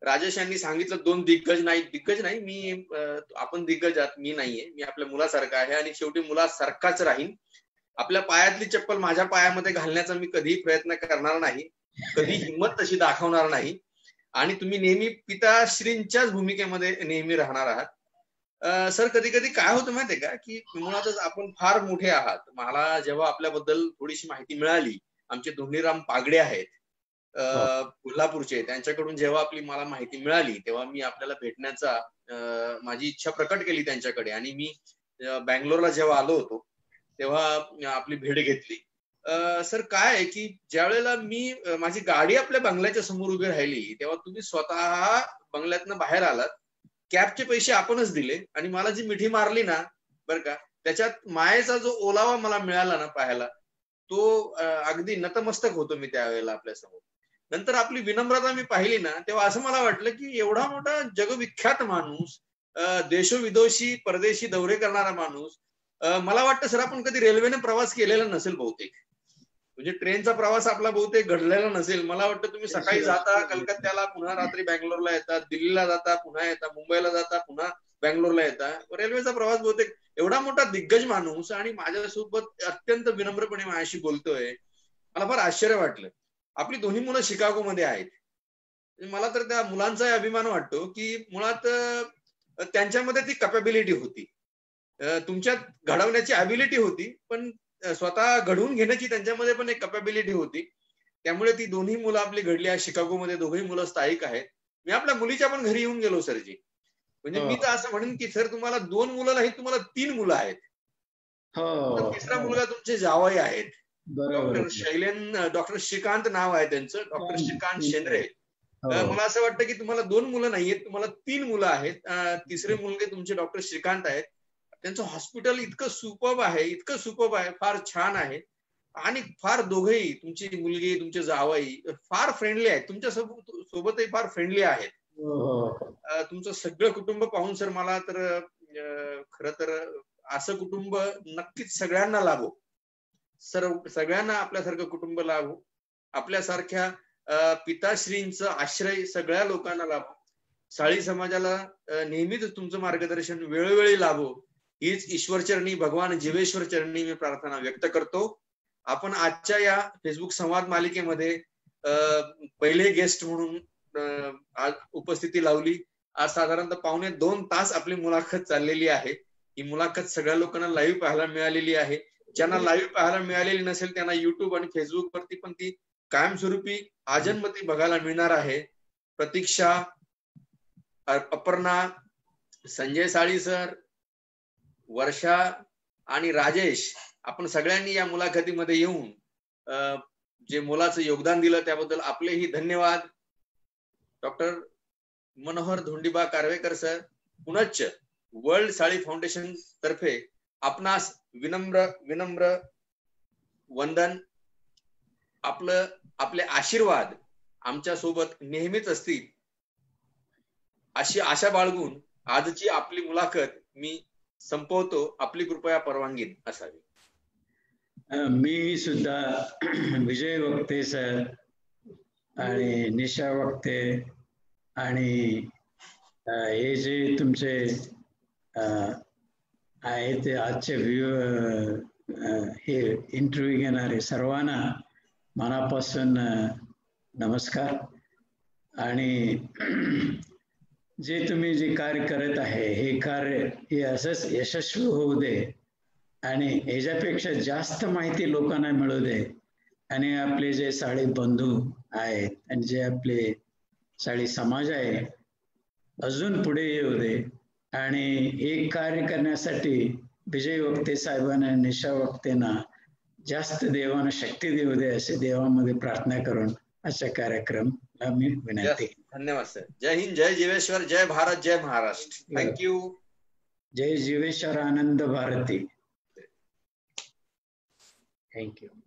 Speaker 1: राजेश यांनी सांगितलं दोन दिग्गज नाही, दिग्गज नाही मी, आपण दिग्गज आहात, मी नाहीये, मी आपल्या मुलासारखा आहे आणि शेवटी मुलासारखाच राहीन. आपल्या पायातली चप्पल माझ्या पायामध्ये घालण्याचा मी कधीही प्रयत्न करणार नाही, कधी हिंमत तशी दाखवणार नाही आणि तुम्ही नेहमी पिताश्रींच्याच भूमिकेमध्ये नेहमी राहणार आहात. सर कधी कधी काय होतं माहितीये का की मुळातच आपण फार मोठे आहात. मला जेव्हा आपल्याबद्दल थोडीशी माहिती मिळाली, आमचे धोंडीराम पागडे आहेत कोल्हापूरचे, त्यांच्याकडून जेव्हा आपली मला माहिती मिळाली तेव्हा मी आपल्याला भेटण्याचा माझी इच्छा प्रकट केली त्यांच्याकडे आणि मी बँगलोरला जेव्हा आलो होतो तेव्हा आपली भेट घेतली. सर काय आहे की ज्या वेळेला मी माझी गाडी आपल्या बंगल्याच्या समोर उभी राहिली तेव्हा तुम्ही स्वतः बंगल्यातनं बाहेर आलात, कॅबचे पैसे आपणच दिले आणि मला जी मिठी मारली ना बरं का, त्याच्यात मायेचा जो ओलावा मला मिळाला ना पाहायला, तो अगदी नतमस्तक होतो मी त्यावेळेला आपल्यासमोर. नंतर आपली विनम्रता मी पाहिली ना तेव्हा असं मला वाटलं की एवढा मोठा जगविख्यात माणूस, देशोविदेशी परदेशी दौरे करणारा माणूस, मला वाटतं सर आपण कधी रेल्वेने प्रवास केलेला नसेल बहुतेक, म्हणजे ट्रेनचा प्रवास आपला बहुतेक घडलेला नसेल. मला वाटतं तुम्ही सकाळी जाता कलकत्त्याला, पुन्हा रात्री बँगलोरला येतात, दिल्लीला जाता पुन्हा येता, मुंबईला जाता पुन्हा बँगलोरला येता, रेल्वेचा प्रवास बहुतेक. एवढा मोठा दिग्गज माणूस आणि माझ्यासोबत अत्यंत विनम्रपणे माझ्याशी बोलतोय, मला फार आश्चर्य वाटलं. आपली दोन्ही मुलं शिकागोमध्ये आहेत. मला तर त्या मुलांचाही अभिमान वाटतो की मुळात त्यांच्यामध्ये ती कॅपॅबिलिटी होती, तुमच्यात घडवण्याची ॲबिलिटी होती, पण स्वतः घडवून घेण्याची त्यांच्यामध्ये पण एक कॅपॅबिलिटी होती. त्यामुळे ती दोन्ही मुलं आपली घडली आहे. शिकागोमध्ये दोघही मुलं स्थायिक आहेत. मी आपल्या मुलीच्या पण घरी येऊन गेलो सरजी. म्हणजे मी तर असं म्हणेन की सर तुम्हाला दोन मुलं नाही, तुम्हाला तीन मुलं आहेत. तिसरा मुलगा तुमचे जावई आहेत, डॉक्टर शैलेन, डॉक्टर श्रीकांत नाव आहे त्यांचं, डॉक्टर श्रीकांत शेंद्रे. मला असं वाटतं की तुम्हाला दोन मुलं नाहीयेत, तुम्हाला तीन मुलं आहेत. तिसरे मुलगे तुमचे डॉक्टर श्रीकांत आहेत. त्यांचं हॉस्पिटल इतकं सुपर्ब आहे, इतकं सुपर्ब आहे, फार छान आहे आणि फार दोघेही, तुमची मुलगी तुमचे जावई फार फ्रेंडली आहेत, तुमच्या सोबत सोबतही फार फ्रेंडली आहेत. तुमचं सगळं कुटुंब पाहून सर मला तर खरं तर असं कुटुंब नक्कीच सगळ्यांना लाभो, सर्व सगळ्यांना आपल्यासारखं कुटुंब लाभो, आपल्यासारख्या पिताश्रींचं आश्रय सगळ्या लोकांना लाभो, साळी समाजाला नेहमीच तुमचं मार्गदर्शन वेळोवेळी लाभो, हीच ईश्वरचरणी भगवान जीवेश्वर चरणी मी प्रार्थना व्यक्त करतो. आपण आजच्या या फेसबुक संवाद मालिकेमध्ये पहिले गेस्ट म्हणून आज उपस्थिती लावली. आज साधारणतः पावणे दोन तास आपली मुलाखत चाललेली आहे. ही मुलाखत सगळ्या लोकांना लाईव्ह पाहायला मिळालेली आहे. ज्यांना लाईव्ह पाहायला मिळालेली नसेल त्यांना युट्यूब आणि फेसबुक वरती पण ती कायमस्वरूपी आजन्मती बघायला मिळणार आहे. प्रतीक्षा, अपर्णा, संजय साळी सर, वर्षा आणि राजेश, आपण सगळ्यांनी या मुलाखतीमध्ये येऊन जे मोलाचं योगदान दिलं त्याबद्दल आपलेही धन्यवाद. डॉक्टर मनोहर धोंडीबा कारवेकर सर, पुनश्च वर्ल्ड साळी फाउंडेशन तर्फे आपणास विनम्र विनम्र वंदन. आपलं आपले आशीर्वाद आमच्या सोबत नेहमीच असतील अशी आशा बाळगून आजची आपली मुलाखत मी संपवतो. आपली कृपया परवानगी असावी.
Speaker 2: मी सुद्धा विजय वक्ते सर आणि निशा वक्ते आणि हे जे तुमचे आहेत आजचे व्ह्यू हे इंटरव्ह्यू घेणारे सर्वांना मनापासून नमस्कार. आणि जे तुम्ही जे कार्य करत आहे हे कार्य हे असंच यशस्वी होऊ दे आणि ह्याच्यापेक्षा जास्त माहिती लोकांना मिळू दे आणि आपले जे साळी बंधू आहेत आणि जे आपले साळी समाज आहे अजून पुढे येऊ दे. आणि हे कार्य करण्यासाठी विजय वक्ते साहेबांना, निशा वक्तेंना जास्त देवानं शक्ती देऊ दे असे देवामध्ये प्रार्थना करून अशा कार्यक्रमला मी विनंती.
Speaker 1: धन्यवाद सर. जय हिंद, जय जीवेश्वर, जय भारत, जय महाराष्ट्र. थँक्यू.
Speaker 2: जय जीवेश्वर, आनंद भारती. थँक्यू.